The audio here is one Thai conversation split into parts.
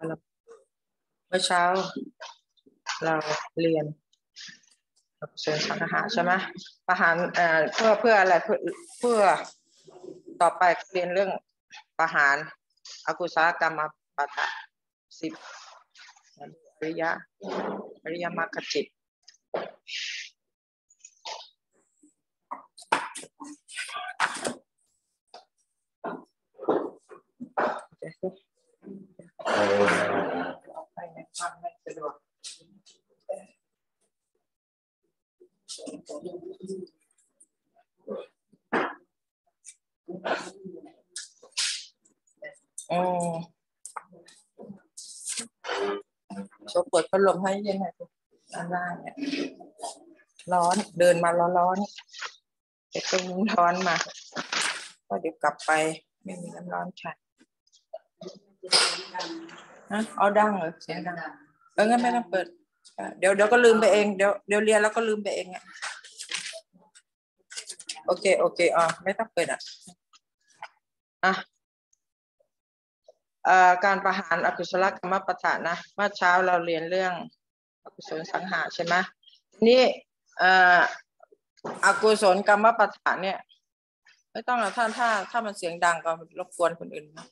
เมื่อเช้าเราเรียนเชิงสังหารใช่ไหมประหารเพื่ออะไรเพื่อต่อไปเรียนเรื่องประหารอกุศลกรรมปะทะ10อริยมรรคจิตไปในความไม่สะดวกโชว์เปิดพัดลมให้เย็นหน่อยด้านล่างเนี่ยร้อนเดินมาร้อนเด็กเป็นร้อนมาก็เดี๋ยวกลับไปไม่มีน้ำร้อนใช่เอาดังเหรอเสียงดังงั้นไม่ต้องเปิดเดี๋ยวก็ลืมไปเองเดี๋ยวเรียนแล้วก็ลืมไปเองอ่ะโอเคไม่ต้องเปิดการประหารอกุศลกรรมปะทะนะเมื่อเช้าเราเรียนเรื่องอกุศลสังหารใช่ไหมนี่อกุศลกรรมปะทะเนี่ยไม่ต้องนะถ้ามันเสียงดังก็รบกวนคนอื่นนะ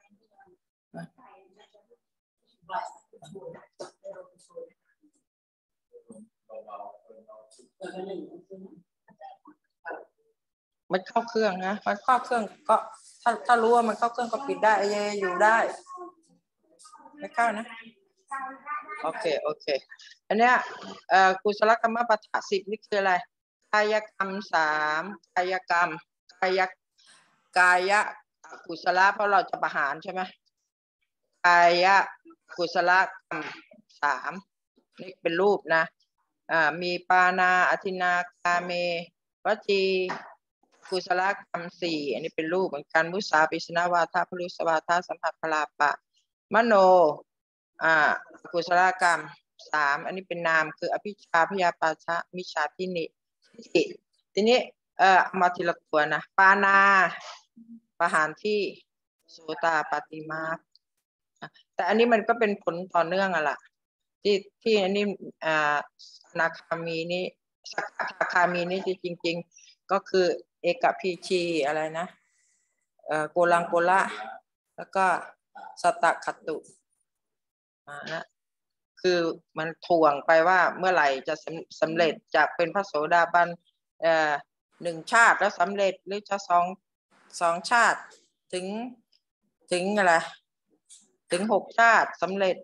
มันเข้าเครื่องนะมันเข้าเครื่องก็ถ้ารู้ว่ามันเข้าเครื่องก็ปิดได้อยู่ได้ไม่เข้านะโอเคอันเนี้ยกุศลกรรมปะทะ10นี่คืออะไรกายกรรม3กายกรรมกายกุศลเพราะเราจะประหารใช่ไหมกายกุศลกรรม3นี่เป็นรูปนะมีปานาอทินาคาเมวจีกุศลกรรม4อันนี้เป็นรูปเหมือนกันมุสาปิสนาวาทาพลุสวาทาสัมผัสพลาปะมโนกุศลกรรม3อันนี้เป็นนามคืออภิชาพยาปาชะมิจฉาทิฏฐิทีนี้มาทีละตัวนะปานาประหารที่โสตาปฏิมาแต่อันนี้มันก็เป็นผลต่อเนื่องล่ะที่อันนี้นาคามีนี้สักคามีนี้จริงๆก็คือเอกพีชีอะไรนะโกลังโกละแล้วก็สตคตุนะคือมันถ่วงไปว่าเมื่อไหร่จะสำเร็จจากเป็นพระโสดาบัน1ชาติแล้วสำเร็จหรือจะสองชาติถึงอะไรถึง6ชาติสำเร็จ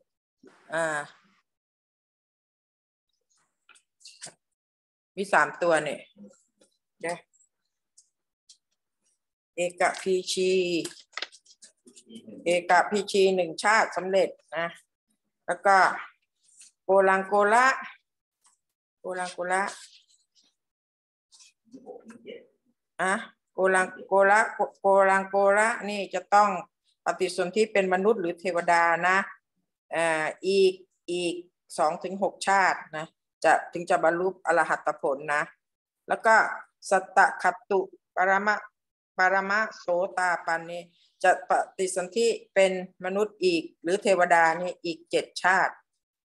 มี3ตัวเนี่ยเอกพีชี1ชาติสำเร็จนะแล้วก็โกลังโกละโกลังโกละนี่จะต้องปฏิสนธิเป็นมนุษย์หรือเทวดานะอีก2-6ชาตินะถึงจะบรรลุอรหัตผลนะแล้วก็สัตตคัตตุปรมะโสตาปันนี้จะปฏิสนธิเป็นมนุษย์อีกหรือเทวดานี่อีก7ชาติ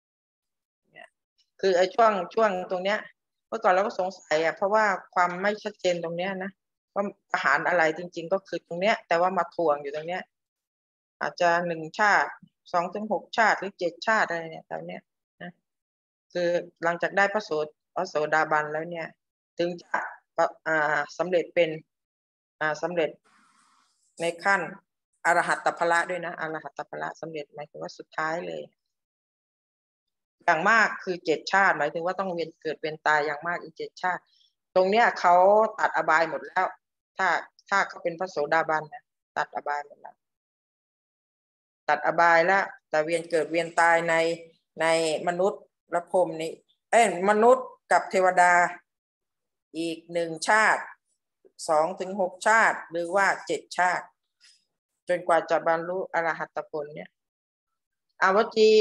คือไอ้ช่วงตรงเนี้ยเมื่อก่อนเราก็สงสัยเพราะว่าความไม่ชัดเจนตรงเนี้ยนะว่าประหารอะไรจริงๆก็คือตรงเนี้ยแต่ว่ามาถ่วงอยู่ตรงเนี้ยอาจจะ1ชาติ2-6ชาติหรือ7ชาติอะไรเนี่ยตอนเนี้ยนะคือหลังจากได้พระโสดาบันแล้วเนี่ยถึงจะสำเร็จเป็นสำเร็จในขั้นอรหัตตภละด้วยนะอรหัตตภละสำเร็จหมายถึงว่าสุดท้ายเลยอย่างมากคือ7ชาติหมายถึงว่าต้องเวียนเกิดเวียนตายอย่างมากอีก7ชาติตรงเนี้ยเขาตัดอบายหมดแล้วถ้าเขาเป็นพระโสดาบันนะตัดอบายหมดแล้วตัดอบายแล้วแต่เวียนเกิดเวียนตายในมนุษย์และพรหมนี่มนุษย์กับเทวดาอีก1ชาติ2-6ชาติหรือว่า7ชาติจนกว่าจะบรรลุอรหัตผลเนี่ยวจี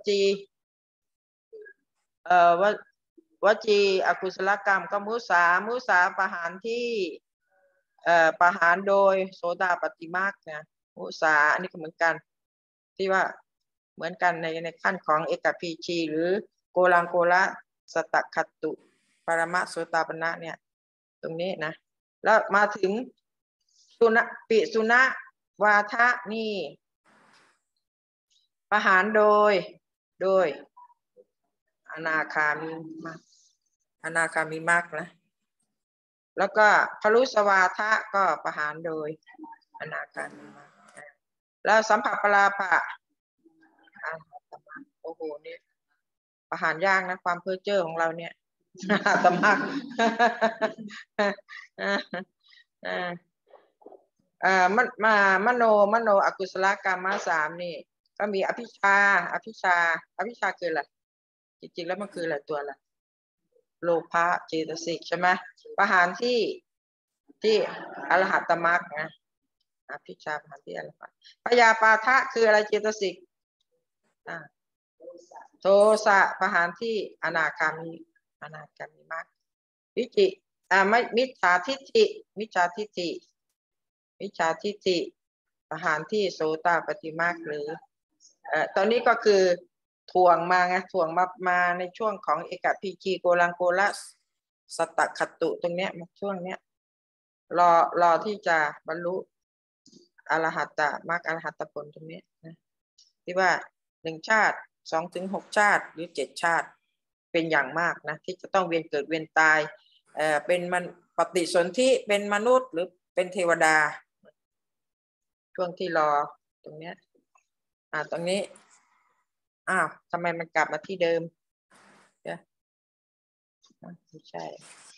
วจีอกุศลกรรมก็มุสาประหารที่ประหารโดยโสดาปฏิมาคนะมุสาอันนี้ก็เหมือนกันที่ว่าเหมือนกันในขั้นของเอกพีชีหรือโกลังโกละสตคตุปรมะโสตาปนะเนี่ยตรงนี้นะแล้วมาถึงสุณปิสุณวาทะนี่ประหารโดยอนาคามีมรรคนะแล้วก็พลุสวาทะก็ประหารโดยอนาคามีมรรคแล้วสัมผัสปราภะโอ้โหนี่ประหารยากนะความเพ้อเจ้อของเราเนี่ยตมากมโนอกุศลกรรมสามนี่ก็มีอภิชาคืออะไรจริงๆแล้วมันคืออะไรตัวอะไรโลภะเจตสิกใช่ไหมประหารที่อรหัตมรรคนะอภิชาประหารที่อรหัตพยาปาทะคืออะไรเจตสิกโทสะประหารที่อนาคามีมรรควิจิไม่มิจฉาทิฏฐิประหารที่โสตปฏิมรรคหรือตอนนี้ก็คือถ่วงมาในช่วงของเอกพีจีโกลังโกละสตคตุตรงเนี้ยช่วงเนี้ยรอที่จะบรรลุอรหัตตมรรคอรหัตผลตรงนี้นะที่ว่า1 ชาติ 2 ถึง 6 ชาติหรือ7 ชาติเป็นอย่างมากนะที่จะต้องเวียนเกิดเวียนตายเป็นมันปฏิสนธิเป็นมนุษย์หรือเป็นเทวดาช่วงที่รอตรงเนี้ยตรงนี้ทำไมมันกลับมาที่เดิมเนี่ยไม่ใช่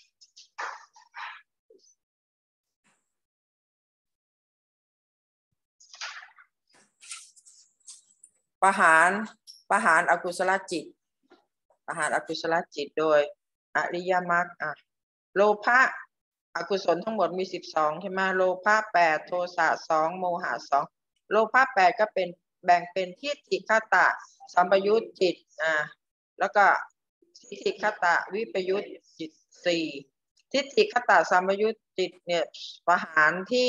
ประหารอกุศลจิตโดยอริยมรรคโลภะอกุศลทั้งหมดมี12ใช่ไหมโลภะ8โทสะ2โมหะ2โลภะ8ก็เป็นแบ่งเป็นทิฏฐิคตะสัมปยุตจิตแล้วก็ทิฏฐิคตะวิปยุตจิต4ทิฏฐิคตะสัมปยุตจิตเนี่ยประหารที่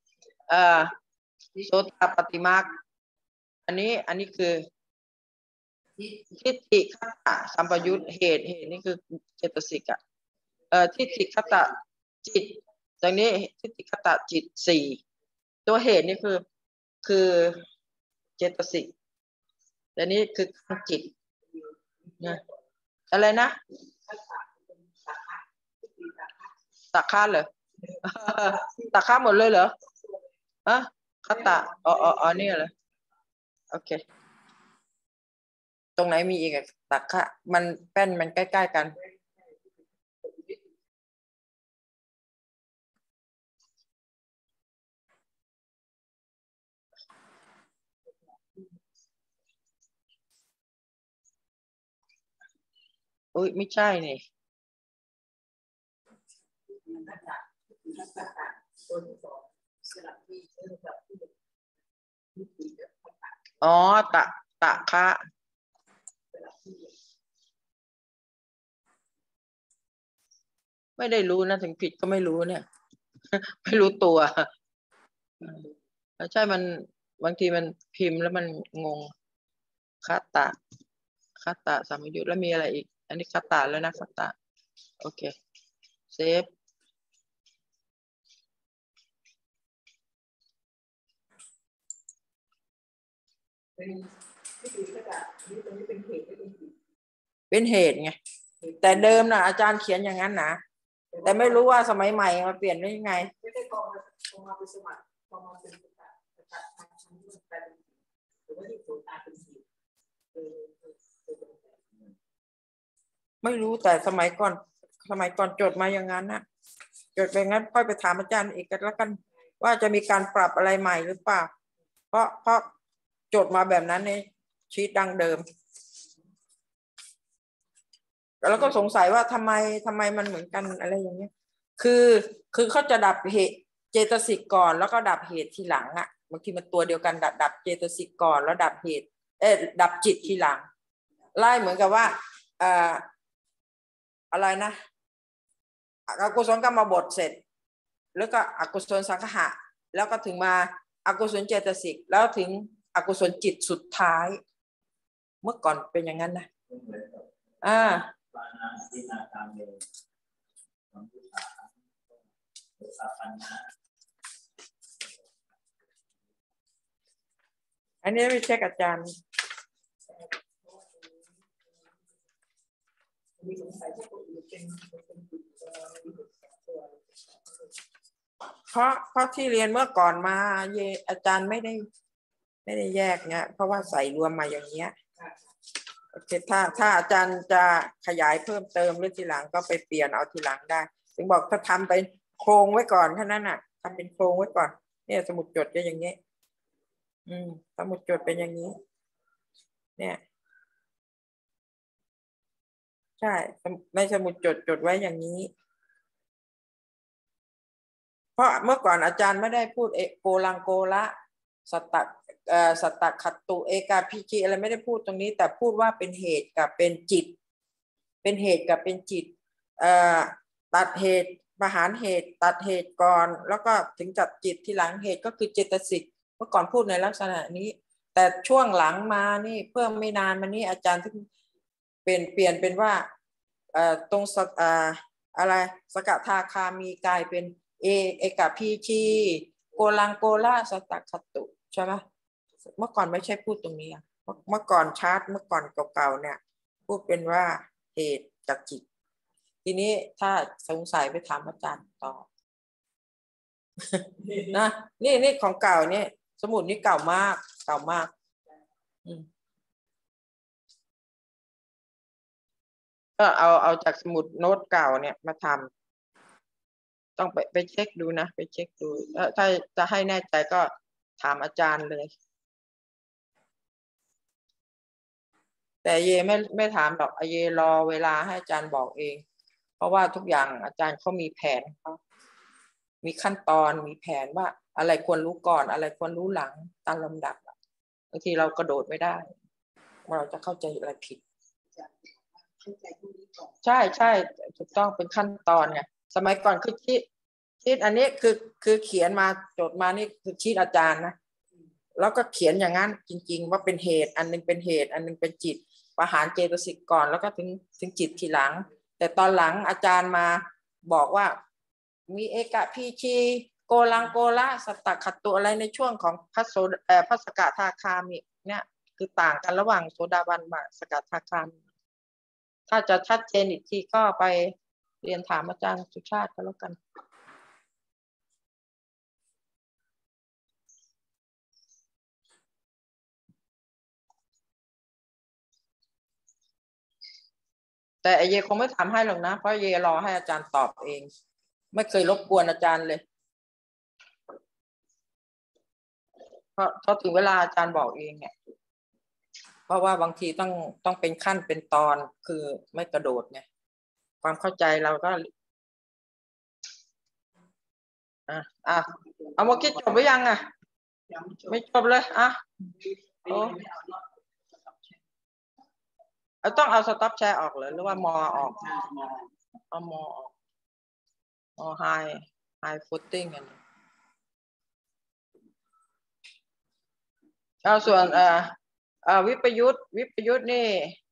โสตปฏิมรรคอันนี้คือทิฏฐิคตะสัมปยุตเหตุนี่คือเจตสิกทิฏฐิคตะจิตตรงนี้ทิฏฐิคตะจิต4ตัวเหตุนี่คือเจตสิกแต่นี้คือขั้นจิตนะอะไรนะตักข้าเหรอตักข้าหมดเลยเหรอคตะอ๋อนี่เหรอโอเคตรงไหนมีอีกตักข้ามันแป้นมันใกล้ๆกันอุ้ยไม่ใช่นี่อ๋อตะคะไม่ได้รู้นะถึงผิดก็ไม่รู้เนี่ยไม่รู้ตัวใช่มันบางทีมันพิมพ์แล้วมันงงคตะสามยุทธแล้วมีอะไรอีกอันนี้คตะแล้วนะคตะโอเคเซฟเป็นเหตุไงแต่เดิมนะอาจารย์เขียนอย่างนั้นนะแต่ไม่รู้ว่าสมัยใหม่มาเปลี่ยนได้ยังไงไม่รู้แต่สมัยก่อนจดมาอย่างนั้นนะจดไปงั้นค่อยไปถามอาจารย์อีกแล้วกันว่าจะมีการปรับอะไรใหม่หรือเปล่าเพราะจดมาแบบนั้นในชีตดังเดิมแล้วก็สงสัยว่าทำไมมันเหมือนกันอะไรอย่างเงี้ยคือเขาจะดับเหตุเจตสิกก่อนแล้วก็ดับเหตุทีหลังอ่ะบางทีมันตัวเดียวกันดับเจตสิกก่อนแล้วดับเหตุดับจิตทีหลังไล่เหมือนกับว่าอะไรนะอกุศลกรรมบทเสร็จแล้วก็อกุศลสังหะแล้วก็ถึงมาอกุศลเจตสิกแล้วถึงอกุศลจิตสุดท้ายเมื่อก่อนเป็นอย่างนั้นนะอันนี้ไปเช็คอาจารย์เพราะที่เรียนเมื่อก่อนมาอาจารย์ไม่ได้แยกเนี่ยเพราะว่าใส่รวมมาอย่างเงี้ยโอเคถ้าอาจารย์จะขยายเพิ่มเติมหรือทีหลังก็ไปเปลี่ยนเอาทีหลังได้ถึงบอกถ้าทำไปโครงไว้ก่อนเท่านั้นน่ะทำเป็นโครงไว้ก่อนเนี่ยสมุดจดก็อย่างเงี้ยสมุดจดเป็นอย่างนี้เนี่ยใช่ในสมุดจดไว้อย่างนี้เพราะเมื่อก่อนอาจารย์ไม่ได้พูดโกลังโกละสตักสตักขัตตุเอกาพิจิอะไรไม่ได้พูดตรงนี้แต่พูดว่าเป็นเหตุกับเป็นจิตเป็นเหตุกับเป็นจิตตัดเหตุประหารเหตุตัดเหตุก่อนแล้วก็ถึงจัดจิตทีหลังเหตุก็คือเจตสิกเมื่อก่อนพูดในลักษณะนี้แต่ช่วงหลังมานี่เพิ่มไม่นานมานี้อาจารย์ที่เปลี่ยนเป็นว่าตรงอะไรสกทาคามีกลายเป็นเอกพีชีโกลังโกละสตักขตุใช่ไหมเมื่อก่อนไม่ใช่พูดตรงนี้เมื่อก่อนชาร์ตเมื่อก่อนเก่าๆเนี่ยพูดเป็นว่าเหตุกับจิตทีนี้ถ้าสงสัยไปถามอาจารย์ต่อนะนี่ของเก่าเนี่ยสมุดนี้เก่ามากก็เอาจากสมุดโน้ตเก่าเนี่ยมาทำต้องไปเช็คดูนะไปเช็คดูถ้าจะให้แน่ใจก็ถามอาจารย์เลยแต่เยไม่ถามหรอกเยรอเวลาให้อาจารย์บอกเองเพราะว่าทุกอย่างอาจารย์เขามีแผนเขามีขั้นตอนมีแผนว่าอะไรควรรู้ก่อนอะไรควรรู้หลังตามลำดับบางทีเรากระโดดไม่ได้เราจะเข้าใจอะไรผิดใช่ถูกต้องเป็นขั้นตอนไงสมัยก่อนคือชีทอันนี้คือเขียนมาจดมานี่คือชีทอาจารย์นะแล้วก็เขียนอย่างนั้นจริงๆว่าเป็นเหตุอันนึงเป็นเหตุอันนึงเป็นจิตประหารเจตสิกก่อนแล้วก็ถึงจิตทีหลังแต่ตอนหลังอาจารย์มาบอกว่ามีเอกพีชีโกลังโกละสตักขตุอะไรในช่วงของพระสกทาคามิเนี่ยคือต่างกันระหว่างโสดาบันกับสกทาคามิถ้าจะชัดเจนอีกทีก็ไปเรียนถามอาจารย์สุชาติก็แล้วกันแต่เยคงไม่ทำให้หรอกนะเพราะเยรอให้อาจารย์ตอบเองไม่เคยรบกวนอาจารย์เลยเพราะถึงเวลาอาจารย์บอกเองเนี่ยเพราะว่าบางทีต้องเป็นขั้นเป็นตอนคือไม่กระโดดไงความเข้าใจเราก็เอาเมื่อกี้จบหรือยังไม่จบเลยโอ้ต้องเอาสต็อปแชร์ออกหรือว่ามอออกเอามอออกไฮฟุตติ้งอันนี้เอาส่วนวิปยุทธ์นี่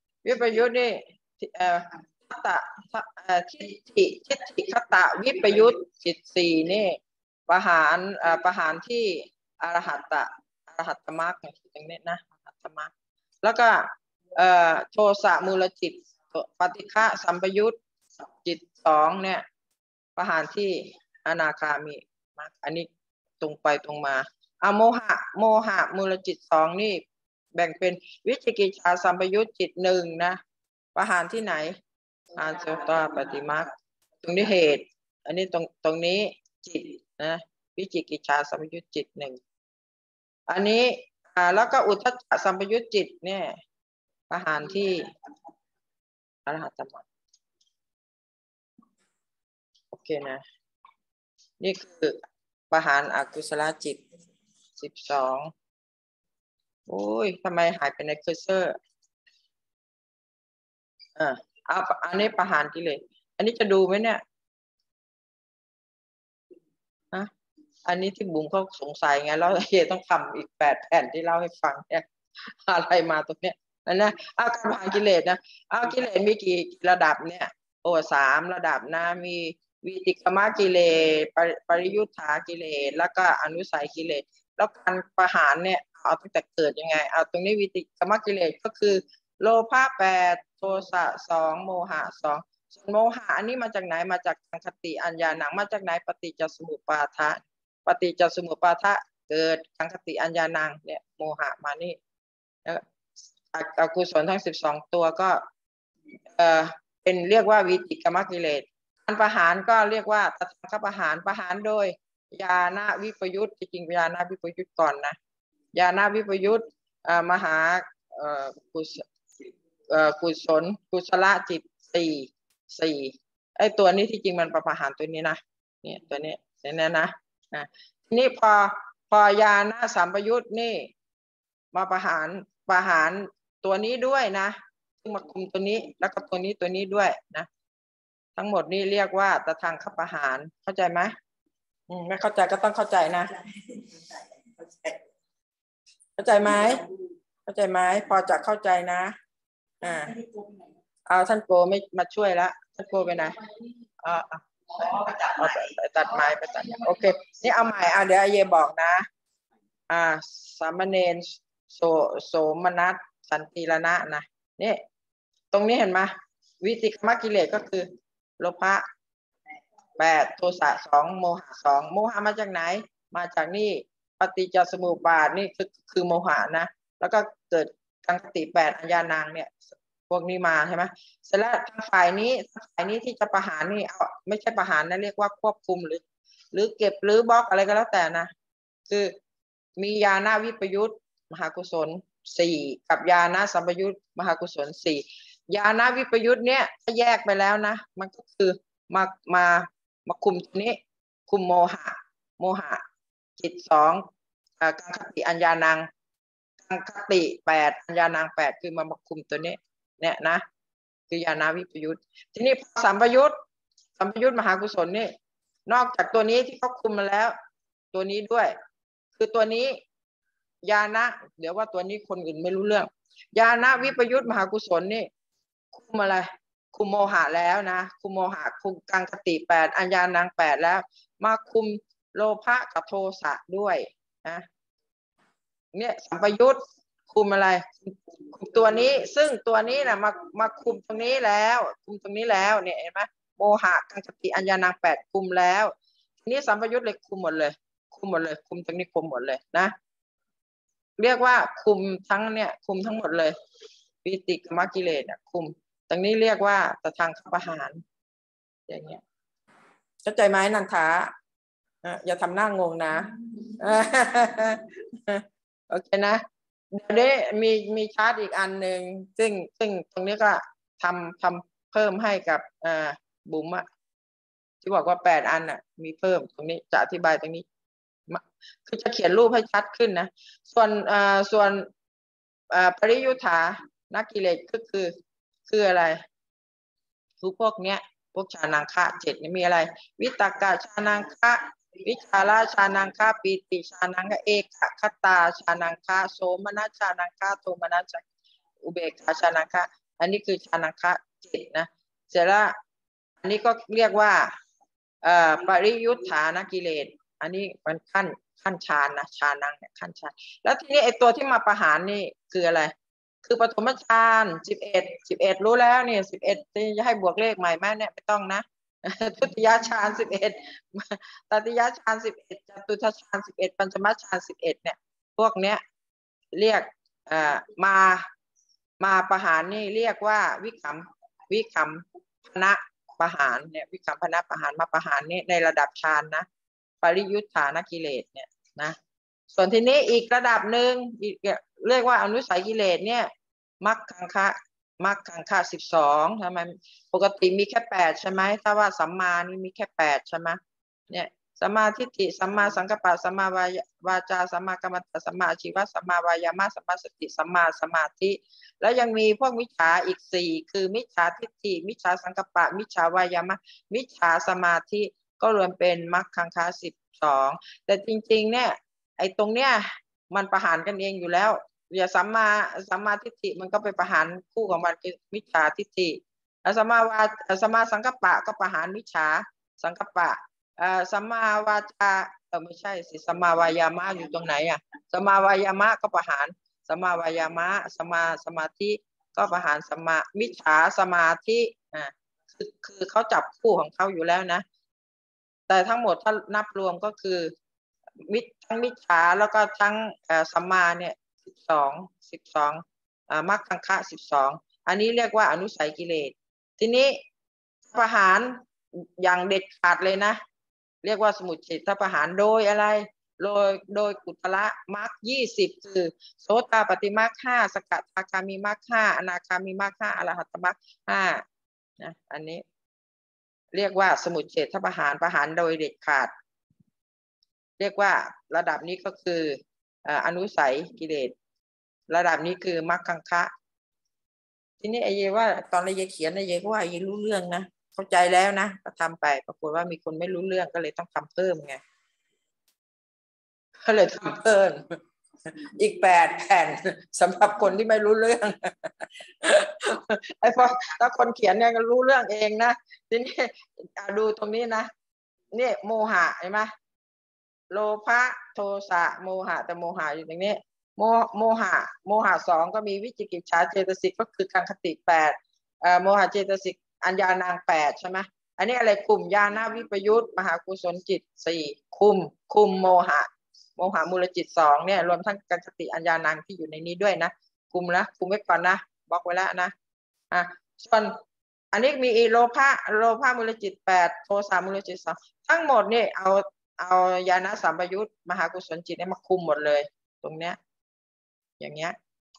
คตะทิฏฐิคตะวิปยุทธ์จิตสี่นี่ประหารที่อรหัตตมรรคอย่างนี้นะอรหัตตมรรคแล้วก็โทสะมูลจิตปฏิฆะสัมปยุทธ์จิตสองเนี่ยประหารที่อนาคามิมรรคอันนี้ตรงไปตรงมาโมหะมูลจิตสองนี่แบ่งเป็นวิจิกิจฉาสัมปยุทธ์จิตหนึ่งนะประหารที่ไหนอาโสตปฏิมรรคตรงนี้เหตุอันนี้ตรงนี้จิตนะวิจิกิจฉาสัมปยุทธ์จิตหนึ่งอันนี้แล้วก็อุทธัจจะสัมปยุทธ์จิตเนี่ยประหารที่อรหัตตมรรคโอเคนะนี่คือประหารอกุศลจิต12โอ้ยทำไมหายไปในเคอร์เซอร์อันนี้ประหารกิเลสอันนี้จะดูไหมเนี่ยอันนี้ที่บุ๋มเขาสงสัยไงแล้วเฮต้องทำอีก8 แผ่นที่เล่าให้ฟังเนี่ยอะไรมาตรงเนี้ยอันนะเอาการประหารกิเลสนะเอากิเลสมีกี่ระดับเนี่ยโอ้3 ระดับนะมีวิติกมกิเลสปริยุทธากิเลสแล้วก็อนุสัยกิเลสแล้วการประหารเนี่ยเอาตั้งแต่เกิดยังไงเอาตรงนี้วิติกมกิเลสก็คือโลภะ8โทสะ2โมหะ2ส่วนโมหะอันนี้มาจากไหนมาจากสังคติอัญญาณังมาจากไหนปฏิจจสมุปบาทะปฏิจจสมุปบาทะเกิดสังคติอัญญาณังเนี่ยโมหะมานี่แล้วอกุศลทั้ง12ตัวก็เป็นเรียกว่าวิติกมกิเลสการประหารก็เรียกว่าตถาคตประหารโดยญาณวิปยุตจริงๆญาณวิปยุตก่อนนะญาณวิปยุตมหากุศลจิต4ไอ้ตัวนี้ที่จริงมันประหารตัวนี้นะเนี่ยตัวนี้เนี่ยนะทีนี้พอญาณสัมปยุตนี่มาประหารตัวนี้ด้วยนะซึ่งมาคุมตัวนี้แล้วก็ตัวนี้ด้วยนะทั้งหมดนี้เรียกว่าตถาคตประหารเข้าใจไหมไม่เข้าใจก็ต้องเข้าใจนะเข้าใจไหมเข้าใจไหมพอจะเข้าใจนะเอาท่านโกไม่มาช่วยละท่านโกไปไหนเอาไปตัดไม้ไปตัดโอเคนี่เอาใหม่เอาเดี๋ยวเยบอกนะสามเณรโสมนัสสันติรณะนะนี่ตรงนี้เห็นไหมวิติกมกิเลสก็คือโลภะ8โทสะ2โมหะ2โมหะมาจากไหนมาจากนี่ปฏิจจสมุปบาทนี่คือโมหะนะแล้วก็เกิดสังคติ8อัญญาณังเนี่ยพวกนี้มาใช่ไหมเสร็จแล้วทางฝ่ายนี้ที่จะประหารนี่เอาไม่ใช่ประหารนะเรียกว่าควบคุมหรือเก็บหรือบล็อกอะไรก็แล้วแต่นะคือมีญาณวิปยุตมหากุศล4กับญาณสัมปยุตมหากุศล4ญาณวิปยุตเนี่ยถ้าแยกไปแล้วนะมันก็คือมาคุมตัวนี้คุมโมหะจิต2กังคติอัญญานังกังคติ8อัญญานัง8คือมาคุมตัวนี้เนี่ยนะคือญาณวิปยุตทีนี้สัมปยุตมหากุศลนี่นอกจากตัวนี้ที่เขาคุมมาแล้วตัวนี้ด้วยคือตัวนี้ญาณเดี๋ยวว่าตัวนี้คนอื่นไม่รู้เรื่องญาณวิปยุตมหากุศลนี่คุมอะไรคุมโมหะแล้วนะคุมโมหะคุมกังคติ8อัญญานัง8แล้วมาคุมโลภะกับโทสะด้วยนะเนี่ยสัมปยุตคุมอะไรคุมตัวนี้ซึ่งตัวนี้นะมาคุมตรงนี้แล้วเนี่ยเห็นไหมโมหะกังคติอัญญานัง8คุมแล้วทีนี้สัมปยุตเลยคุมหมดเลยคุมตรงนี้คุมหมดเลยนะเรียกว่าคุมทั้งเนี่ยคุมทั้งหมดเลยวิติกมกิเลสคุมตรงนี้เรียกว่าตถาคตประหารอย่างเงี้ยเข้าใจไหมนันทาอย่าทำหน้างงนะโอเคนะเดี๋ยวนี้มีชาร์ตอีกอันหนึ่งซึ่งตรงนี้ก็ทำเพิ่มให้กับบุ๋มอะที่บอกว่า8อันอะมีเพิ่มตรงนี้จะอธิบายตรงนี้คือจะเขียนรูปให้ชัดขึ้นนะส่วนปริยุทธานักกิเลสก็คืออะไรคือพวกเนี้ยพวกชานังคะ7นี่มีอะไรวิตกะชานังคะวิชาราชานังคะปีติชานังคะเอกคตาชานังคะโสมนัสชานังคะโทมนัสอุเบกขาชานังคะอันนี้คือชานังคะ7นะเสร็จแล้วอันนี้ก็เรียกว่าปริยุทธานักกิเลสอันนี้มันขั้นฌานนะฌานังเนี่ยขั้นฌานแล้วทีนี้ไอ้ตัวที่มาประหารนี่คืออะไรคือปฐมฌาน11รู้แล้วเนี่ย11จะให้บวกเลขใหม่ไหมเนี่ยไม่ต้องนะทุติยฌาน11ตติยฌาน11จตุตฌาน11ปัญจมฌาน11เนี่ยพวกเนี้ยเรียกมาประหารนี่เรียกว่าวิคัมพนะประหารเนี่ยวิคัมพนะประหารมาประหารนี่ในระดับฌานนะปริยุทธานกิเลสเนี่ยนะส่วนทีนี้อีกระดับหนึ่งเรียกว่าอนุสัยกิเลสเนี่ยมรรคคังคะ12ทำไมปกติมีแค่8ใช่ไหมถ้าว่าสัมมานี่มีแค่8ใช่ไหมเนี่ยสัมมาทิฏฐิสัมมาสังกัปปะสัมมาวาจาสัมมากัมมันตสัมมาอาชีวะสัมมาวายามะสัมมาสติสัมมาสมาธิแล้วยังมีพวกมิจฉาอีก4คือมิจฉาทิฏฐิมิจฉาสังกัปปะมิจฉาวายามะมิจฉาสมาธิก็รวมเป็นมรรคคังคะ12แต่จริงๆเนี่ยไอ้ตรงเนี้ยมันประหารกันเองอยู่แล้วอย่าสัมมาทิฏฐิมันก็ไปประหารคู่ของมันคือมิจฉาทิฏฐิสัมมาสังกัปปะก็ประหารมิจฉาสังกัปปะสัมมาวาจาไม่ใช่สิสัมมาวายามะอยู่ตรงไหนอ่ะสัมมาวายามะก็ประหารสัมมาวายามะสัมมาสมาธิก็ประหารสัมมามิจฉาสมาธิคือเขาจับคู่ของเขาอยู่แล้วนะแต่ทั้งหมดถ้านับรวมก็คือทั้งมิจฉาแล้วก็ทั้งสัมมาเนี่ย12มรรคคังคะ12อันนี้เรียกว่าอนุสัยกิเลสทีนี้ประหารอย่างเด็ดขาดเลยนะเรียกว่าสมุจเฉทประหารโดยอะไรโดยกุตละมรรค20คือโสตปฏิมรรค5สกทาคามีมรรค5อนาคามีมรรค5อรหัตมรรค5นะอันนี้เรียกว่าสมุจเฉทประหารโดยเด็ดขาดเรียกว่าระดับนี้ก็คืออนุสัยกิเลสระดับนี้คือมรรคคังคะทีนี้ไอ้เยว่าตอนไอ้เยเขียนไอ้เยก็ว่าไอ้เยรู้เรื่องนะเข้าใจแล้วนะก็ทำไปปรากฏว่ามีคนไม่รู้เรื่องก็เลยต้องทำเพิ่มไงก็เลยทำเพิ่มอีก8 แผ่นสำหรับคนที่ไม่รู้เรื่องไอ้พอถ้าคนเขียนเนี่ยก็รู้เรื่องเองนะทีนี้ดูตรงนี้นะนี่โมหะเห็นไหมโลภะโทสะโมหะแต่โมหะอยู่ตรงนี้โมหะ2ก็มีวิจิกิจฉาเจตสิกก็คือกังคติ8โมหะเจตสิกอัญญานาง8ใช่ไหมอันนี้อะไรกลุ่มญาณวิปยุตมหากุศลจิต4คุมโมหะมูลจิต2เนี่ยรวมทั้งกังคติอัญญานางที่อยู่ในนี้ด้วยนะคุมไว้ก่อนนะบล็อกไว้แล้วนะส่วนอันนี้มีโลภะมูลจิต8โทสะมูลจิต2ทั้งหมดนี่เอาญาณสัมปยุตมหากุศลจิตเนี่ยมาคุมหมดเลยตรงเนี้ยอย่างเงี้ย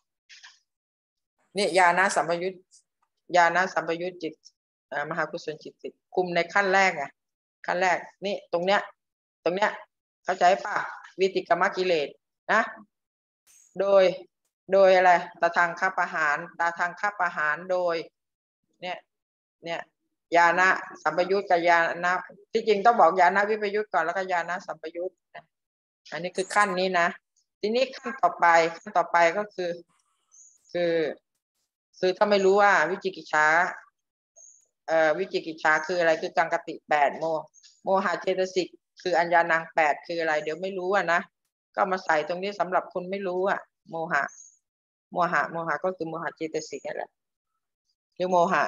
นี่ญาณสัมปยุตจิตมหากุศลจิตติดคุมในขั้นแรกขั้นแรกนี่ตรงเนี้ยเข้าใจป่ะวิติกรรมกิเลสนะโดยอะไรตาทางคับประหารโดยเนี่ยญาณสัมปยุตกับญาณที่จริงต้องบอกญาณวิปยุตก่อนแล้วก็ญาณสัมปยุตอันนี้คือขั้นนี้นะทีนี้ขั้นต่อไปก็คือถ้าไม่รู้ว่าวิจิกิจฉาคืออะไรคือกังคติ8โมหะเจตสิกคืออัญญานาง8คืออะไรเดี๋ยวไม่รู้นะก็มาใส่ตรงนี้สำหรับคนไม่รู้โมหะก็คือโมหะเจตสิกนั่นแหละคือโมหะ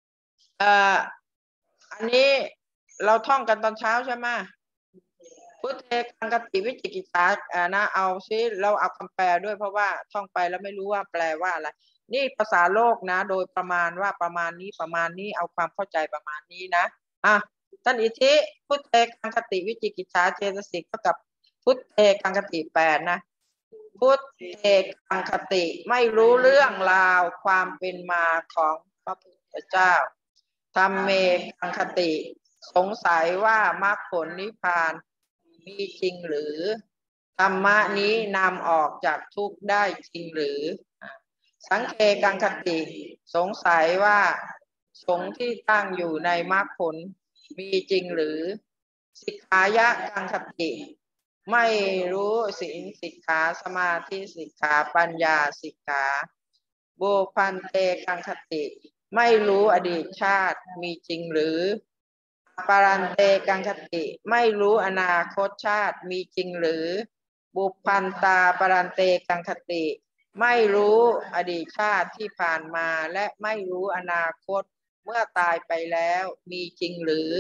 อันนี้เราท่องกันตอนเช้าใช่ไหมพุทเทกังคติวิจิกิจฉานะเอาซิเราเอาคำแปลด้วยเพราะว่าท่องไปแล้วไม่รู้ว่าแปลว่าอะไรนี่ภาษาโลกนะโดยประมาณว่าประมาณนี้เอาความเข้าใจประมาณนี้นะท่านอิทธิพุทเทกังคติวิจิกิจฉาเจตสิกเท่ากับพุทเทกังคติ8นะพุทเทกังคติไม่รู้เรื่องราวความเป็นมาของพระพุทธเจ้าธรรมเมกังคติสงสัยว่ามรรคผลนิพพานมีจริงหรือธรรมะนี้นำออกจากทุกข์ได้จริงหรือสังเคกังคติสงสัยว่าสงฆ์ที่ตั้งอยู่ในมรรคผลมีจริงหรือสิกขายะกังคติไม่รู้ศีลสิกขาสมาธิสิกขาปัญญาสิกขาบุพันเตกังคติไม่รู้อดีตชาติมีจริงหรือปารันเตกังคติไม่รู้อนาคตชาติมีจริงหรือบุพันตาปารันเตกังคติไม่รู้อดีตชาติที่ผ่านมาและไม่รู้อนาคตเมื่อตายไปแล้วมีจริงหรือ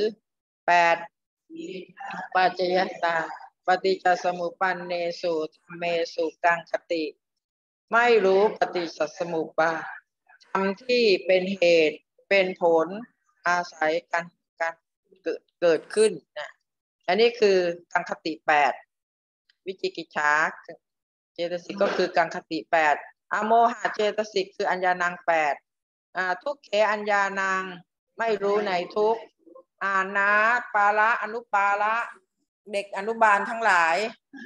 8ปัจจยตาปฏิจจสมุปปันเนสุธรรมเมสุกังคติไม่รู้ปฏิจจสมุปบาทธรรมที่เป็นเหตุเป็นผลอาศัยกันเกิดขึ้นนะอันนี้คือกังคติ8วิจิกิจฉาเจตสิกก็คือกังคติ8อโมหะเจตสิกคืออัญญานาง8ทุกเขอัญญานางไม่รู้ในทุกนาปาละอนุปาละเด็กอนุบาลทั้งหลาย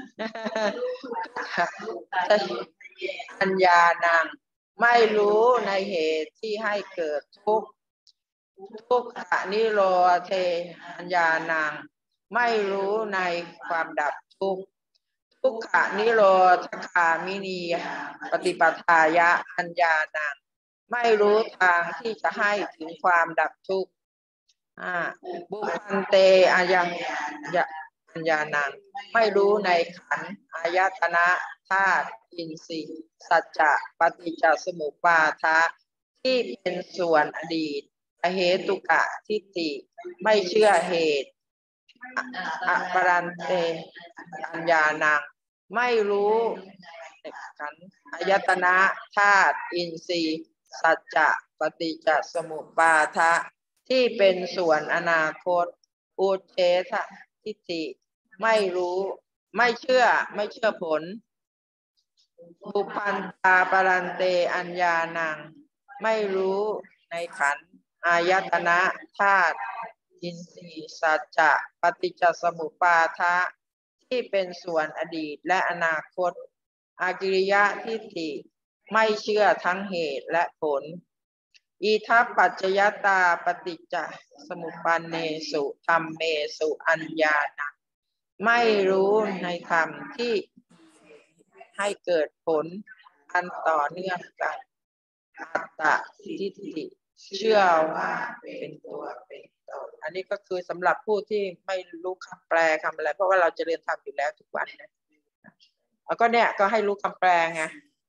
อัญญานางไม่รู้ในเหตุที่ให้เกิดทุกข์นิโรธอัญญานางไม่รู้ในความดับทุกข์ทุกขานิโรธคามินีปฏิปทายะอัญญาณังไม่รู้ทางที่จะให้ถึงความดับทุกข์บุพันเตอายังอัญญาณังไม่รู้ในขันธ์อายตนะธาตุอินทรีย์สัจจะปฏิจจสมุปบาทะที่เป็นส่วนอดีตอเหตุกะทิฏฐิไม่เชื่อเหตุอปรันเตอัญญาณังไม่รู้ขันธ์อายตนะธาตุอินทรีย์สัจจะปฏิจจสมุปบาทะที่เป็นส่วนอนาคตอุเฉททิฏฐิไม่รู้ไม่เชื่อผลบุพันตาปรันเตอัญญาณังไม่รู้ในขันธ์อายตนะธาตุอินทรีย์สัจจะปฏิจจสมุปบาทะที่เป็นส่วนอดีตและอนาคตอากิริยะทิฏฐิไม่เชื่อทั้งเหตุและผลอิทัปปัจจยตาปฏิจจสมุปปานเนสุธรรมเมสุอัญญาณังไม่รู้ในธรรมที่ให้เกิดผลอันต่อเนื่องกันอัตตทิฏฐิเชื่อว่าเป็นตัวเป็นตนอันนี้ก็คือสำหรับผู้ที่ไม่รู้คำแปลคำอะไรเพราะว่าเราจะเรียนทำอยู่แล้วทุกวันนะแล้วก็เนี่ยก็ให้รู้คำแปลไง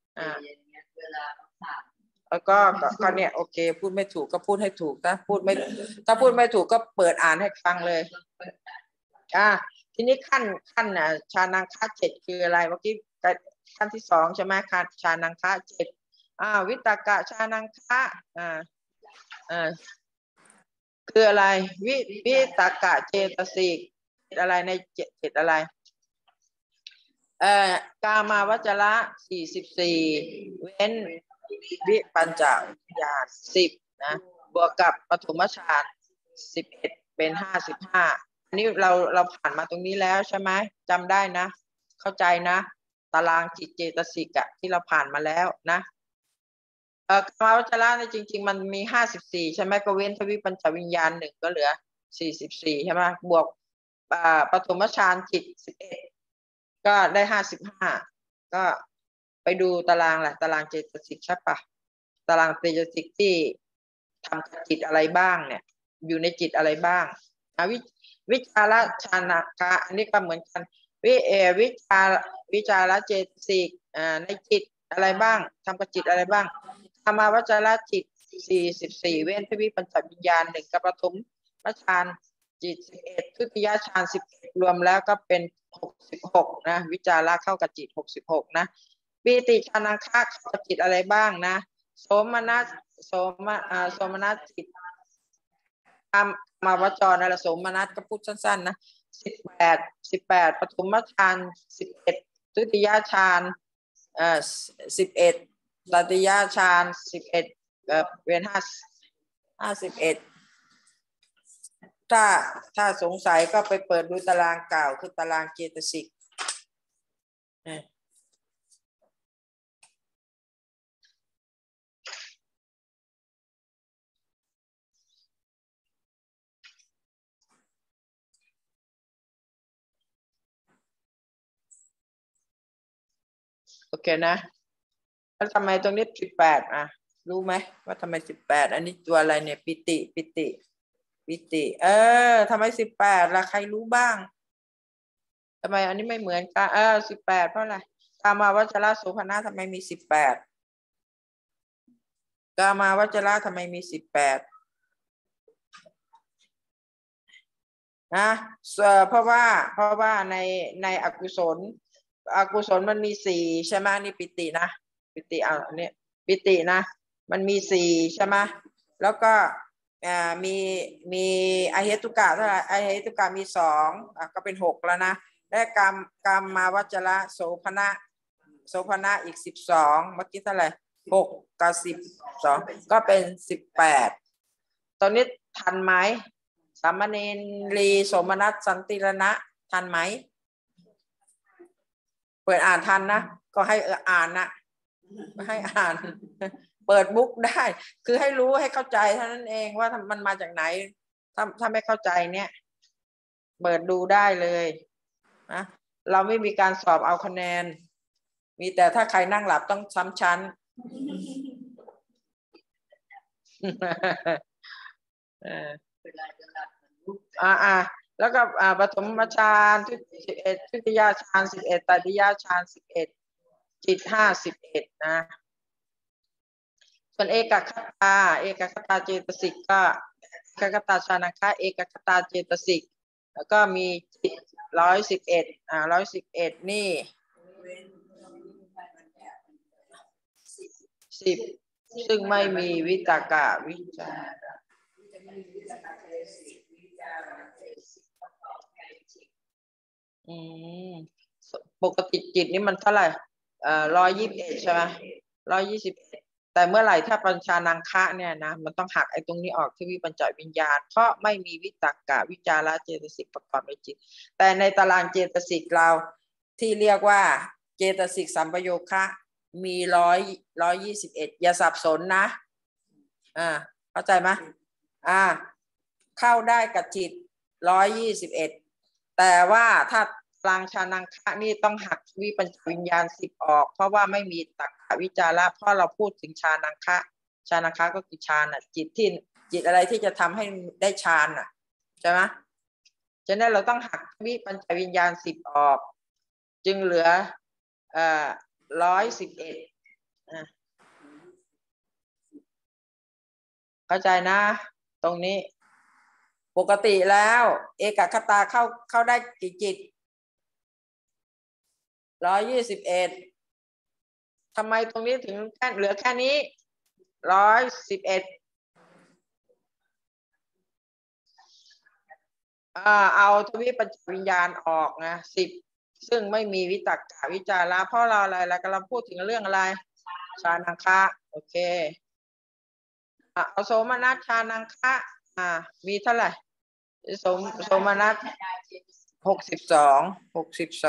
แล้วก็เนี่ยโอเคพูดไม่ถูกก็พูดให้ถูกถ้าพูดไม่ถูกก็เปิดอ่านให้ฟังเลยทีนี้ขั้นชานังคะ7คืออะไรเมื่อกี้ขั้นที่2ใช่ไหมชานังคะ7วิตกะชานังคะคืออะไรวิตกะเจตสิกอะไรใน7อะไรกามาวจระ44เว้นวิปัญจญาณ10นะบวกกับปฐมฌาน11เป็น55อันนี้เราผ่านมาตรงนี้แล้วใช่ไหมจำได้นะเข้าใจนะตารางจิตเจตสิกอะที่เราผ่านมาแล้วนะกามาวจระในจริงๆมันมี54ใช่ไหมก็เว้นทวิปัญจวิญญาณ1ก็เหลือ44ใช่ไหมบวกปฐมฌานจิต11ก็ได้55ก็ไปดูตารางแหละตารางเจตสิกใช่ปะตารางเจตสิกที่ทำจิตอะไรบ้างเนี่ยอยู่ในจิตอะไรบ้างวิจารชานะคะอันนี้ก็เหมือนกันวิจารเจตสิกในจิตอะไรบ้างทำกับจิตอะไรบ้างธรรมาวจรจิต44เว้นทวิปัญจวิญญาณ1กับปฐมฌานจิต11ทุติยฌาน11รวมแล้วก็เป็น66นะวิจาระเข้ากับจิต66นะปีติชานังคะเข้ากับจิตอะไรบ้างนะโสมนัสจิตมาวจรนะโสมนัสก็พูดสั้นๆนะ18ปฐมฌาน11ทุติยฌาน11ตติยฌาน11เป็น51ถ้าสงสัยก็ไปเปิดดูตารางเก่าคือตารางเจตสิกโอเคนะแล้วทำไมตรงนี้18รู้ไหมว่าทำไม18อันนี้ตัวอะไรเนี่ยปิติทำไม18ล่ะใครรู้บ้างทำไมอันนี้ไม่เหมือนกัน18เพราะอะไรกามาวจระโสภณะทำไมมี18กามาวจระทำไมมี18นะเพราะว่าในอกุศลมันมี4ใช่ไหมนี่ปิตินะปิติอันนี้ปิตินะมันมี4ใช่ไหมแล้วก็มีอเหตุกะเท่าไหร่อเหตุกะมี2ก็เป็น6แล้วนะและกามมาวจระโสภณะอีก12เมื่อกี้เท่าไหร่6กับ12ก็เป็น18ตอนนี้ทันไหมสามเณรีโสมนัสสันติรณะทันไหมเปิดอ่านทันนะก็ให้อ่านนะให้อ่านเปิดบุ๊กได้คือให้รู้ให้เข้าใจเท่านั้นเองว่ามันมาจากไหนถ้าไม่เข้าใจเนี่ยเปิดดูได้เลยนะเราไม่มีการสอบเอาคะแนนมีแต่ถ้าใครนั่งหลับต้องซ้ำชั้นแล้วก็ปฐมฌาน11ทุติยฌาน11ตติยฌาน11จิต51นะส่วนเอกคตาเจตสิกก็เอกคตาฌานังคะเอกคตาเจตสิกแล้วก็มีจิต111 111นี่10ซึ่งไม่มีวิตากะวิจารปกติจิตนี่มันเท่าไหร่121ใช่ไหม121แต่เมื่อไหร่ถ้าปัญชานังคะเนี่ยนะมันต้องหักไอ้ตรงนี้ออกที่วิปัญจวิญญาณเพราะไม่มีวิตากะวิจาระเจตสิกประกอบในจิตแต่ในตารางเจตสิกเราที่เรียกว่าเจตสิกสัมปโยคะมี121อย่าสับสนนะเข้าใจไหมเข้าได้กับจิต121แต่ว่าถ้าตารางชานังคะนี่ต้องหักวิปัญจวิญญาณ10ออกเพราะว่าไม่มีตักขะวิจาระเพราะเราพูดถึงชานังคะก็คือฌานจิตอะไรที่จะทำให้ได้ฌานใช่ไหมฉะนั้นเราต้องหักวิปัญจวิญญาณ10ออกจึงเหลือ111เข้าใจนะตรงนี้ปกติแล้วเอกคตาเข้าได้กี่จิต121ทำไมตรงนี้ถึงเหลือแค่นี้111เอาทวิปัญจวิญญาณออกนะ10ซึ่งไม่มีวิตากะวิจาระเพราะเราอะไรแล้วกำลังพูดถึงเรื่องอะไรฌานังคะโอเคเอาโสมนัสฌานังคะมีเท่าไหร่โสมนัส62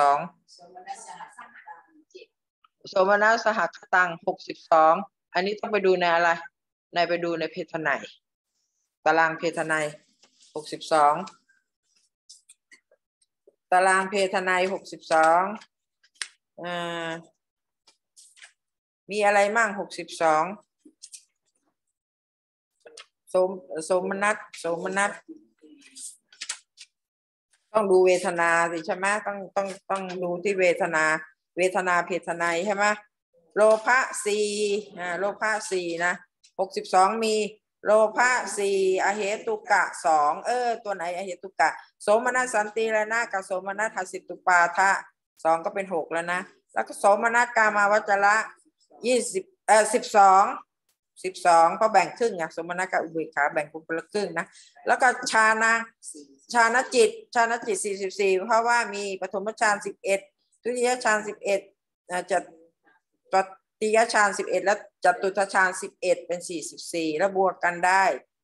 โสมนัสสหคตัง62อันนี้ต้องไปดูในอะไรไปดูในเพทนัยตารางเพทนัย62ตารางเพทนัย62มีอะไรมั่ง62โสมนัสต้องดูเวทนาสิใช่ไหมต้องดูที่เวทนาเพทนัยใช่ไหมโลภะ4โลภะ4นะ62มีโลภะ4อเหตุกะ2ตัวไหนอเหตุกะโสมนัสสันติแล้วนะกับโสมนัสหสิตุปาทะ2ก็เป็น6แล้วนะแล้วก็โสมนัสกามาวจระ12เพราะแบ่งครึ่งโสมนัสกับอุเบกขาแบ่งคนละครึ่งนะแล้วก็ฌานจิต44เพราะว่ามีปฐมฌาน11ทุติยฌาน11จะตติยฌาน11แล้วจตุตฌาน11เป็น44แล้วบวกกันได้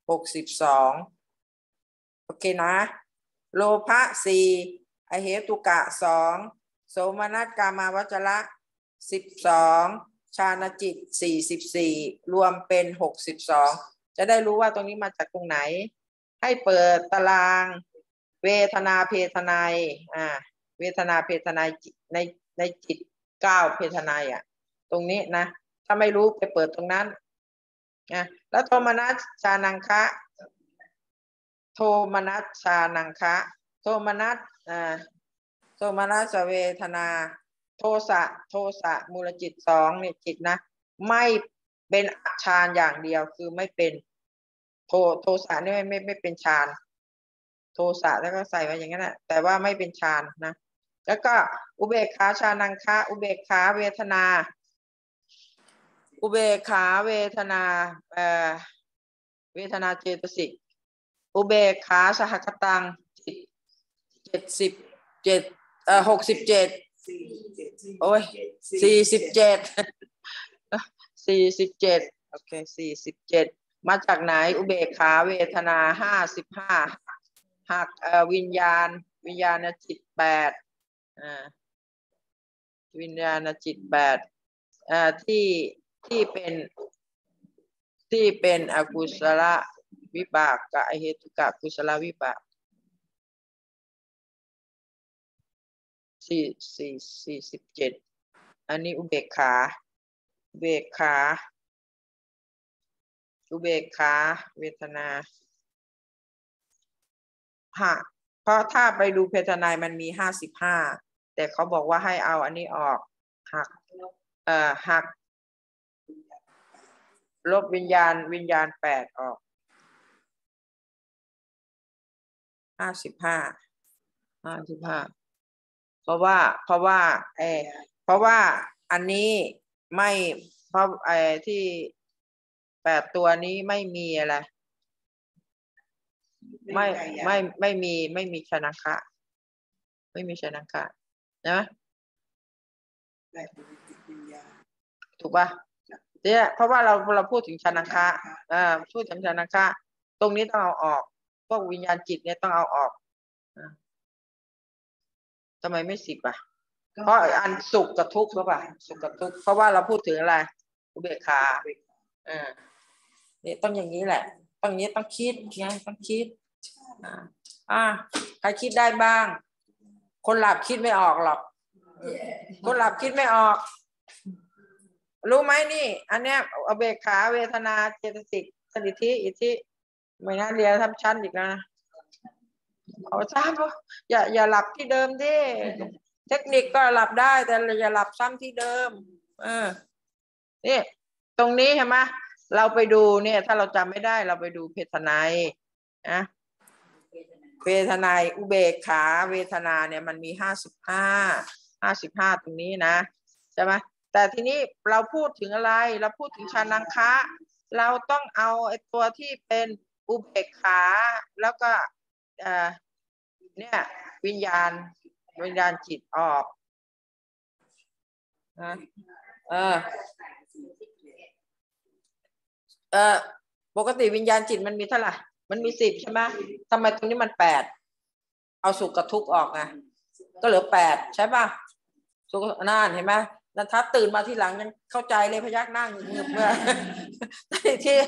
62โอเคนะโลภะ4อเหตุกะ2โสมนัสกามาวจระ12ฌานจิต44รวมเป็น62จะได้รู้ว่าตรงนี้มาจากตรงไหนให้เปิดตารางเวทนาเพทนัยเวทนาเพทนัยในจิต9เพทนัยตรงนี้นะถ้าไม่รู้ไปเปิดตรงนั้นแล้วโทมนัสชานังคะโทมนัสชานังคะโทมนัสเวทนาโทสะมูลจิต2เนี่ยจิตนะไม่เป็นฌานอย่างเดียวคือไม่เป็นโทสะนี่ไม่เป็นฌานโทสะแล้วก็ใส่ไว้อย่างนั้นแหละแต่ว่าไม่เป็นฌานนะแล้วก็อุเบกขาชานังคะอุเบกขาเวทนาเวทนาเจตสิกอุเบกขาสหคตัง67โอ้ย47โอเค47มาจากไหนอุเบกขาเวทนา55หักวิญญาณจิต8วิญญาณจิต8ที่เป็นอกุศลวิบากกับอเหตุกะกุศลวิบาก 47อันนี้อุเบกขาอุเบกขาอุเบกขาเวทนาเพราะถ้าไปดูเพทนายมันมี55แต่เขาบอกว่าให้เอาอันนี้ออกหักหักลบวิญญาณ8ออก55เพราะว่าอันนี้ไม่เพราะที่8ตัวนี้ไม่มีอะไรไม่มีชนะคะไม่มีชนะคะนะถูกป่ะเนี่ยเพราะว่าเราพูดถึงชนะคะพูดถึงชนะคะตรงนี้ต้องเอาออกพวกวิญญาณจิตเนี่ยต้องเอาออกทำไมไม่10อ่ะเพราะอันสุขกับทุกข์หรือเปล่าสุขกับทุกข์เพราะว่าเราพูดถึงอะไรอุเบกขาเนี่ยต้องอย่างนี้แหละต้องอย่างนี้ต้องคิดไงต้องคิดใครคิดได้บ้างคนหลับคิดไม่ออกหรอกคนหลับคิดไม่ออกรู้ไหมนี่อันเนี้ยอุเบกขาเวทนาเจตสิกสถิธิอิทธิไม่น่าเรียนทำชั้นอีกนะเอาซ้ำอย่าหลับที่เดิมดิเทคนิคก็หลับได้แต่อย่าหลับซ้ำที่เดิมนี่ตรงนี้ใช่ไหมเราไปดูเนี่ยถ้าเราจำไม่ได้เราไปดูเพทนายนะเวทนายอุเบกขาเวทนาเนี่ยมันมี55ตรงนี้นะใช่ไหมแต่ทีนี้เราพูดถึงอะไรเราพูดถึงชานังคะเราต้องเอาไอ้ตัวที่เป็นอุเบกขาแล้วก็เนี่ยวิญญาณจิตออกนะปกติวิญญาณจิตมันมีเท่าไหร่มันมี10ใช่ไหมทำไมตรงนี้มัน8เอาสุขกับทุกข์ออกไงก็เหลือ8ใช่ป่ะสุขน่านเห็นไหมนันทัดตื่นมาที่หลังยังเข้าใจเลยพยักหน้าเงือบเมื่อที่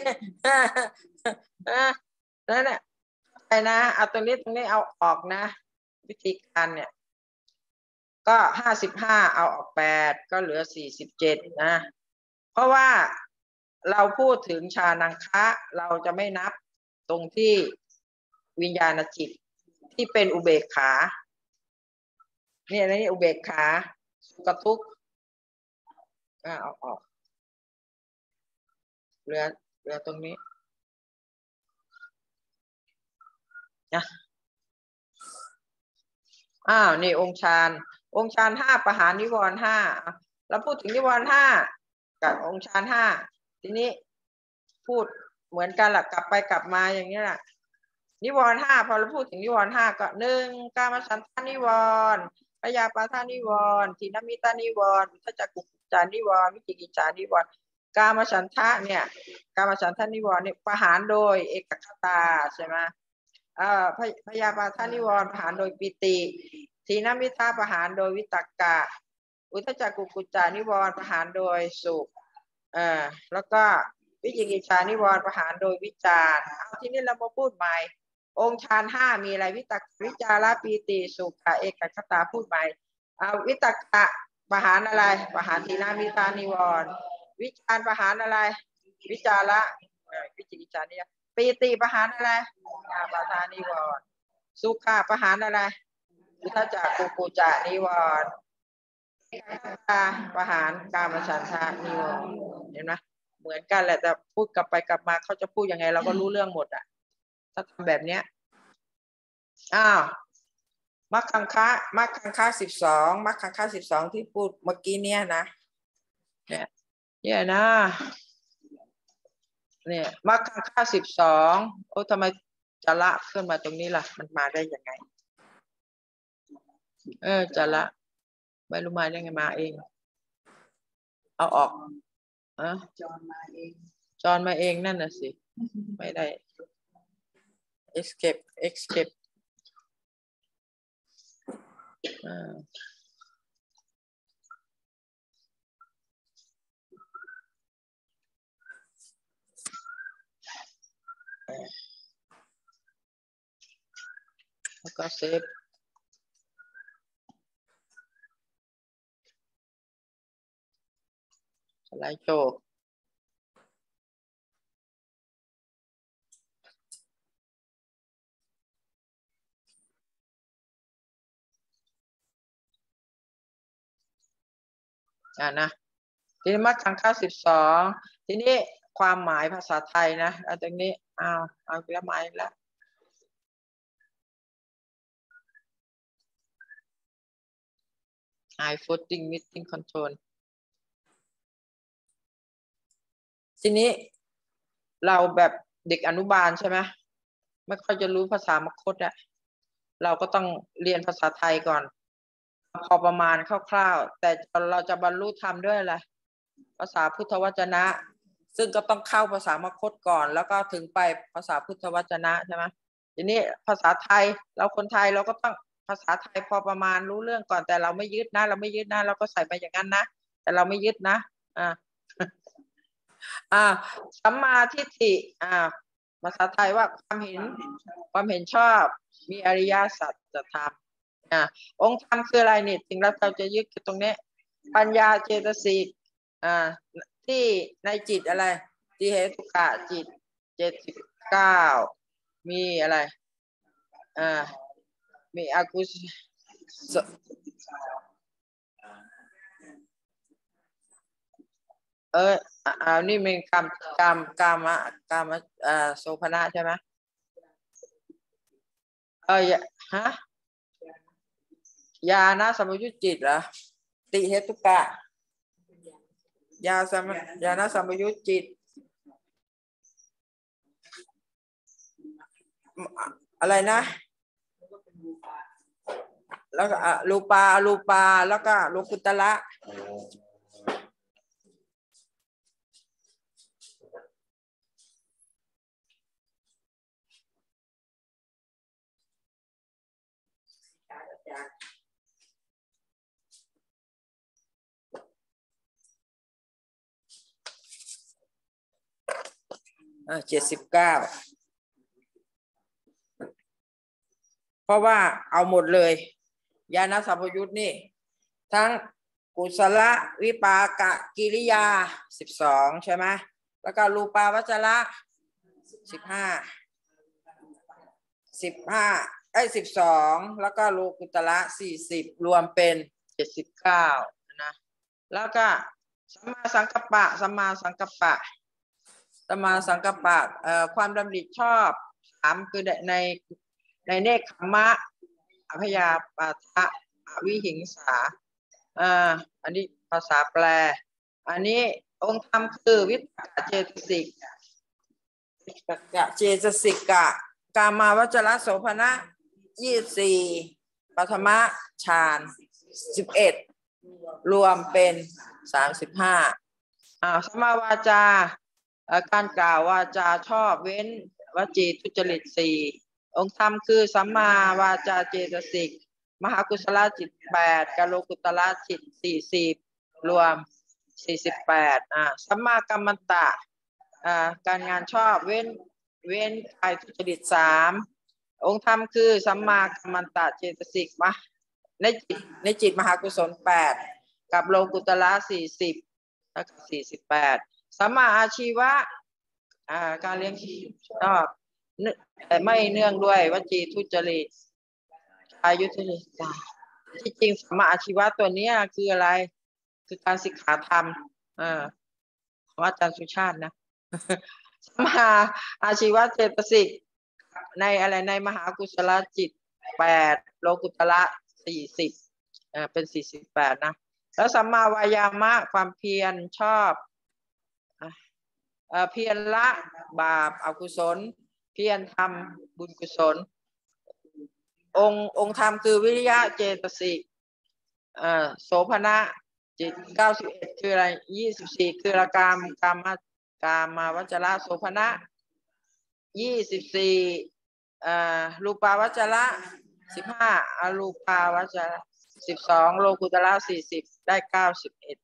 นั่นแหละไปนะเอาตรงนี้เอาออกนะวิธีการเนี่ยก็55เอาออก8ก็เหลือ47นะเพราะว่าเราพูดถึงชานังคะเราจะไม่นับตรงที่วิญญาณจิตที่เป็นอุเบกขาเนี่ยนี่อุเบกขาสุขทุกข์เอาออกเหลือตรงนี้นะนี่องค์ฌาน5ประหารนิวรณ์5เราพูดถึงนิวรณ์5กับองค์ฌาน5ทีนี้พูดเหมือนกันแหละกลับไปกลับมาอย่างนี้แหละนิวรณ์5พอเราพูดถึงนิวรณ์5ก็1กามฉันทานิวรณ์พยาปาทานิวรณ์ทินมิตานิวรณ์ทัจจกุกุจจานิวรณ์วิจิกิจจานิวรณ์กามฉันทะเนี่ยกามฉันทานิวรณ์เนี่ยประหารโดยเอกคตาใช่ไหมพยาปาทานิวรณ์ประหารโดยปิติทีนมิทาประหารโดยวิตกะอุทจักกุกุจจานิวรณ์ประหารโดยสุขแล้วก็วิจิกิจฉานิวรณ์ประหารโดยวิจารทีนี้เรามาพูดใหม่องค์ฌาน5มีอะไรวิตกวิจาระปีติสุขเอกคตาพูดใหม่วิตกะประหารอะไรประหารทีนมิทานิวรณ์วิจารประหารอะไรวิจาระวิจิกิจฉานิปีติประหารอะไรปาทานิวรณ์สุขะประหารอะไรอุทจักกุกุจจานิวรณ์ประหารกามฉันทะนิวรณ์เห็นไหมเหมือนกันแหละแต่พูดกลับไปกลับมาเขาจะพูดยังไงเราก็รู้เรื่องหมดอ่ะถ้าทำแบบเนี้ยมัคคังคะ12มัคคังคะ12ที่พูดเมื่อกี้เนี้ยนะเนี่ยนะเนี่ยมัคคังคะ12โอ้ทำไมจะละขึ้นมาตรงนี้ล่ะมันมาได้ยังไงจะละไม่รู้มาได้ไงมาเองเอาออกจอนมาเองนั่นน่ะสิไม่ได้ escape แล้วก็เซฟไลฟ์โชว์นะทีนี้มรรคข้อ12ทีนี้ความหมายภาษาไทยนะตรงนี้เอาเรื่องหมายแล้วhigh floating meeting control ทีนี้เราแบบเด็กอนุบาลใช่ไหมไม่ค่อยจะรู้ภาษามคธอะเราก็ต้องเรียนภาษาไทยก่อนพอประมาณคร่าวๆแต่เราจะบรรลุธรรมด้วยอะไรภาษาพุทธวจนะซึ่งก็ต้องเข้าภาษามคธก่อนแล้วก็ถึงไปภาษาพุทธวจนะใช่ไหมทีนี้ภาษาไทยเราคนไทยเราก็ต้องภาษาไทยพอประมาณรู้เรื่องก่อนแต่เราไม่ยึดนะเราไม่ยึดนะเราก็ใส่ไปอย่างนั้นนะแต่เราไม่ยึดนะสัมมาทิฏฐิภาษาไทยว่าความเห็นชอบมีอริยสัจธรรมองค์ธรรมคืออะไรนี่ถึงเราจะยึดตรงนี้ปัญญาเจตสิกที่ในจิตอะไรที่เหตุกะจิต79มีอะไรมีอกุศลนี่เป็นกามโสภณะใช่ไหมฮะญาณสัมปยุตจิตเหรอติเหตุกะญาณสัมปยุตจิตอะไรนะแล้วก็รูปาแล้วก็โลกุตละ79เพราะว่าเอาหมดเลยญาณสัมปยุตนี่ทั้งกุศลวิปากะกิริยา12ใช่ไหมแล้วก็รูปาวจระ12แล้วก็โลกุตละ40รวมเป็น79นะแล้วก็สัมมาสังกัปปะความดำริชอบ3คือในเนกขัมมะอภยาปาทะวิหิงสาอันนี้ภาษาแปลอันนี้องค์ธรรมคือวิตกเจตสิกกามาวจรโสภณะ24ปฐมฌาน11รวมเป็น35สัมมาวาจาการกล่าววาจาชอบเว้นวจีทุจริต4องค์ธรรมคือสัมมาวาจาเจตสิกมหากุศลจิต8กโลกุตละจิต40รวม48สัมมากัมมันตะการงานชอบเว้นกายทุจริต3องค์ธรรมคือสัมมากัมมันตะเจตสิกในจิตมหากุศล8กับโลกุตละ40แล้วก็48สัมมาอาชีวะการเลี้ยงชอบแต่ไม่เนื่องด้วยวจีทุจริตอายุทุจริตที่จริงสัมมาอาชีวะตัวนี้คืออะไรคือการสิกขาธรรมของอาจารย์สุชาตินะสัมมาอาชีวะเจตสิกในอะไรในมหากุศลจิต8โลกุตละ40เป็น48นะแล้วสัมมาวายามะความเพียรชอบเพียรละบาปอกุศลเพียรทำบุญกุศลองค์ธรรมคือวิริยะเจตสิกโสภณะจิต91คืออะไร24คือกามาวจระโสภณะ24รูปาวจระ15อรูปาวจระ12โลกุตละ40ได้91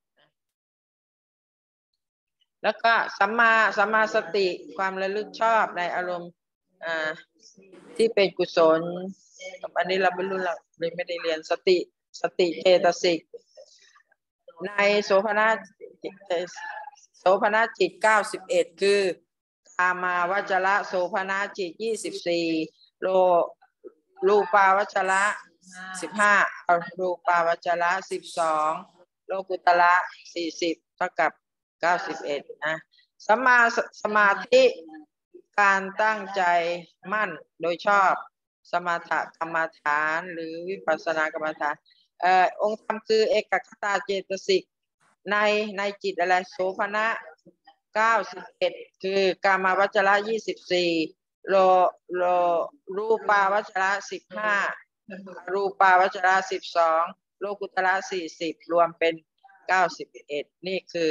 แล้วก็สัมมาสติความระลึกชอบในอารมณ์ที่เป็นกุศลอันนี้เราไม่รู้เราไม่ได้เรียนสติเจตสิกในโสภณะภณจิต91คือกามาวจระโสภณจิต24รูปาวจระ15รูปาวจระ12โลกุตระ40เท่ากับ91นะสมาธิการตั้งใจมั่นโดยชอบสมถกรรมฐานหรือวิปัสสนากรรมฐานองค์ธรรมคือเอกคตาเจตสิกในจิตอะไรโสภณะ91คือกามาวจระ24รูปาวจระ15รูปาวจระ12โลกุตระ40รวมเป็น91นี่คือ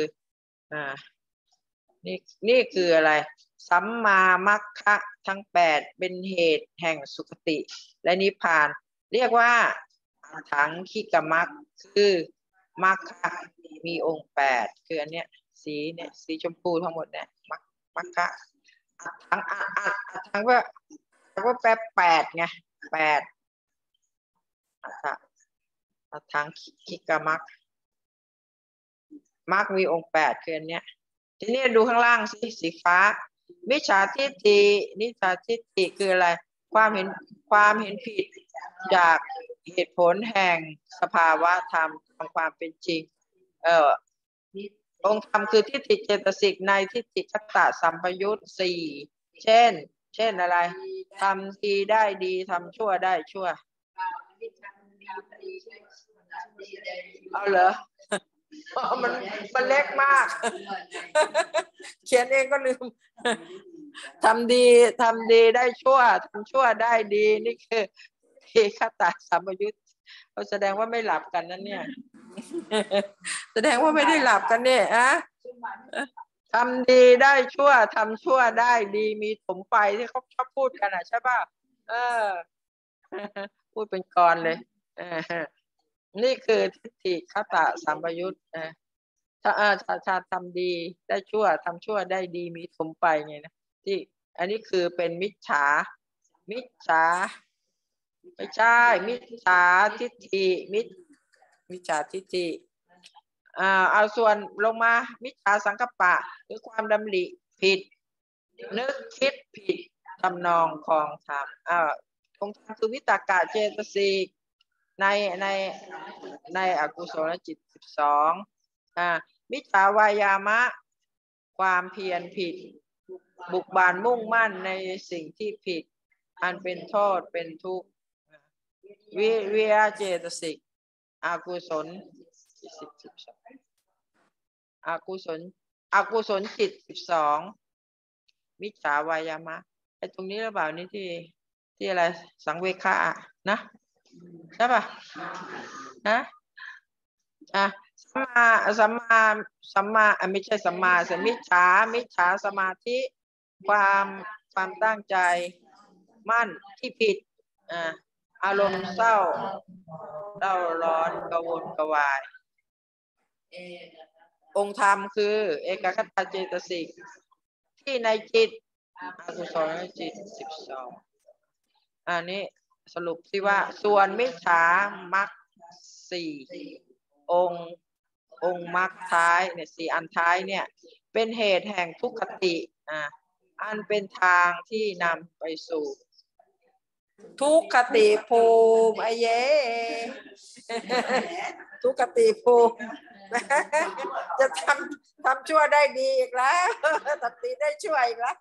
นี่คืออะไรสัมมามัคคะทั้ง8เป็นเหตุแห่งสุคติและนิพพานเรียกว่าถังคิกมัคคือมัคคะมีองค์8คืออันเนี้ยสีชมพูทั้งหมดเนี่ยมัคคะทั้งว่าแปล8ไง8ถังคิกมัคมีองค์8คืออันเนี้ยทีนี้ดูข้างล่างสีฟ้ามิจฉาทิฏฐิคืออะไรความเห็นผิดจากเหตุผลแห่งสภาวะธรรมของความเป็นจริงองค์ธรรมคือทิฏฐิเจตสิกในทิฏฐิคตสัมปยุต4เช่นอะไรทำดีได้ดีทำชั่วได้ชั่วเอาเหรอมันเล็กมากเขียนเองก็ลืมทำดีได้ชั่วทำชั่วได้ดีนี่คือคตสัมปยุตแสดงว่าไม่หลับกันนั่นเนี่ยแสดงว่าไม่ได้หลับกันเนี่ยทำดีได้ชั่วทำชั่วได้ดีมีสมไปที่เขาชอบพูดกันใช่ป่ะพูดเป็นกรเลยนี่คือทิฏฐิคตสัมปยุตถ้าทำดีได้ชั่วทำชั่วได้ดีมีสมไปไงนะที่อันนี้คือเป็นมิจฉาไม่ใช่มิจฉาทิฏฐิมิจฉาทิฏฐิเอาส่วนลงมามิจฉาสังกัปปะคือความดำริผิดนึกคิดผิดทำนองของธรรมองค์ธรรมคือวิตากะเจตสิกในอกุศลจิต12มิจฉาวายามะความเพียรผิดบุกบานมุ่งมั่นในสิ่งที่ผิดอันเป็นโทษเป็นทุกข์วิริยะเจตสิกอกุศลอกุศลจิต12มิจฉาวายามะไอ้ตรงนี้หรือเปล่านี่ที่อะไรสังเวคะนะใช่ป่ะนะสัมมาไม่ใช่สัมมามิจฉาสมาธิความตั้งใจมั่นที่ผิดอารมณ์เศร้าร้อนกระวนกระวายองค์ธรรมคือเอกคตาเจตสิกที่ในจิตอกุศลจิต12อันนี้สรุปที่ว่าส่วนมิจฉามรรค4องค์มรรคท้ายเนี่ย4อันท้ายเนี่ยเป็นเหตุแห่งทุกขติอันเป็นทางที่นำไปสู่ทุกขติภูมิเย่ทุกขติภูมิจะทำชั่วได้ดีอีกแล้วทำดีได้ชั่วอีกแล้ว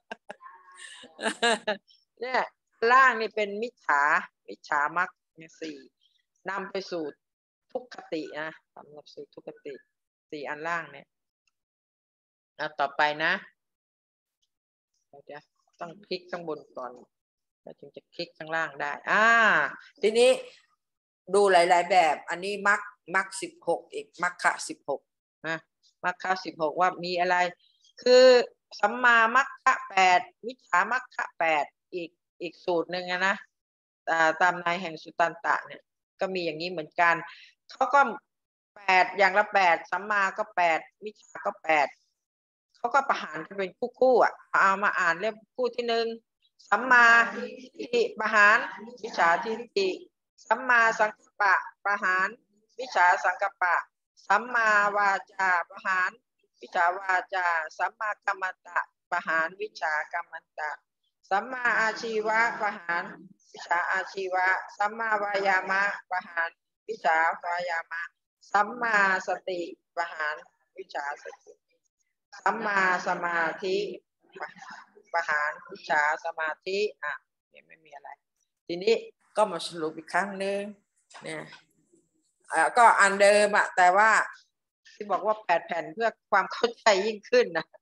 เนี่ยล่างนี่เป็นมิจฉามรรค4นำไปสู่ทุกขตินะนำไปสู่ทุกขติ4อันล่างเนี่ยต่อไปนะเดี๋ยวต้องคลิกข้างบนก่อนแล้วถึงจะคลิกข้างล่างได้ทีนี้ดูหลายๆแบบอันนี้มรรค16อีกมรรค16นะมรรค16ว่ามีอะไรคือสัมมามัคคะ8มิจฉามัคคะ8อีกสูตรหนึ่งนะตามนายแห่งสุตันตะเนี่ยก็มีอย่างนี้เหมือนกันเขาก็8อย่างละ8สัมมาก็8มิจฉาก็8เขาก็ประหารกันเป็นคู่เอามาอ่านเล่มคู่ที่1สัมมาทิฏฐิประหารมิจฉาทิฏฐิสัมมาสังกัปปะประหารมิจฉาสังกัปปะสัมมาวาจาประหารมิวิชาวาจาสัมมากัมมันตะประหารวิชากัมมันตะสัมมาอาชีวะประหารวิชาอาชีวะสัมมาวายามะประหารวิชาวายามะสัมมาสติประหารวิชาสติสัมมาสมาธิประหารวิชาสมาธินี่ไม่มีอะไรทีนี้ก็มาสรุปอีกครั้งหนึ่งเนี่ยก็อันเดิมแต่ว่าที่บอกว่า8 แผ่นเพื่อความเข้าใจยิ่งขึ้นนะ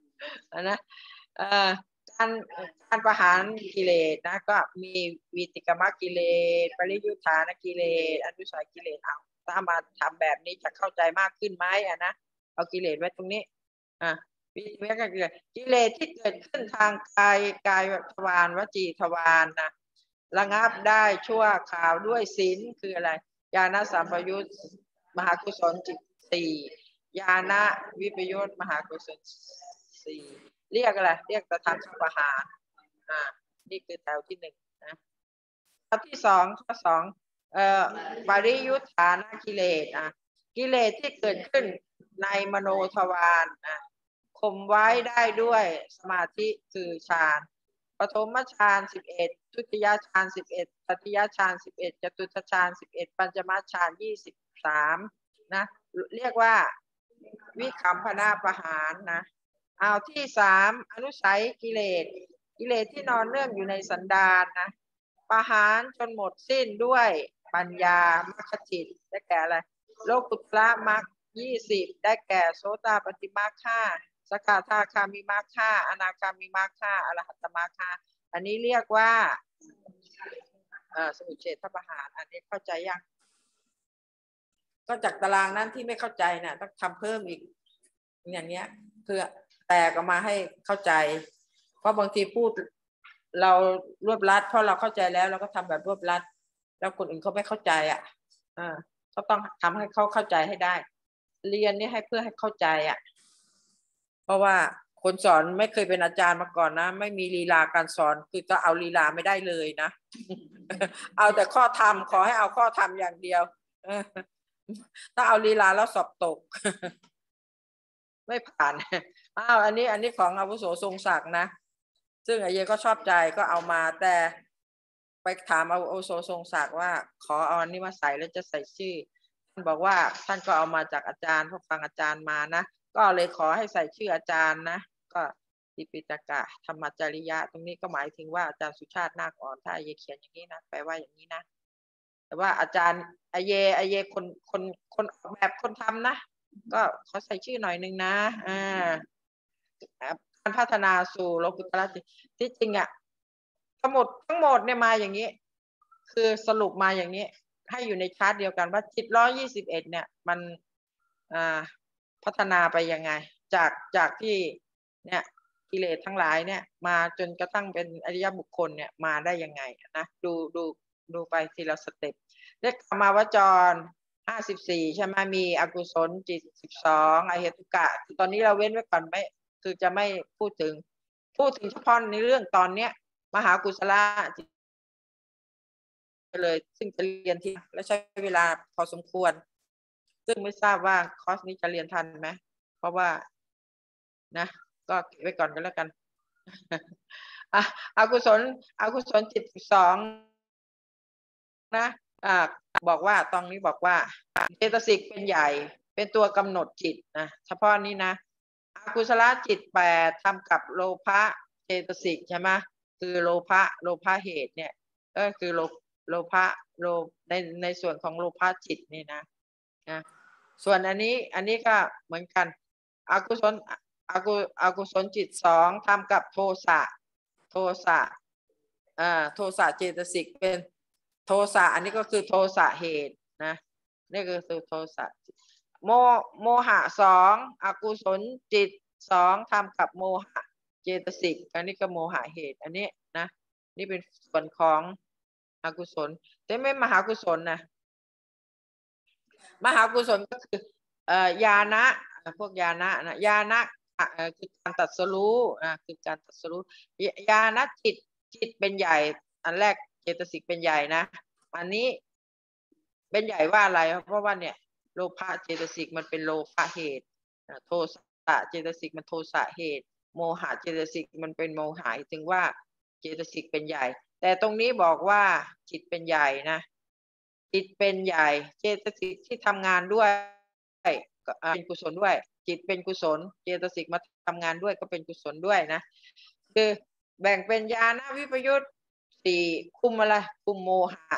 การประหารกิเลสนะก็มีวิติกรรมกิเลสปริยุทธานกิเลสอนุสัยกิเลสถ้ามาทำแบบนี้จะเข้าใจมากขึ้นไหมนะเอากิเลสไว้ตรงนี้วิติกรรมกิเลสที่เกิดขึ้นทางกายทวารวจีทวารนะระงับได้ชั่วคราวด้วยศีลคืออะไรญาณสัมปยุตมหากุศลจิต4ญาณวิปยุตมหากุศล4เรียกอะไรเรียกตถาคตประหารนี่คือแถวที่1นะแถวที่2ข้อ2ปริยุทธานกิเลสกิเลสที่เกิดขึ้นในมโนทวารข่มไว้ได้ด้วยสมาธิคือฌานปฐมฌาน11ทุติยฌาน11ตติยฌาน11จตุตฌาน11ปัญจมฌาน23นะเรียกว่าวิคัมภนาประหารนะเอาที่3อนุสัยกิเลสที่นอนเนื่องอยู่ในสันดานนะประหารจนหมดสิ้นด้วยปัญญามรรคจิตได้แก่อะไรโลกุตระมรรค20ได้แก่โสตปฏิมรรค5สกทาคามิมรรค5อนาคามิมรรค5อรหัตมรรค5อันนี้เรียกว่าสมุจเฉทประหารอันนี้เข้าใจยังก็จากตารางนั้นที่ไม่เข้าใจนะต้องทำเพิ่มอีกอย่างเนี้ยเพื่อแตกออกมาให้เข้าใจเพราะบางทีพูดเรารวบรัดเพราะเราเข้าใจแล้วเราก็ทำแบบรวบรัดแล้วคนอื่นเขาไม่เข้าใจก็ต้องทำให้เขาเข้าใจให้ได้เรียนนี่ให้เพื่อให้เข้าใจเพราะว่าคนสอนไม่เคยเป็นอาจารย์มาก่อนนะไม่มีลีลาการสอนคือจะเอาลีลาไม่ได้เลยนะ เอาแต่ข้อธรรมขอให้เอาข้อธรรมอย่างเดียวถ้าเอาลีลาแล้วสอบตก ไม่ผ่านอันนี้ของอาวุโสทรงศักดิ์นะซึ่งไอเยก็ชอบใจก็เอามาแต่ไปถามอาวุโสทรงศักดิ์ว่าขอเอาอันนี้มาใส่แล้วจะใส่ชื่อท่านบอกว่าท่านก็เอามาจากอาจารย์เพราะฟังอาจารย์มานะก็เลยขอให้ใส่ชื่ออาจารย์นะก็ติปิตกะธรรมจริยะตรงนี้ก็หมายถึงว่าอาจารย์สุชาตินาคอ่อนถ้าไอเยเขียนอย่างนี้นะแปลว่าอย่างนี้นะแต่ว่าอาจารย์ไอเยคนออกแบบคนทำนะก็ขอใส่ชื่อหน่อยนึงนะการพัฒนาสู่โลกุตตรจิตที่จริงทั้งหมดเนี่ยมาอย่างนี้คือสรุปมาอย่างนี้ให้อยู่ในชาร์ตเดียวกันว่าจิต121เนี่ยมันพัฒนาไปยังไงจากที่เนี่ยกิเลสทั้งหลายเนี่ยมาจนกระทั่งเป็นอริยบุคคลเนี่ยมาได้ยังไงนะดูไปทีละสเต็ปเลขกามาวจร54ใช่ไหมมีอกุศลจิต12อเหตุกะตอนนี้เราเว้นไว้ก่อนไม่คือจะไม่พูดถึงเฉพาะในเรื่องตอนเนี้ยมหากุศลจิตเลยซึ่งจะเรียนที่และใช้เวลาพอสมควรซึ่งไม่ทราบว่าคอร์สนี้จะเรียนทันไหมเพราะว่านะก็เก็บไว้ก่อนก็แล้วกันอกุศลจิต12นะบอกว่าตรงนี้บอกว่าเจตสิกเป็นใหญ่เป็นตัวกำหนดจิตนะเฉพาะนี้นะอกุศลจิต8ทำกับโลภะเจตสิกใช่ไหมคือโลภะเหตุเนี่ยก็คือโลภะในส่วนของโลภะจิตนี่นะส่วนอันนี้ก็เหมือนกันอกุศลจิต2ทำกับโทสะเจตสิกเป็นโทสะอันนี้ก็คือโทสะเหตุนะนี่ก็คือโทสะโมหะ2อกุศลจิต2ทำกับโมหะเจตสิกอันนี้ก็โมหะเหตุอันนี้นะนี่เป็นส่วนของอกุศลแต่ไม่มหากุศลนะมหากุศลก็คือญาณะพวกญาณะนะญาณะคือการตรัสรู้คือการตรัสรู้ญาณจิตเป็นใหญ่อันแรกเจตสิกเป็นใหญ่นะอันนี้เป็นใหญ่ว่าอะไรเพราะว่าเนี่ยโลภะเจตสิกมันเป็นโลภะเหตุโทสสะเจตสิกมันโทสะเหตุโมหะเจตสิกมันเป็นโมหะถึงว่าเจตสิกเป็นใหญ่แต่ตรงนี้บอกว่าจิตเป็นใหญ่นะจิตเป็นใหญ่เจตสิกที่ทำงานด้วยเป็นกุศลด้วยจิตเป็นกุศลเจตสิกมาทำงานด้วยก็เป็นกุศลด้วยนะคือแบ่งเป็นญาณวิปยุตสี่คุมอะไรคุมโมหะ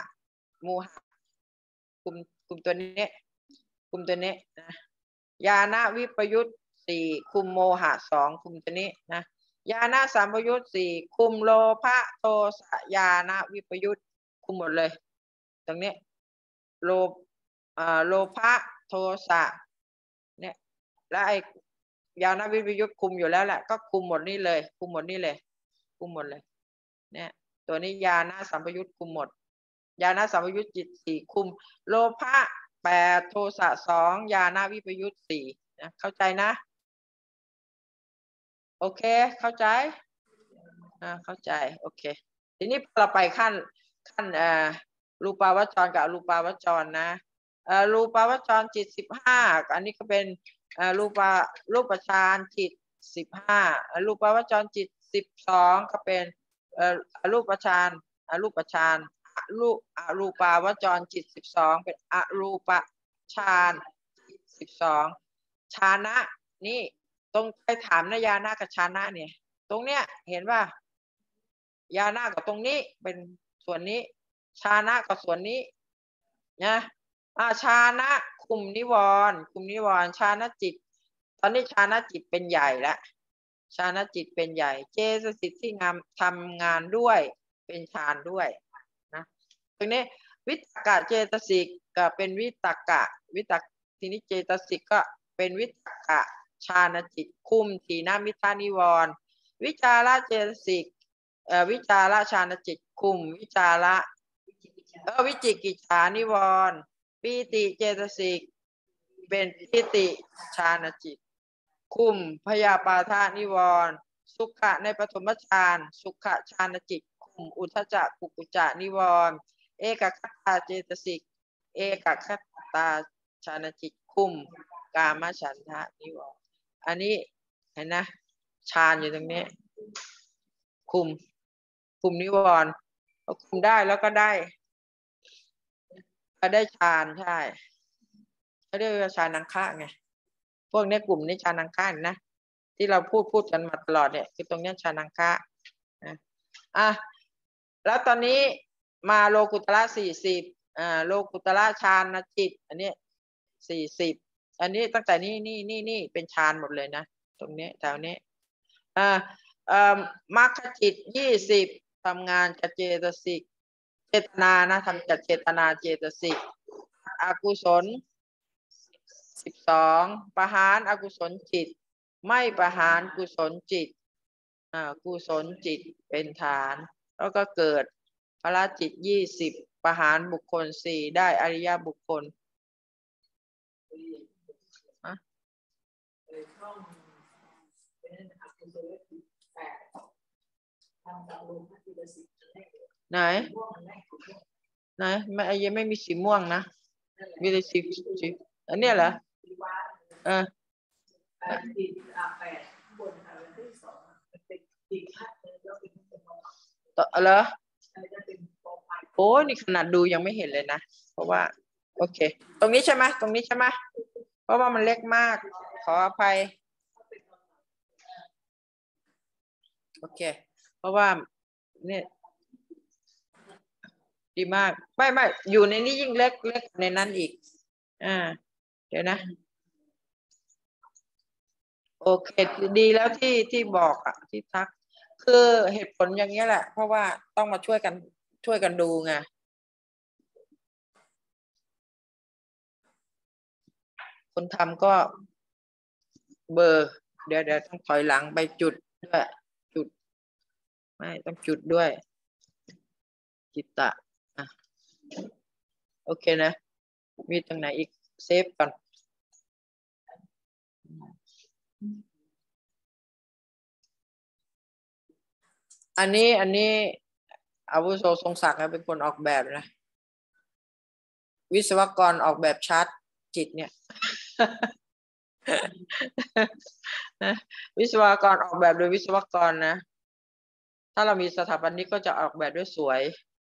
คุมตัวนี้คุมตัวนี้นะญาณวิปยุตสี่คุมโมหะสองคุมตัวนี้นะญาณสัมปยุตสี่คุมโลภะโทสะญาณวิปยุตคุมหมดเลยตรงนี้โลภะโทสะเนี่ยแล้วไอ้ญาณวิปยุตคุมอยู่แล้วแหละก็คุมหมดนี่เลยคุมหมดนี่เลยคุมหมดเลยเนี่ยตัวนี้ญาณสัมปยุตคุมหมดญาณสัมปยุตจิตสี่คุมโลภะ8โทสะ2ญาณวิปยุต4นะเข้าใจนะโอเคเข้าใจเข้าใจโอเคทีนี้เราไปขั้นรูปาวจรกับอรูปาวจรนะรูปาวจรจิต15อันนี้ก็เป็นรูปฌานจิต15รูปาวจรจิต12ก็เป็นรูปฌานอรูปปาวจรจิต12เป็นอรูปฌาน12ฌานะนี่ตรงไปถามนะญาณกับฌานะเนี่ยตรงเนี้ยเห็นว่าญาณกับตรงนี้เป็นส่วนนี้ฌานะกับส่วนนี้นะฌานะคุมนิวรณ์ฌานะจิตตอนนี้ฌานะจิตเป็นใหญ่แล้วฌานะจิตเป็นใหญ่เจตสิกที่ทำงานด้วยเป็นฌานด้วยนะตรงนี้วิตกะเจตสิกก็เป็นวิตกะทีนี้เจตสิกก็เป็นวิตกะฌานจิตคุมทีนมิทานิวรณ์วิจาระเจตสิกวิจาระฌานจิตคุมวิจาระวิจิกิจฉานิวรณ์ปีติเจตสิกเป็นปีติฌานจิตคุมพยาปาทานิวรณ์สุขะในปฐมฌานสุขะฌานจิตคุมอุทธัจจะกุกุจจะนิวรณ์เอกคตาเจตสิกเอกคตาฌานจิตคุมกามฉันทะนิวรณ์อันนี้เห็นนะฌานอยู่ตรงนี้คุมนิวรณ์คุมได้แล้วก็ได้ฌานใช่เขาเรียกว่าฌานังคะไงพวกนี้กลุ่มนี้ฌานังคะนะที่เราพูดกันมาตลอดเนี่ยคือตรงนี้ฌานังคะนะแล้วตอนนี้มาโลกุตระ40โลกุตระฌานจิตอันนี้40อันนี้ตั้งแต่นี่เป็นฌานหมดเลยนะตรงนี้แถวนี้มรรคจิต20ทำงานกับเจตสิกเจตนานะทำกับเจตนาเจตสิกอกุศล12ประหารอกุศลจิตไม่ประหารกุศลจิตกุศลจิตเป็นฐานแล้วก็เกิดพละจิต20ประหารบุคคล4ได้อริยบุคคลไหนไม่ยังไม่มีสีม่วงนะมีแต่สีอันนี้เหรอเหรอโอ้นี่ขนาดดูยังไม่เห็นเลยนะเพราะว่าโอเคตรงนี้ใช่ไหมเพราะว่ามันเล็กมากขออภัยโอเคเพราะว่าเนี่ยดีมากไม่อยู่ในนี้ยิ่งเล็กในนั้นอีกเดี๋ยวนะโอเคดีแล้วที่บอกที่ทักคือเหตุผลอย่างนี้แหละเพราะว่าต้องมาช่วยกันดูไงคนทำก็เบอร์เดี๋ยวต้องถอยหลังไปจุดด้วยไม่ต้องจุดด้วยจิตตะโอเคนะมีตรงไหนอีกเซฟก่อนอันนี้อาวุโสทรงศักดิ์เป็นคนออกแบบนะวิศวกรออกแบบชาร์ตจิตเนี่ยวิศวกรออกแบบโดยวิศวกรนะถ้าเรามีสถาปนิกก็จะออกแบบด้วยสวย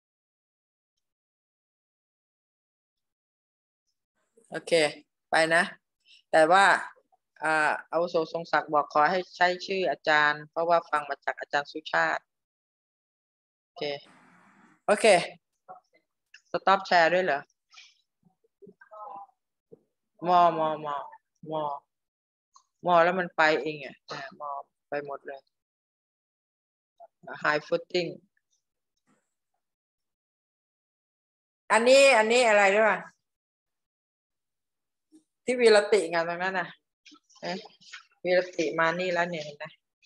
โอเคไปนะแต่ว่าอาวุโสทรงศักดิ์บอกขอให้ใช้ชื่ออาจารย์เพราะว่าฟังมาจากอาจารย์สุชาติโอเคโอเคสต็อปแชร์ด้วยเหรอมอมอมอมอมอแล้วมันไปเองอ่ะมอไปหมดเลย high footing อันนี้อะไรด้วยวะที่วีรติงานตรงนั้นน่ะวีรติมานี่แล้วเนี่ยเห็นไหม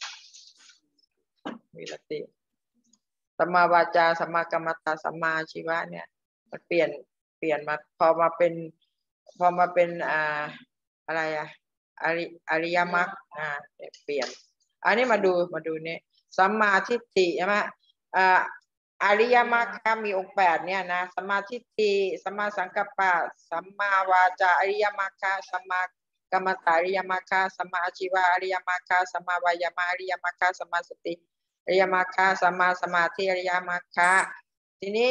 วีรติสัมมาวาจาสัมมากัมมันตสัมมาชีวะเนี่ยมันเปลี่ยนมาพอมาเป็นอะไรอริยมรรคเปลี่ยนอันนี้มาดูเนี่ยสัมมาทิฏฐิใช่ไหมอริยมรรคมีองค์8เนี่ยนะสัมมาทิฏฐิสัมมาสังกัปปะสัมมาวาจาอริยมรรคสัมมากัมมันตอริยมรรคสัมมาอาชีวะอริยมรรคสัมมาวายามะอริยมรรคสัมมาสติอริยมรรคสัมมาสมาธิอริยมรรคทีนี้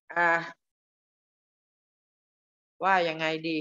ว่ายังไงดี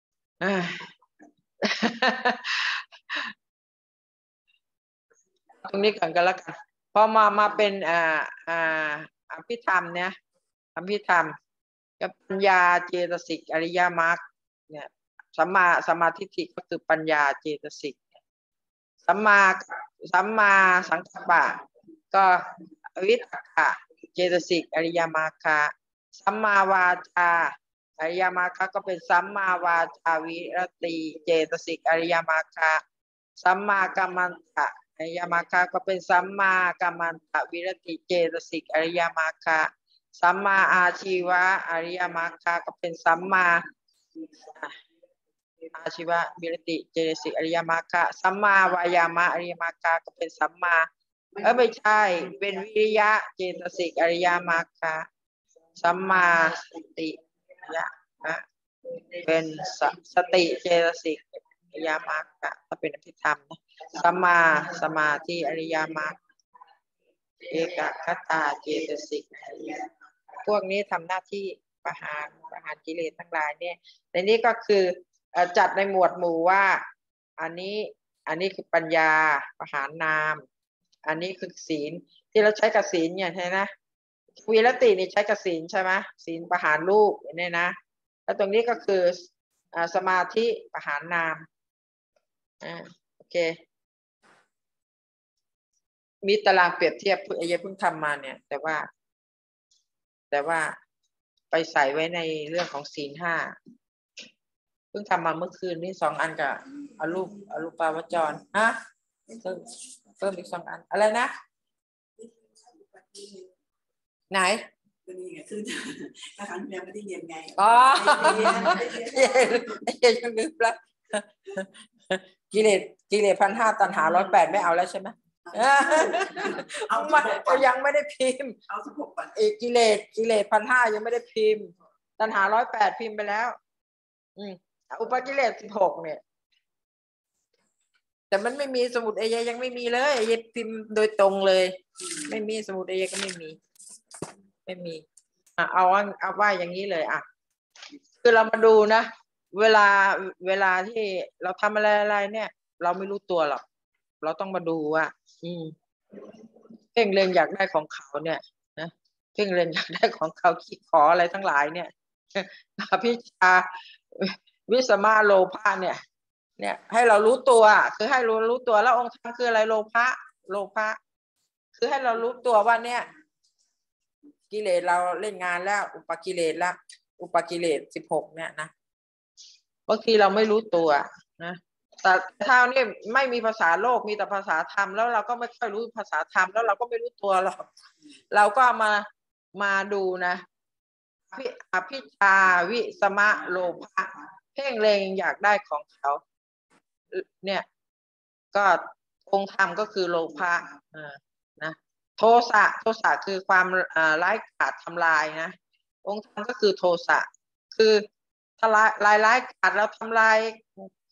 ตรงนี้ก่อนกันแล้วกันพอมาเป็นอภิธรรมเนี่ยอภิธรรมกับปัญญาเจตสิกอริยมรรคเนี่ยสัมมาทิฏฐิก็คือปัญญาเจตสิกสัมมาสังกัปปะก็วิตกะเจตสิกอริยมรรคสัมมาวาจาอริยมรรคก็เป็นสัมมาวาจาวิรติเจตสิกอริยมรรคสัมมากัมมันตะอริยมรรคก็เป็นสัมมากัมมันตะวิรติเจตสิกอริยมรรคสัมมาอาชีวะอริยมรรคก็เป็นสัมมาอาชีวะวิรติเจตสิกอริยมรรคสัมมาวายามะอริยมรรคก็เป็นสัมมาไม่ใช่เป็นวิริยะเจตสิกอริยมรรคสัมมาสติยะเป็นสติเจตสิกอริยมรรคถ้าเป็นอภิธรรมนะสัมมาสมาธิอริยมรรคเอกคตาเจตสิกพวกนี้ทำหน้าที่ประหารกิเลสทั้งหลายเนี่ยในนี้ก็คือจัดในหมวดหมู่ว่าอันนี้คือปัญญาประหารนามอันนี้คือศีลที่เราใช้กับศีลเนี่ยใช่ไหมวีรตินี่ใช้กับศีลใช่ไหมศีลประหารรูปเนี่ยนะแล้วตรงนี้ก็คือสมาธิประหารนามโอเคมีตารางเปรียบเทียบเพิ่งทำมาเนี่ยแต่ว่าไปใส่ไว้ในเรื่องของศีล5เพิ่งทำมาเมื่อคืนนี้2 อันกับอรูปาวจรเพิ่มอีก2 อันอะไรนะไหนก็นี่ไงคือครั้งที่แล้วไม่ได้เรียนไงยังลืมแล้วกิเลส1,500ตัณหา108ไม่เอาแล้วใช่ไหมยังไม่ได้พิมพ์เอา16ก่อนกิเลส1,500ยังไม่ได้พิมพ์ตัณหา108พิมพ์ไปแล้วอุปกิเลส16เนี่ยแต่มันไม่มีสมุดยังไม่มีเลยพิมพ์โดยตรงเลยไม่มีสมุดก็ไม่มีเอาว่าอย่างนี้เลยคือเรามาดูนะเวลาที่เราทำอะไรเนี่ยเราไม่รู้ตัวหรอกเราต้องมาดูว่าเพ่งเล็งอยากได้ของเขาเนี่ยนะเพ่งเล็งอยากได้ของเขาคิดขออะไรทั้งหลายเนี่ยพิชาวิสมาโลภะเนี่ยให้เรารู้ตัวคือให้รู้ตัวแล้วองค์ธรรมคืออะไรโลภะคือให้เรารู้ตัวว่าเนี่ยกิเลสเราเล่นงานแล้วอุปกิเลสแล้วอุปกิเลส16เนี่ยนะบางทีเราไม่รู้ตัวนะแต่ถ้าเนี่ยไม่มีภาษาโลกมีแต่ภาษาธรรมแล้วเราก็ไม่ค่อยรู้ภาษาธรรมแล้วเราก็ไม่รู้ตัวหรอกเราก็มาดูนะอภิชาวิสมะโลภะเพ่งเล็งอยากได้ของเขาเนี่ยก็องค์ธรรมก็คือโลภะนะโทสะคือความร้ายกาจทำลายนะองค์ธรรมก็คือโทสะคือทลายร้ายกาจแล้วทำลาย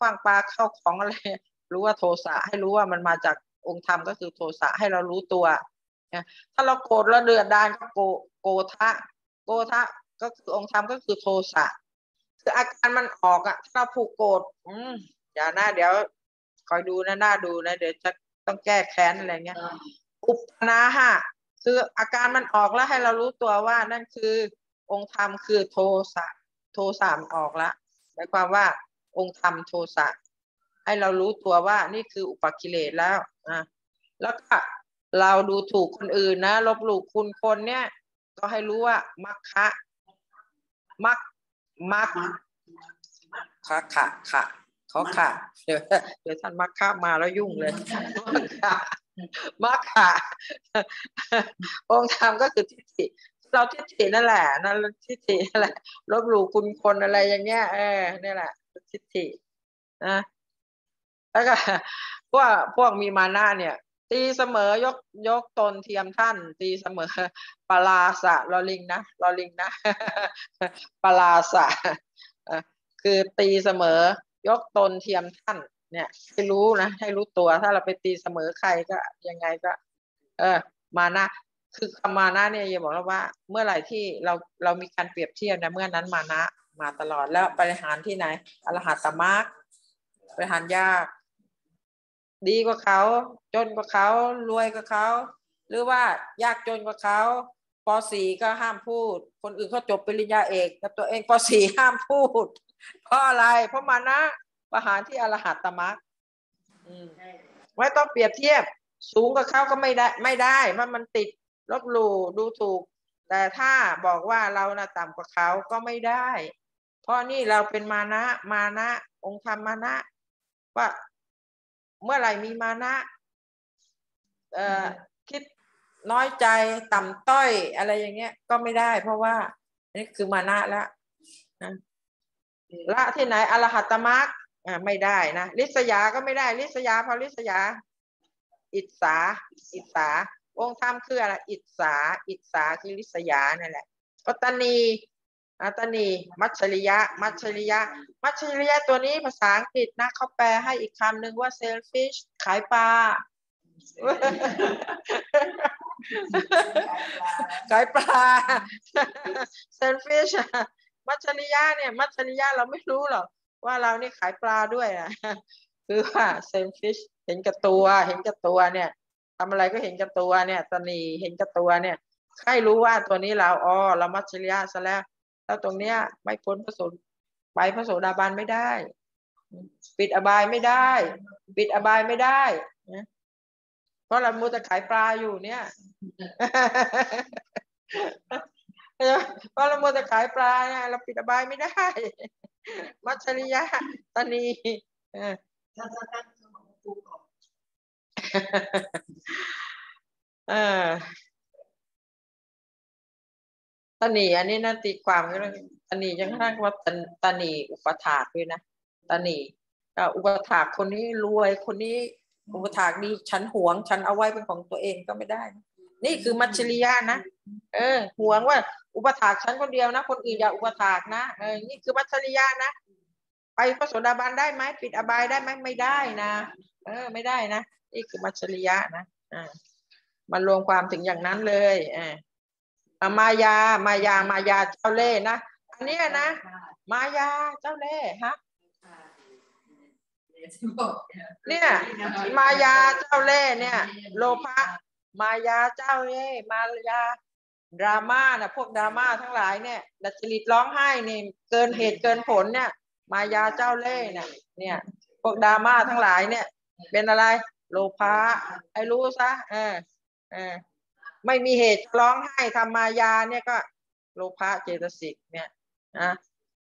ขว้างปาเข้าของอะไรรู้ว่าโทสะให้รู้ว่ามันมาจากองค์ธรรมก็คือโทสะให้เรารู้ตัวนะถ้าเราโกรธแล้วเดือดดาลก็โกทะก็คือองค์ธรรมก็คือโทสะคืออาการมันออกอ่ะถ้าเราผูกโกรธอย่านะเดี๋ยวคอยดูนะน่าดูนะเดี๋ยวจะต้องแก้แค้นอะไรเงี้ยอุปนาหะคืออาการมันออกแล้วให้เรารู้ตัวว่านั่นคือองค์ธรรมคือโทสะมันออกแล้วหมายความว่าองค์ธรรมโทสะให้เรารู้ตัวว่านี่คืออุปกิเลสแล้วแล้วก็เราดูถูกคนอื่นนะลบหลู่คุณคนเนี่ยก็ให้รู้ว่ามัคคะมักค่ะเขาค่ะเดี๋ยวท่านมัคคะมาแล้วยุ่งเลยมัคคะองค์ธรรมก็คือทิฏฐิเราทิฏฐินั่นแหละนั่นทิฏฐินั่นแหละลบหลู่คุณคนอะไรอย่างเงี้ยนี่แหละทิฏฐินะแล้วก็พวกมีมานะเนี่ยตีเสมอยกตนเทียมท่านตีเสมอปลาสะลอลิงนะปลาสะคือตีเสมอยกตนเทียมท่านเนี่ยให้รู้นะให้รู้ตัวถ้าเราไปตีเสมอใครก็ยังไงก็มานะคือคำมานะเนี่ยอย่าบอกแล้วว่าเมื่อไหร่ที่เรามีการเปรียบเทียบนะเมื่อนั้นมานะมาตลอดแล้วบริหารที่ไหนอรหัตตมรรคบริหารยากดีกว่าเขาจนกว่าเขารวยกว่าเขาหรือว่ายากจนกว่าเขาป .4 ก็ห้ามพูดคนอื่นเขาจบปริญญาเอกแต่ตัวเองป .4 ห้ามพูดเพราะอะไรเพราะมานะประหารที่อรหัตตมรรคไม่ต้องเปรียบเทียบสูงกับเขาก็ไม่ได้มันติดลบหลู่ดูถูกแต่ถ้าบอกว่าเราน่ะต่ำกว่าเขาก็ไม่ได้เพราะนี่เราเป็นมานะองค์ธรรมมานะว่าเมื่อไหร่มีมานะคิดน้อยใจต่ำต้อยอะไรอย่างเงี้ยก็ไม่ได้เพราะว่านี่คือมานะแล้วละที่ไหนอรหัตตมรรคไม่ได้นะลิษยาก็ไม่ได้ลิษยาพอลิษยาอิจฉาองค์ธรรมคืออะไรอิจฉาคือลิษยานั่นแหละปัตตนีมัจฉริยะตัวนี้ภาษาอังกฤษนะเขาแปลให้อีกคำหนึ่งว่า selfish ขายปลาขายปลา selfish มัจฉริยะเนี่ยมัจฉริยะเราไม่รู้หรอกว่าเรานี่ขายปลาด้วยนะคือว่า selfish เห็นกับตัวเนี่ยทำอะไรก็เห็นกับตัวเนี่ยตนีเห็นกับตัวเนี่ยให้รู้ว่าตัวนี้เรามัจฉริยะซะแล้วตรงเนี้ยไม่พ้นพระโสดาบันไม่ได้ปิดอบายไม่ได้นะเพราะเรามัวแต่ขายปลาอยู่เนี่ยเพราะเรามัวแต่ขายปลาเนี่ยเราปิดอบายไม่ได้มัจฉริยะตนีตนีอันนี้นั่นตีความก็เลยตนียังข้างว่าตนีอุปถากด้วยนะตนีอุปถากคนนี้รวยคนนี้อุปถากนี้ฉันหวงฉันเอาไว้เป็นของตัวเองก็ไม่ได้นี่คือมัจฉริยะนะหวงว่าอุปถากฉันคนเดียวนะคนอื่นอย่าอุปถากนะนี่คือมัจฉริยะนะไปพระโสดาบันได้ไหมปิดอบายได้ไหมไม่ได้นะไม่ได้นะนี่คือมัจฉริยะนะมันรวมความถึงอย่างนั้นเลยมายาเจ้าเล่ห์นะอันนี้นะมายาเจ้าเล่ห์ฮะเนี่ยมายาเจ้าเล่ห์เนี่ยโลภะมายาเจ้าเล่ห์มายาดราม่านะพวกดราม่าทั้งหลายเนี่ยดัชนีร้องไห้นี่เกินเหตุเกินผลเนี่ยมายาเจ้าเล่ห์เนี่ยพวกดราม่าทั้งหลายเนี่ยเป็นอะไรโลภะให้รู้ซะไม่มีเหตุร้องไห้ทำมายาเนี่ยก็โลภะเจตสิกเนี่ยนะ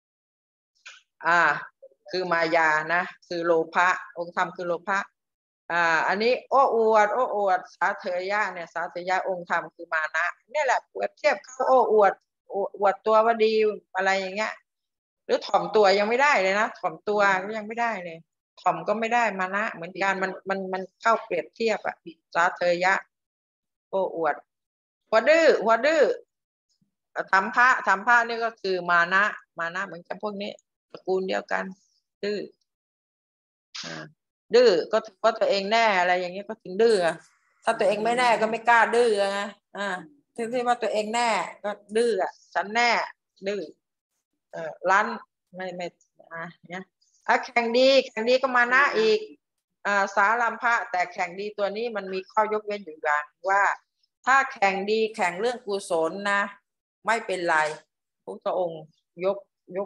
คือมายานะคือโลภะองค์ธรรมคือโลภะอันนี้โอ้อวดสาเถยะเนี่ยสาเถยะองค์ธรรมคือมานะนี่แหละเปรียบเทียบเขาโอ้อวดตัวว่าดีอะไรอย่างเงี้ยหรือถ่อมตัวยังไม่ได้เลยนะถ่อมตัวก็ยังไม่ได้เลยถ่อมก็ไม่ได้มานะเหมือนกันมันเข้าเปรียบเทียบสาเถยะโอ้อวดหัวดื้อธรรมะนี่ก็คือมานะเหมือนกันพวกนี้ตระกูลเดียวกันดื้อดื้อก็ถือว่าตัวเองแน่อะไรอย่างเงี้ยก็ถึงดื้อถ้าตัวเองไม่แน่ก็ไม่กล้าดื้อไงที่ว่าตัวเองแน่ก็ดื้อฉันแน่ดื้อรั้นไม่เนี่ยแข่งดีก็มานะอีกสารัมภะแต่แข่งดีตัวนี้มันมีข้อยกเว้นอยู่อย่างว่าถ้าแข่งดีแข่งเรื่องกุศลนะไม่เป็นไรพระองค์ยก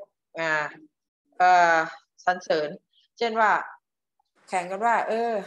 สรรเสริญเช่นว่าแข่งกันว่า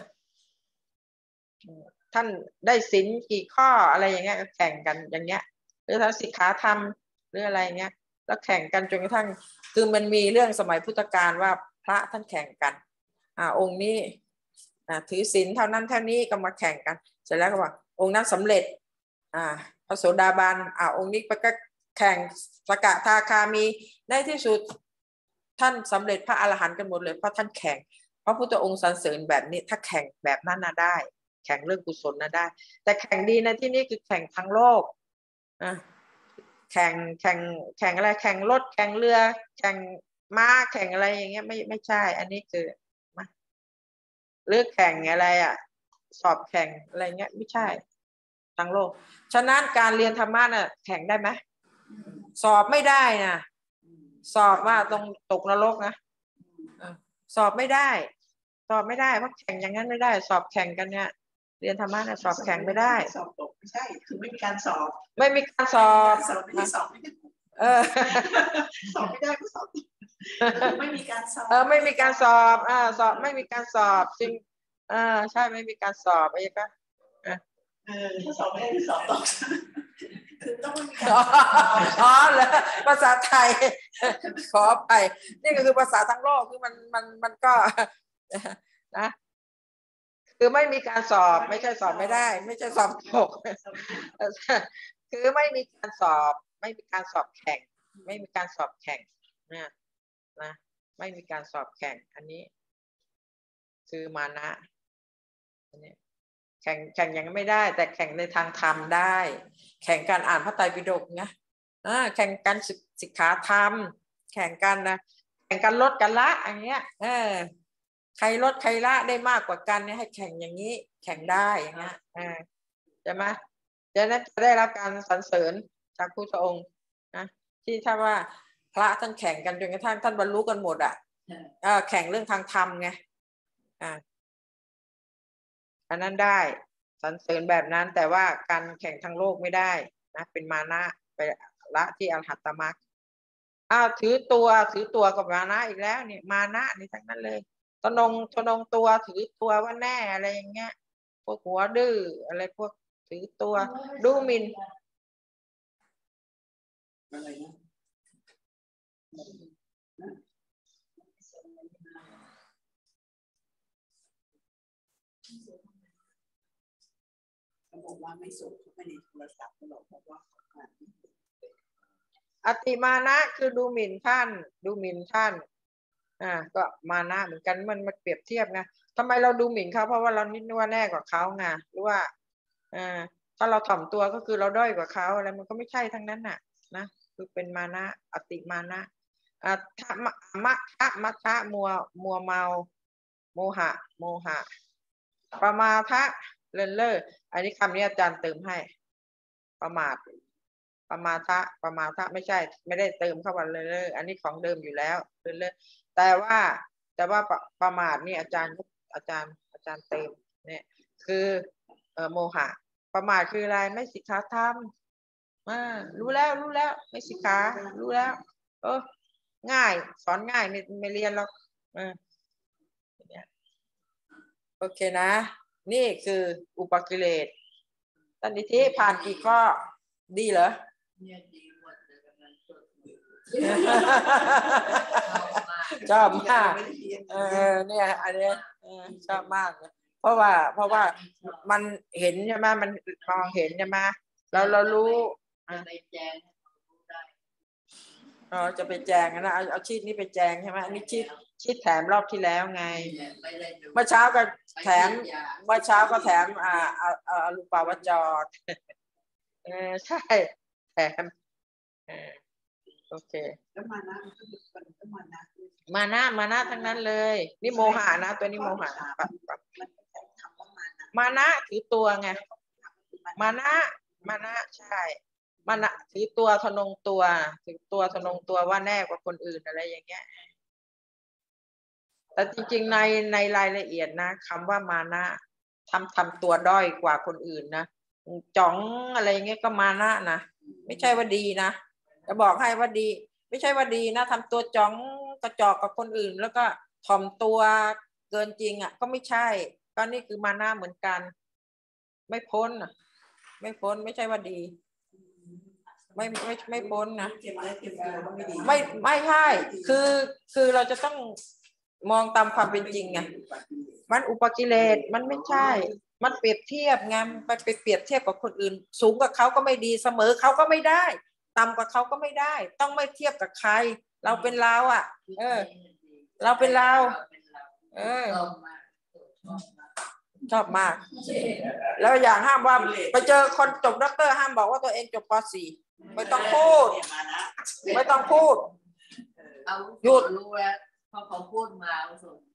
ท่านได้ศีลกี่ข้ออะไรอย่างเงี้ยแข่งกันอย่างเงี้ยหรือท่านสิกขาธรรมหรืออะไรเงี้ยแล้วแข่งกันจนกระทั่งคือมันมีเรื่องสมัยพุทธกาลว่าพระท่านแข่งกันองค์นี้ถือศีลเท่านั้นเท่านี้ก็มาแข่งกันเสร็จแล้วก็ว่าองค์นั้นสำเร็จพระโสดาบันองค์นี้ก็แข่งสกทาคามีได้ที่สุดท่านสำเร็จพระอรหันต์กันหมดเลยเพราะท่านแข่งพระพุทธองค์สรรเสริญแบบนี้ถ้าแข่งแบบนั้นน่ะได้แข่งเรื่องกุศลน่ะได้แต่แข่งดีในที่นี้คือแข่งทางโลกแข่งอะไรแข่งรถแข่งเรือแข่งม้าแข่งอะไรอย่างเงี้ยไม่ใช่อันนี้คือหรือแข่งอะไรสอบแข่งอะไรเงี้ยไม่ใช่ทางโลกฉะนั้นการเรียนธรรมะน่ะแข่งได้ไหมสอบไม่ได้นะสอบว่าต้องตกนรกนะสอบไม่ได้เพราะแข่งอย่างนั้นไม่ได้สอบแข่งกันเนี่ยเรียนธรรมะน่ะสอบแข่งไม่ได้สอบตกไม่ใช่คือไม่มีการสอบไม่มีการสอบไม่ได้สอบไม่ได้สอบไม่ได้ก็สอบไม่มีการสอบไม่มีการสอบสอบไม่มีการสอบจริงใช่ไม่มีการสอบอะไรก็ถ้าสอบไม่ได้คือสอบตกคือต้องมีการเหรอภาษาไทยขอไปนี่ก็คือภาษาทั้งโลกคือมันก็นะคือไม่มีการสอบไม่ใช่สอบไม่ได้ไม่ใช่สอบตกคือไม่มีการสอบไม่มีการสอบแข่งไม่มีการสอบแข่งนะไม่มีการสอบแข่งอันนี้คือมานะอันนี้แข่งยังไม่ได้แต่แข่งในทางธรรมได้แข่งการอ่านพระไตรปิฎกนะแข่งการสิกขาธรรมแข่งกันนะแข่งกันลดกันละอย่างเงี้ยใครลดใครละได้มากกว่ากันเนี่ยให้แข่งอย่างนี้แข่งได้อย่างเงี้ยใช่ไหมจะได้รับการสรรเสริญจากพุทธองค์นะที่ถ้าว่าพระท่านแข่งกันจนกระทั่งท่านบรรลุกันหมดแข่งเรื่องทางธรรมไงอันนั้นได้สรรเสริญแบบนั้นแต่ว่าการแข่งทางโลกไม่ได้นะเป็นมานะไปละที่อรหัตตมรรคถือตัวกับมานะอีกแล้วเนี่ยมานะนี่ทั้งนั้นเลยทนงตัวถือตัวว่าแน่อะไรอย่างเงี้ยพวกหัวดื้ออะไรพวกถือตัวดูหมิ่นอะไรนะเขาบอกว่าไม่ส่งเข้าไปในโทรศัพท์เขาบอกว่าอติมานะคือดูหมิ่นท่านก็มานะเหมือนกันมันเปรียบเทียบไงทำไมเราดูหมิ่นเขาเพราะว่าเรานิดว่าแน่กว่าเขาไงหรือว่าถ้าเราถ่อมตัวก็คือเราด้อยกว่าเขาอะไรมันก็ไม่ใช่ทั้งนั้นน่ะนะคือเป็นมานะอติมานะมัทะมัวเมาโมหะประมาทะเลินเล่ออันนี้คำนี้อาจารย์เติมให้ประมาทะไม่ใช่ไม่ได้เติมเข้ามาเลยอันนี้ของเดิมอยู่แล้วเลยแต่ว่าประมาทนี่อาจารย์เติมเนี่ยคือโมหะประมาทคืออะไรไม่สิกขาธรรมรู้แล้วไม่สิกขารู้แล้วง่ายสอนง่ายไม่เรียนหรอกโอเคนะนี่คืออุปกิเลสตอนนี้ที่ผ่านกี่ข้อดีเหรอชอบมากเนี่ยอันนี้ชอบมากเพราะว่ามันเห็นใช่ไหมมันมองเห็นใช่ไหมเรารู้จะไปแจงนะเอาชีทนี้ไปแจงใช่ไหมอันนี้ชีทแถมรอบที่แล้วไงเมื่อเช้าก็แถมอรูปาวจรใช่แถมโอเคแล้วมานะมันก็มีคนก็มานะมานะทั้งนั้นเลยนี่โมหะนะตัวนี้โมหะมันใช้คำว่ามานะถือตัวไงมานะใช่มานะถือตัวทะนงตัวถือตัวทะนงตัวว่าแน่กว่าคนอื่นอะไรอย่างเงี้ยแต่จริงๆในรายละเอียดนะคำว่ามานะทำตัวด้อยกว่าคนอื่นนะจ๋องอะไรเงี้ยก็มานะนะไม่ใช่ว่าดีนะจะบอกให้ว่าดีไม่ใช่ว่าดีนะทำตัวจ๋องกระจอกกับคนอื่นแล้วก็ถ่อมตัวเกินจริงอ่ะก็ไม่ใช่ก็นี่คือมานะเหมือนกันไม่พ้นไม่พ้นไม่ใช่ว่าดีไม่พ้นนะไม่ใช่คือเราจะต้องมองตามความเป็นจริงไงมันอุปกิเลสมันไม่ใช่มันเปรียบเทียบไงมันไปเปรียบเทียบกับคนอื่นสูงกว่าเขาก็ไม่ดีเสมอเขาก็ไม่ได้ต่ำกว่าเขาก็ไม่ได้ต้องไม่เทียบกับใครเราเป็นเราอ่ะเราเป็นเราชอบมากแล้วอย่างห้ามว่าไปเจอคนจบด็อกเตอร์ห้ามบอกว่าตัวเองจบป.4 ไม่ต้องพูดไม่ต้องพูดหยุดรู้แล้วพอเขาพูดมาส่ง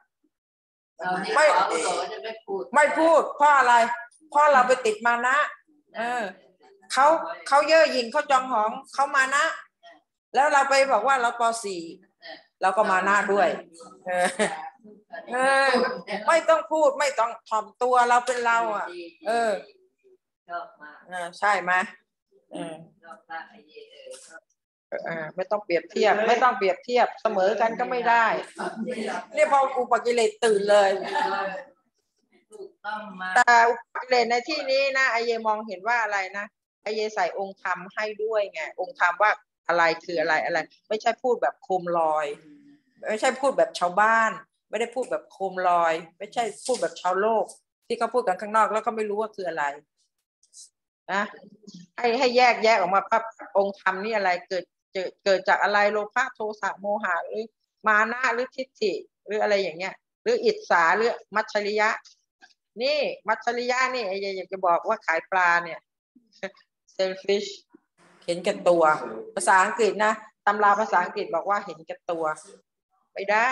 ไม่พูดเพราะอะไรเพราะเราไปติดมานะเขาเย่อหยิ่งเขาจองหองเขามานะแล้วเราไปบอกว่าเราป.4 เราก็มานะด้วยไม่ต้องพูดไม่ต้องถ่อมตัวเราเป็นเราอ่ะใช่ไหมไม่ต้องเปรียบเทียบไม่ต้องเปรียบเทียบเสมอกันก็ไม่ได้นี่พออุปกิเลสตื่นเลยแต่อุปกิเลสในที่นี้นะไอเยมองเห็นว่าอะไรนะไอเยใส่องค์ธรรมให้ด้วยไงองค์ธรรมว่าอะไรคืออะไรไม่ใช่พูดแบบโคมลอยไม่ใช่พูดแบบชาวบ้านไม่ได้พูดแบบโคมลอยไม่ใช่พูดแบบชาวโลกที่เขาพูดกันข้างนอกแล้วก็ไม่รู้ว่าคืออะไรนะให้แยกออกมาปั๊บองค์ธรรมนี่อะไรเกิดจากอะไรโลภะโทสะโมหะหรือมานะหรือทิฏฐิหรืออะไรอย่างเงี้ยหรืออิจฉาหรือมัจฉริยะนี่มัจฉริยะนี่อยากจะบอกว่าขายปลาเนี่ย selfish เห็นแก่ตัวภาษาอังกฤษนะตำราภาษาอังกฤษบอกว่าเห็นแก่ตัวไม่ได้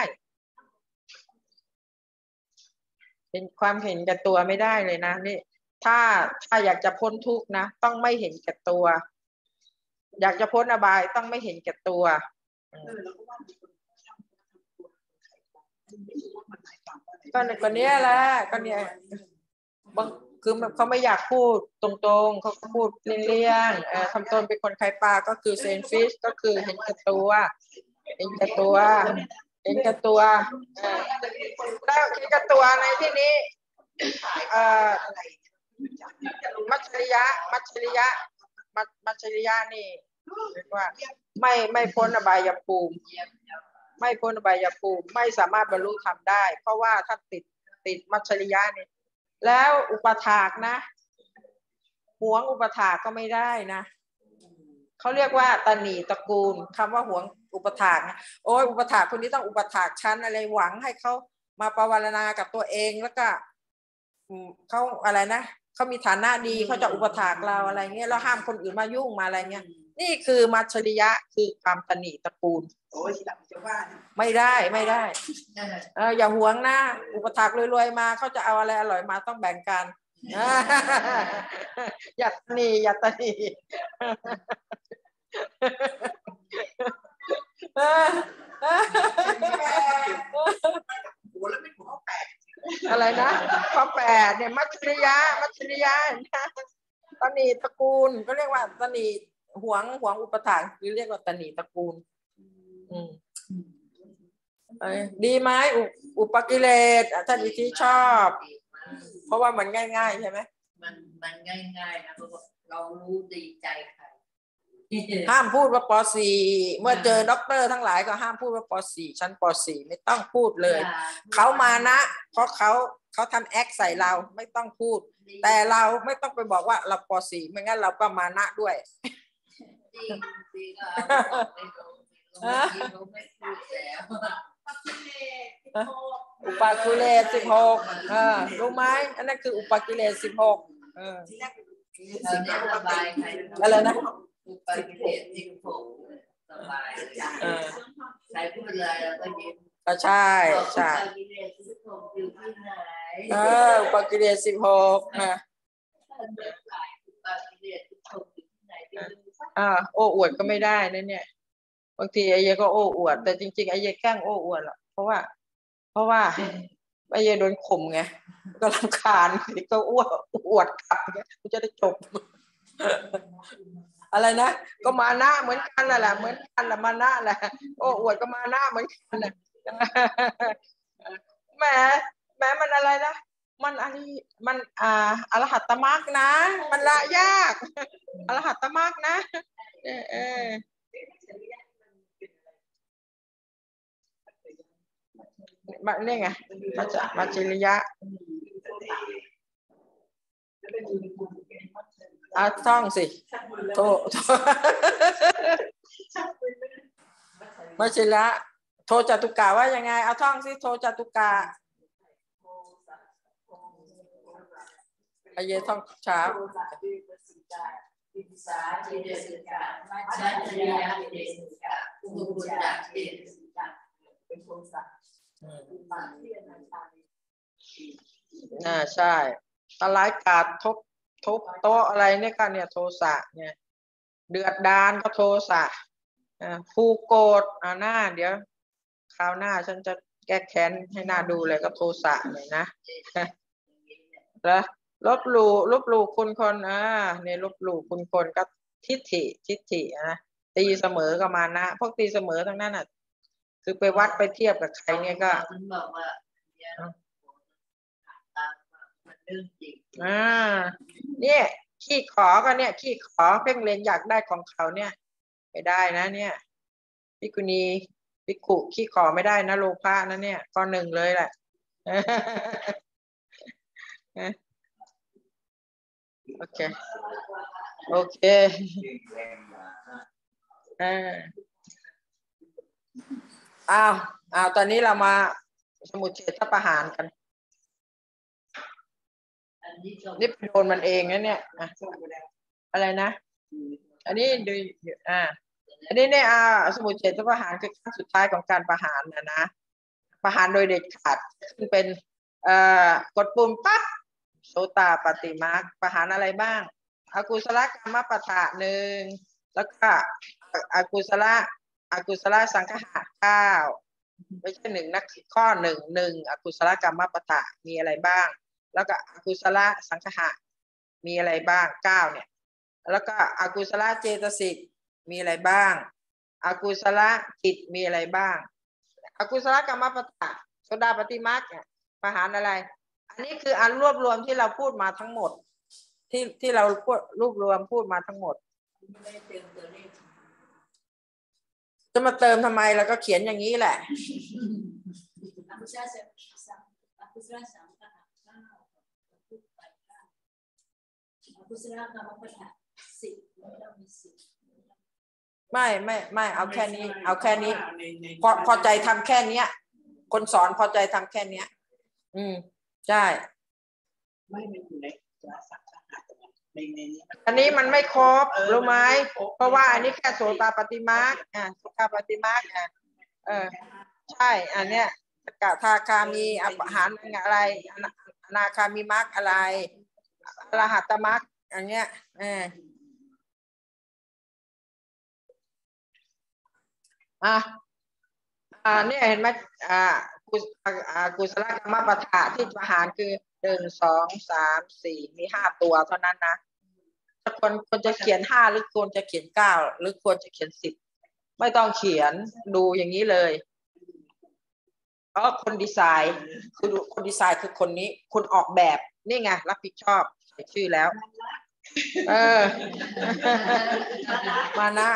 เป็นความเห็นแก่ตัวไม่ได้เลยนะนี่ถ้าอยากจะพ้นทุกข์นะต้องไม่เห็นแก่ตัวอยากจะพ้นอบายต้องไม่เห็นแก่ตัวก็เนี้ยแหละก็เนี้ยบางคือเขาไม่อยากพูดตรงๆเขาพูดเลี่ยงๆทำตนเป็นคนขายปลาก็คือเซนฟิชก็คือเห็นแก่ตัวเห็นแก่ตัวเห็นแก่ตัวแล้วเห็นแก่ตัวในที่นี้มัจฉริยะนี่เรียกว่าไม่พ้นอบายภูมิไม่พ้นอบายภูมิไม่สามารถบรรลุธรรมได้เพราะว่าถ้าติดมัจฉริยะนี่แล้วอุปถากนะหวงอุปถากก็ไม่ได้นะเขาเรียกว่าตนีตระกูลคำว่าหวงอุปถากนะโอ้ยอุปถากคนนี้ต้องอุปถากชั้นอะไรหวังให้เขามาปวารณากับตัวเองแล้วก็เขาอะไรนะเขามีฐานะดีเขาจะอุปถากเราอะไรเงี้ยแล้วห้ามคนอื่นมายุ่งมาอะไรเงี้ยนี่คือมัจฉริยะคือความตนีตระกูลไม่ได้อย่าหวงนะอุปถากรวยๆมาเขาจะเอาอะไรอร่อยมาต้องแบ่งกันอย่าตนีอะไรนะข้อ8เนี่ยมัจฉริยะนะตนีตระกูลก็เรียกว่าตนีหวงอุปถากหรือเรียกว่าตนีตระกูลดีไหมอุปกิเลสท่านอิทธิชอบเพราะว่ามันง่ายๆใช่ไหมมันง่ายๆนะเรารู้ดีใจใครห้ามพูดว่าป.4 เมื่อเจอด็อกเตอร์ทั้งหลายก็ห้ามพูดว่าป.4 ชั้นป.4 ไม่ต้องพูดเลยเขามานะเพราะเขาทำแอคใส่เราไม่ต้องพูดแต่เราไม่ต้องไปบอกว่าเราป.4 ไม่งั้นเราก็มานะด้วยอุปกิเลส16รู้ไหมอันนั้นคืออุปกิเลส16อะไรนะอุปกิเลส16 บายใครพูดอะไรเราก็ยิ้มก็ใช่ใช่อุปกิเลส16นะโอ้อวดก็ไม่ได้นะเนี่ยบางทีไอ้เยก็โอ้อวดแต่จริงๆไอ้เยแกล้งโอ้อวดหรอกเพราะว่าไอ้เยโดนข่มไงก็รำคาญก็อวดกลับไงกูจะได้จบอะไรนะก็มานะเหมือนกันแหละเหมือนกันแหละมานะแหละโอ้อวดก็มานะเหมือนกันนะแหมมันอะไรนะมันอะไรมันอรหัตตมรรคนะมันละยากอรหัตตมรรคนะนี่ไงมัจฉิริยะท่องสิโทมัจฉิริยะโทจตุกะว่ายังไงเอาท่องสิโทจตุกะไอเยท่องเช้าใช่ตะไลกาดทุบโต๊ะอะไรเนี่ยกันเนี่ยโทสะเนี่ยเดือดดานก็โทสะผูกโกรธหน้าเดี๋ยวคราวหน้าฉันจะแก้แค้นให้หน้าดูเลยก็โทสะเลยนะแล้วลบหลู่คุณคนเนี่ยลบหลู่คุณคนก็ทิฏฐินะตีเสมอก็มานะพวกตีเสมอทั้งนั้นอ่ะคือไปวัดไปเทียบกับใครเนี่ยก็เนี่ยขี้ขอก็เนี่ยขี้ขอเพ่งเล็งอยากได้ของเขาเนี่ยไม่ได้นะเนี่ยภิกขุณีภิกขุขี้ขอไม่ได้นะโลภะนะเนี่ยข้อหนึ่งเลยแหละโอเคตอนนี้เรามาสมุจเฉทประหารกันนี่โดนมันเองนะเนี่ยอะไรนะอันนี้ดูอันนี้เนี่ยสมุจเฉทประหารคือขั้นสุดท้ายของการประหารนะประหารโดยเด็ดขาดซึ่งเป็นกดปุ่มปั๊บโสตาปฏิมาประหารอะไรบ้างอกุศลกรรมปะทะ1แล้วก็อกุศลสังคหะ9ไม่ใช่1นะข้อ1อกุศลกรรมปะทะมีอะไรบ้างแล้วก็อกุศลสังคหะมีอะไรบ้าง9เนี่ยแล้วก็อกุศลเจตสิกมีอะไรบ้างอกุศลจิตมีอะไรบ้างอกุศลกรรมปะทะโสดาปฏิมาเนี่ยประหารอะไรอันนี้คืออันรวบรวมที่เราพูดมาทั้งหมดที่เรารวบรวมพูดมาทั้งหมดจะมาเติมทำไมแล้วก็เขียนอย่างนี้แหละไม่เอาแค่นี้พอใจทำแค่นี้คนสอนพอใจทำแค่นี้ใช่ไม่อยู่ในอันนี้มันไม่ครบรู้ไหมเพราะว่าอันนี้แค่โสตาปฏิมาคโสตาปฏิมาคใช่อันเนี้ยกะทาคามีอปหารอะไรอนาคามีมรรคอะไรอรหัตตมรรคอย่างเงี้ยเนี่ยเห็นไหมกุศลกรรมปะทะที่ประหารคือ1 2 3 4มี5ตัวเท่านั้นนะคนจะเขียน5หรือควรจะเขียน9หรือควรจะเขียน10ไม่ต้องเขียนดูอย่างนี้เลยเพราะคนดีไซน์คือคนดีไซน์คือคนนี้คนออกแบบนี่ไงรับผิดชอบใส่ชื่อแล้วมานะ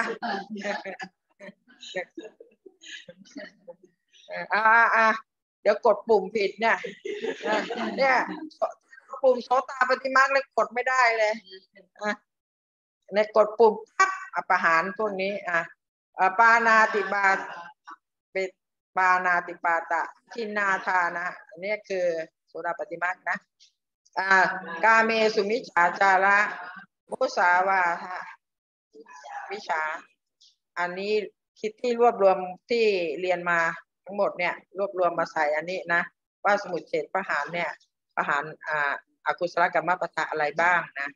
เดี๋ยวกดปุ่มผิดเนี่ยปุ่มโสตาปฏิมาคเลยกดไม่ได้เลยในกดปุ่มปั๊บประหารพวกนี้ปานาติบาเป็นปานาติปาตะทินนาทานะอันนี้คือโสดาปฏิมาคนะกาเมสุมิจฉาจาระมุสาวาทะวิชาอันนี้คิดที่รวบรวมที่เรียนมาทั้งหมดเนี่ยรวบรวมมาใส่อันนี้นะว่าสมุดเฉดประหารเนี่ยประหารอกุศลกรรมปะทะอะไรบ้างนะ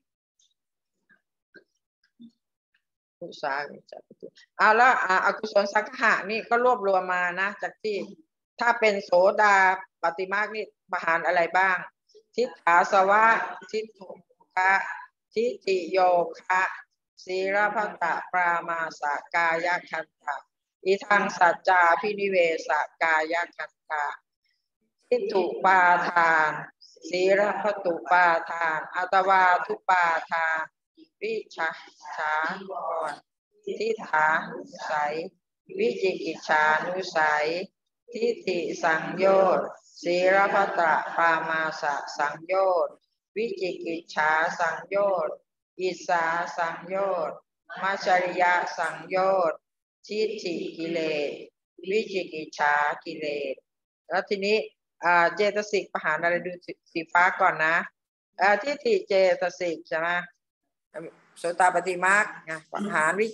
กุศลจะแล้วอกุศลสังหะนี่ก็รวบรวมมานะจากที่ถ้าเป็นโสดาปฏิมาคนี่ประหารอะไรบ้างทิฏฐาสวะทิฏฐุคะทิฏฐิโยคะศีลพัตตปรามาสกายคันธะอิทังสัจจาพินิเวสกายคันธะทิฏฐุปาทานศีลพัตตุปาทานอัตวาทุปาทานวิชาชากรทิฏฐานุสัยวิจิกิจฉานุสัยทิฏฐิสังโยชน์ศีลพัตตปามาสสังโยชน์วิจิกิจฉาสังโยชน์อิสาสังโยชน์มัจจริยะสังโยชน์ทิฏฐิกิเลสวิจิกิจฉากิเลสแล้วทีนี้เจตสิกประหารอะไรดูสีฟ้าก่อนนะทิฏฐิเจตสิกใช่ไหมโสตปฏิมาคประหารวิ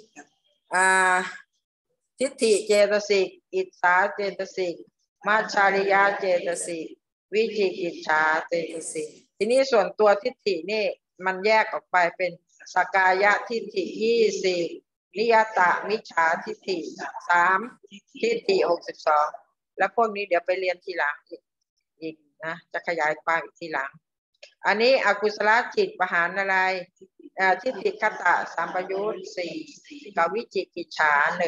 ทิฏฐิเจตสิกอิสาเจตสิกมัจจริยะเจตสิกวิจิกิจฉาเจตสิกทีนี้ส่วนตัวทิฏฐินี่มันแยกออกไปเป็นสกายะทิฏฐิ20นิยตะมิจฉาทิฏฐิ3ทิฏฐิ62แล้วพวกนี้เดี๋ยวไปเรียนทีหลังอีกนะจะขยายความอีกทีหลังอันนี้อกุศลจิตประหารอะไรทิฏฐิคตะสัมปยุต4กับวิจิกิจฉา1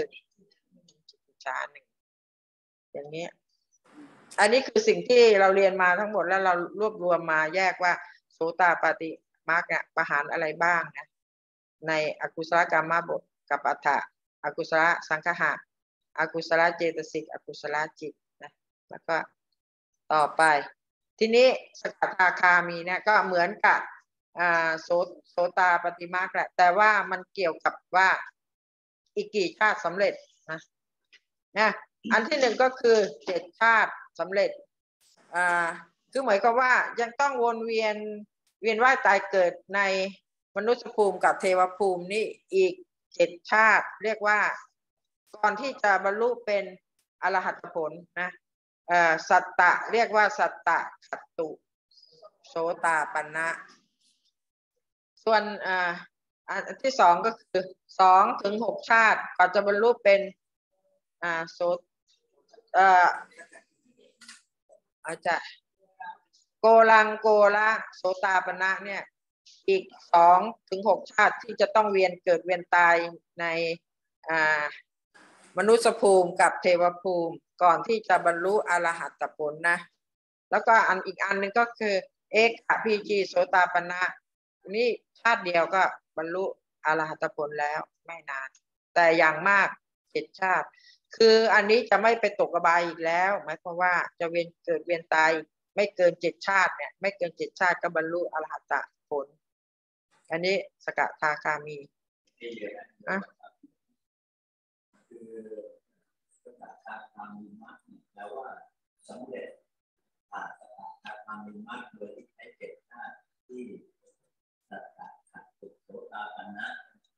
อย่างนี้อันนี้คือสิ่งที่เราเรียนมาทั้งหมดแล้วเรารวบรวมมาแยกว่าโสตปฏิมาคเนี่ยประหารอะไรบ้างนะในอกุศลกรรมบทกับอัฏฐะอกุศลสังคหะอกุศลเจตสิกอกุศลจิตนะแล้วก็ต่อไปทีนี้สกทาคามีเนี่ยก็เหมือนกับโสตปฏิมาคแหละแต่ว่ามันเกี่ยวกับว่าอีกกี่ชาติสำเร็จนะอันที่หนึ่งก็คือ7ชาติสำเร็จคือหมายความว่ายังต้องวนเวียนว่ายตายเกิดในมนุษยภูมิกับเทวภูมินี่อีก7ชาติเรียกว่าก่อนที่จะบรรลุเป็นอรหัตผลนะสัตตะเรียกว่าสัตตะขัตตุโสตาปันนะส่วนอันที่สองก็คือ2 ถึง 6ชาติก่อนจะบรรลุเป็นโสอาจจะโกลังโกละโสตาปันนะเนี่ยอีก2 ถึง 6ชาติที่จะต้องเวียนเกิดเวียนตายในมนุษยภูมิกับเทวภูมิก่อนที่จะบรรลุอรหัตผลนะแล้วก็อีกอันหนึ่งก็คือเอกพีจีโสตาปันนะนี่ชาติเดียวก็บรรลุอรหัตผลแล้วไม่นานแต่อย่างมาก7ชาติคืออันนี้จะไม่ไปตกอบายอีกแล้วหมายความว่าจะเวียนเกิดเวียนตายไม่เกิน7ชาติเนี่ยไม่เกิน7ชาติก็บรรลุอรหัตผลอันนี้สกทาคามีคือสกทาคามีมากแปลว่าสำเร็จสกทาคามีมากโดยที่ใช้7ชาติที่สัตตะขัตตุโสตาปันนะ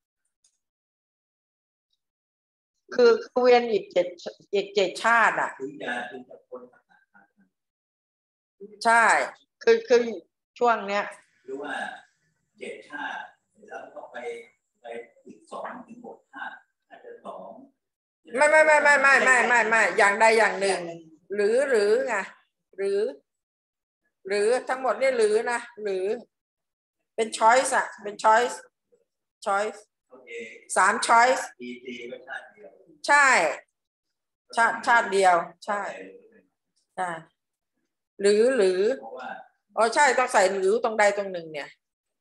คือเวียนอีก7ชาติถึงจะพ้นสัตตะใช่คือช่วงเนี้ยหรือว่า7ชาติแล้วก็ไปอีก2 ถึง 6ชาติอาจจะ2 ไม่อย่างใดอย่างหนึ่งหรือไงหรือทั้งหมดนี่หรือนะหรือเป็น choice เป็น choice 3 choice ใช่ชาติเดียวใช่หรือใช่ต้องใส่หรือตรงใดตรงหนึ่งเนี่ย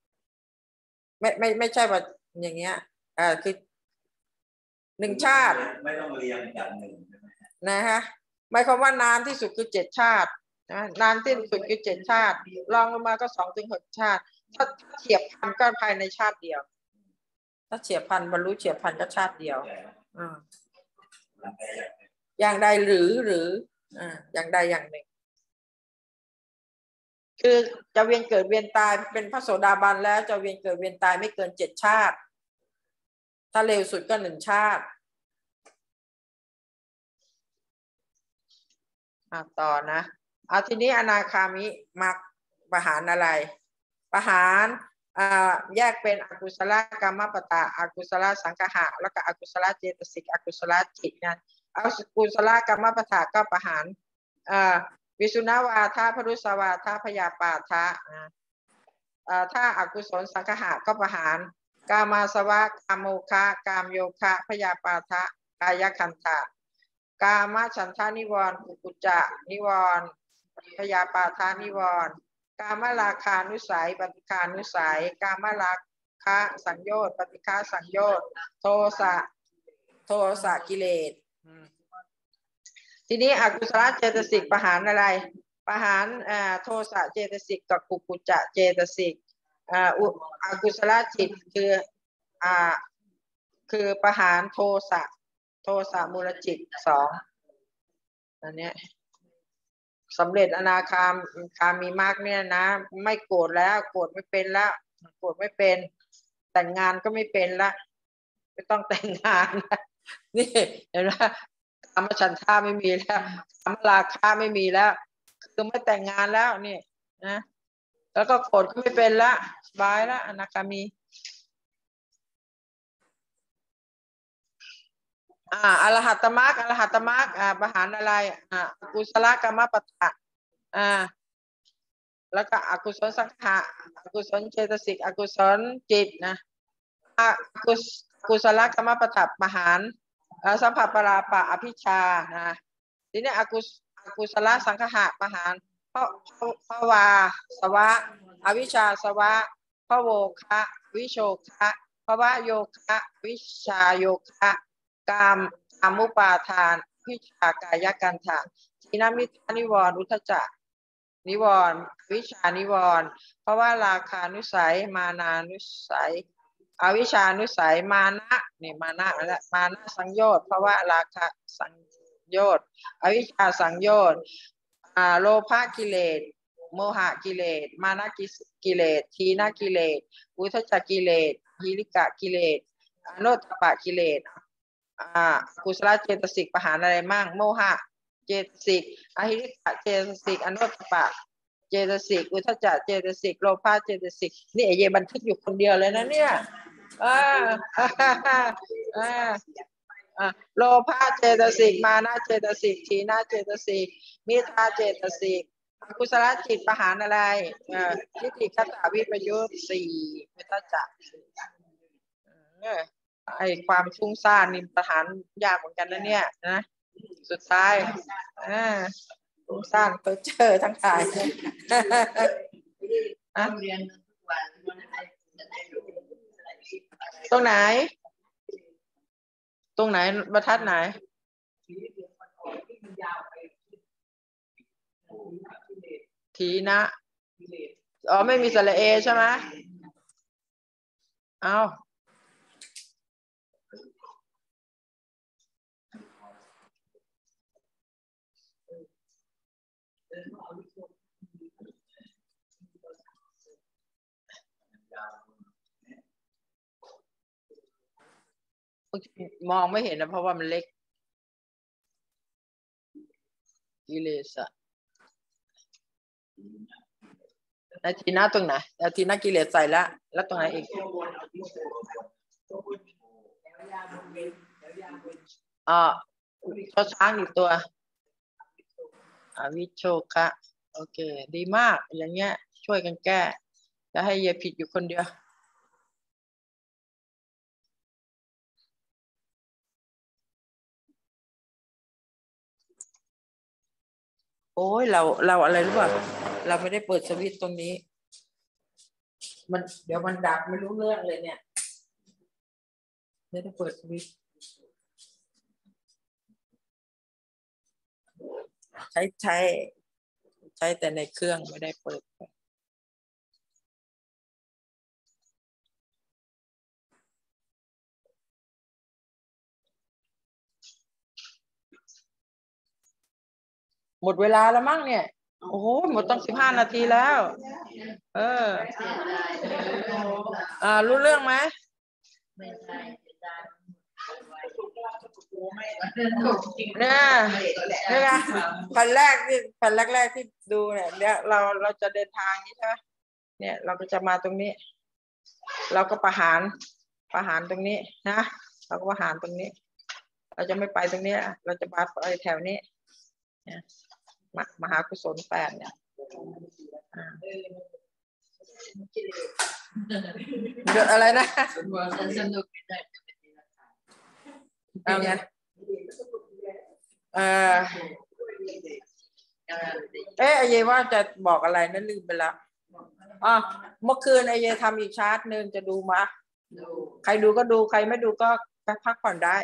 ไม่ใช่ว่าอย่างเงี้ยคือ1ชาติไม่ต้องเรียงจาก1 นะฮะหมายความว่านานที่สุดคือ7ชาตินะนานที่สุดคือ7ชาติรองลงมาก็2 ถึง 6ชาติถ้าเฉียบพลันก็ภายในชาติเดียวถ้าเฉียบพลันบรรลุเฉียบพลันก็ชาติเดียวอย่างใดหรืออย่างใดอย่างหนึ่งคือจะเวียนเกิดเวียนตายเป็นพระโสดาบันแล้วจะเวียนเกิดเวียนตายไม่เกิน7ชาติถ้าเร็วสุดก็1ชาติต่อนะเอาทีนี้อนาคามิมรรคประหารอะไรประหารแยกเป็นอกุศลกรรมปตะอกุศลสังคหะแล้วก็อกุศลเจตสิกอกุศลจิตนะอกุศลกรรมปตะก็ประหารวิสุณวาทะพรุสวาทะพยาปาทะถ้าอกุศลสังคหะก็ประหารกามาสวะกามโมคะกามโยคะพยาปาทะกายคันธะกามฉันทานิวรณ์กุจจะนิวรณ์พยาปาทานิวรณ์กามราคานุสัยปฏิฆานุสัยกามราคะสังโยชน์ปฏิฆาสังโยชน์โทสะกิเลสทีนี้อกุศลเจตสิกประหารอะไรประหารโทสะเจตสิกกับกุจจะเจตสิกอกุศลจิตคือประหารโทสะมูลจิต2อันนี้สำเร็จอนาคามีมรรคเนี่ยนะไม่โกรธแล้วโกรธไม่เป็นแล้วโกรธไม่เป็นแต่งงานก็ไม่เป็นละไม่ต้องแต่งงานนี่เห็นไหมกามฉันทะไม่มีแล้วกามราคะไม่มีแล้วคือไม่แต่งงานแล้วนี่นะแล้วก็โกรธก็ไม่เป็นละสบายละอนาคามีอรหัตมรรคประหารอะไรอกุศลกรรมปตะแล้วก็อกุศลสังขะอกุศลเจตสิกอกุศลจิตนะกุศลกรรมปตะประหารสัมผัสปราปะอภิชานะทีนี้อกุศลสังขะประหารภวาสวะอวิชชาสวะภโวคะวิโชคะภวะโยคะวิชาโยคะกามุปาทานวิชากายกันธะทีนมิทานิวรณ์อุทจจะนิวรณ์วิชานิวรณ์เพราะว่าราคานุสัยมานานุสัยอวิชานุสัยมานะนี่มานะและมานะสังโยชน์เพราะว่าราคะสังโยชน์อวิชชาสังโยชน์โลภะกิเลสโมหะกิเลสมานะกิเลสทีนะกิเลสอุทจจะกิเลสหิริกะกิเลสอโนตตปะกิเลสกุศลเจตสิกประหารอะไรมั่งโมหะเจตสิกอหิริกะเจตสิกอโนตตปะเจตสิกอุทจจะเจตสิกโลภะเจตสิกนี่เยบันทึกอยู่คนเดียวเลยนะเนี่ยโลภะเจตสิกมานะเจตสิกทีนะเจตสิกมิทาเจตสิกกุศลจิตประหารอะไรทิฏฐิคตวิปยุต4มิทจักไอความฟุ้งซ่านนี่ประหารยากเหมือนกันนะเนี่ยนะสุดท้ายฟุ้งซ่านเพ้อเจ้อทั้งหลายตรงไหนบรรทัดไหนทีนะไม่มีสระเอใช่ไหมเอามองไม่เห็นนะเพราะว่ามันเล็กกิเลสนาทีหน้าตรงไหนนาทีหน้ากิเลสใส่แล้วตรงไหนอีกช้อช้างอีกตัววิโชคะโอเคดีมากอย่างเงี้ยช่วยกันแก้จะให้เยผิดอยู่คนเดียวโอ้ยเราอะไรรู้ป่ะเราไม่ได้เปิดสวิตช์ตรงนี้มันเดี๋ยวมันดับไม่รู้เรื่องเลยเนี่ยไม่ได้เปิดสวิตช์ใช้แต่ในเครื่องไม่ได้เปิดหมดเวลาแล้วมั้งเนี่ยโอ้โหหมดตั้ง15 นาทีแล้วรู้เรื่องไหมเนี่ยนี่ไงแผ่นแรกที่แผ่นแรกๆที่ดูเนี่ยเราจะเดินทางนี้ใช่ไหมเนี่ยเราก็จะมาตรงนี้ เราก็ประหารตรงนี้นะเราก็ประหารตรงนี้ เราจะไม่ไปตรงนี้เราจะมาไปแถวนี้เนี่ยมหากุศล8เนี่ยเดือดอะไรนะเอาไงไอเยว่าจะบอกอะไรนั่นลืมไปแล้วเมื่อคืนไอเยทำอีกชาร์ตหนึ่งจะดูมาใครดูก็ดูใครไม่ดูก็พักผ่อนได้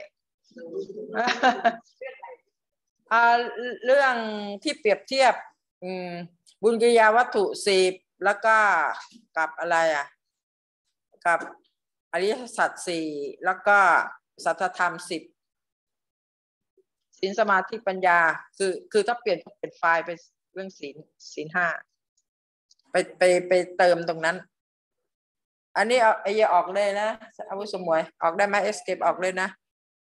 เรื่องที่เปรียบเทียบบุญกิริยาวัตถุ10แล้วก็กับอะไรกับอริยสัจ4แล้วก็สัทธธรรม10ศีลสมาธิปัญญาคือถ้าเปลี่ยนไฟล์ไปเรื่องศีล5ไปเติมตรงนั้นอันนี้ไอ้ออกเลยนะอาวุธสมวยออกได้ไหมเอสเคปออกเลยนะ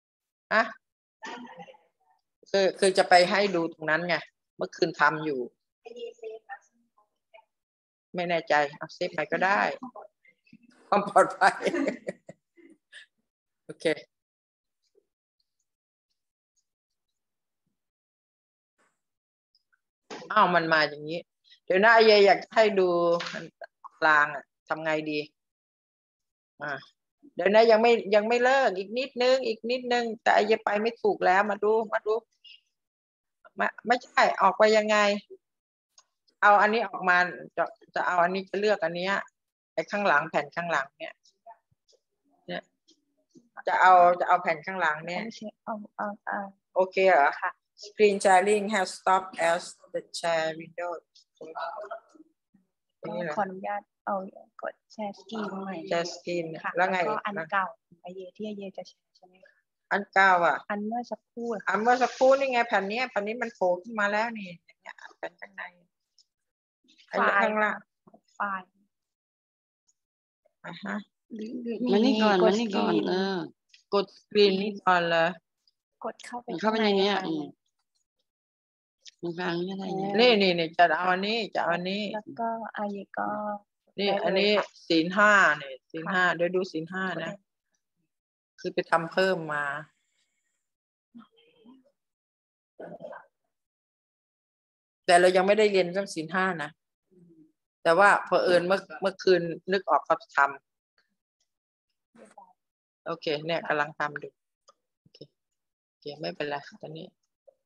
คือจะไปให้ดูตรงนั้นไงเมื่อคืนทำอยู่ไม่แน่ใจเอาเซฟไปก็ได้ความปลอดภัยโอเคมันมาอย่างนี้เดี๋ยวนะไอเยอยากให้ดูกลางทำไงดีเดี๋ยวนะยังไม่เลิกอีกนิดนึงแต่ไอเยไปไม่ถูกแล้วมาดูไม่ใช่ออกไปยังไงเอาอันนี้ออกมาจะเอาอันนี้จะเลือกอันนี้ไอ้ข้างหลังแผ่นข้างหลังเนี่ยจะเอาแผ่นข้างหลังเนี่ยโอเคเหรอค่ะ Screen sharing has stopped as the share window ขออนุญาตเอากดแชร์สกรีนใหม่แชร์สกรีนแล้วไงก็อันเก่าไอเยที่ไอเยจะแชร์ใช่ไหมคะอันเก่าอันเมื่อสักครู่นี่ไงแผ่นนี้มันโผล่ขึ้นมาแล้วนี่อย่างเงี้ยแผ่นข้างในข้างล่างไฟล์มานี่ก่อนกดสกรีนนี่ก่อนเลยกดเข้าไปในนี้มันฟังอะไรนี่จะเอาอันนี้แล้วก็ไอเยก็นี่อันนี้ศีล5เนี่ยศีล5เดี๋ยวดูศีล5นะคือไปทำเพิ่มมาแต่เรายังไม่ได้เรียนเรื่องศีล5นะแต่ว่าเผอิญเมื่อคืนนึกออกก็ทำโอเคเนี่ยกำลังทำดูโอเคไม่เป็นไรตอนนี้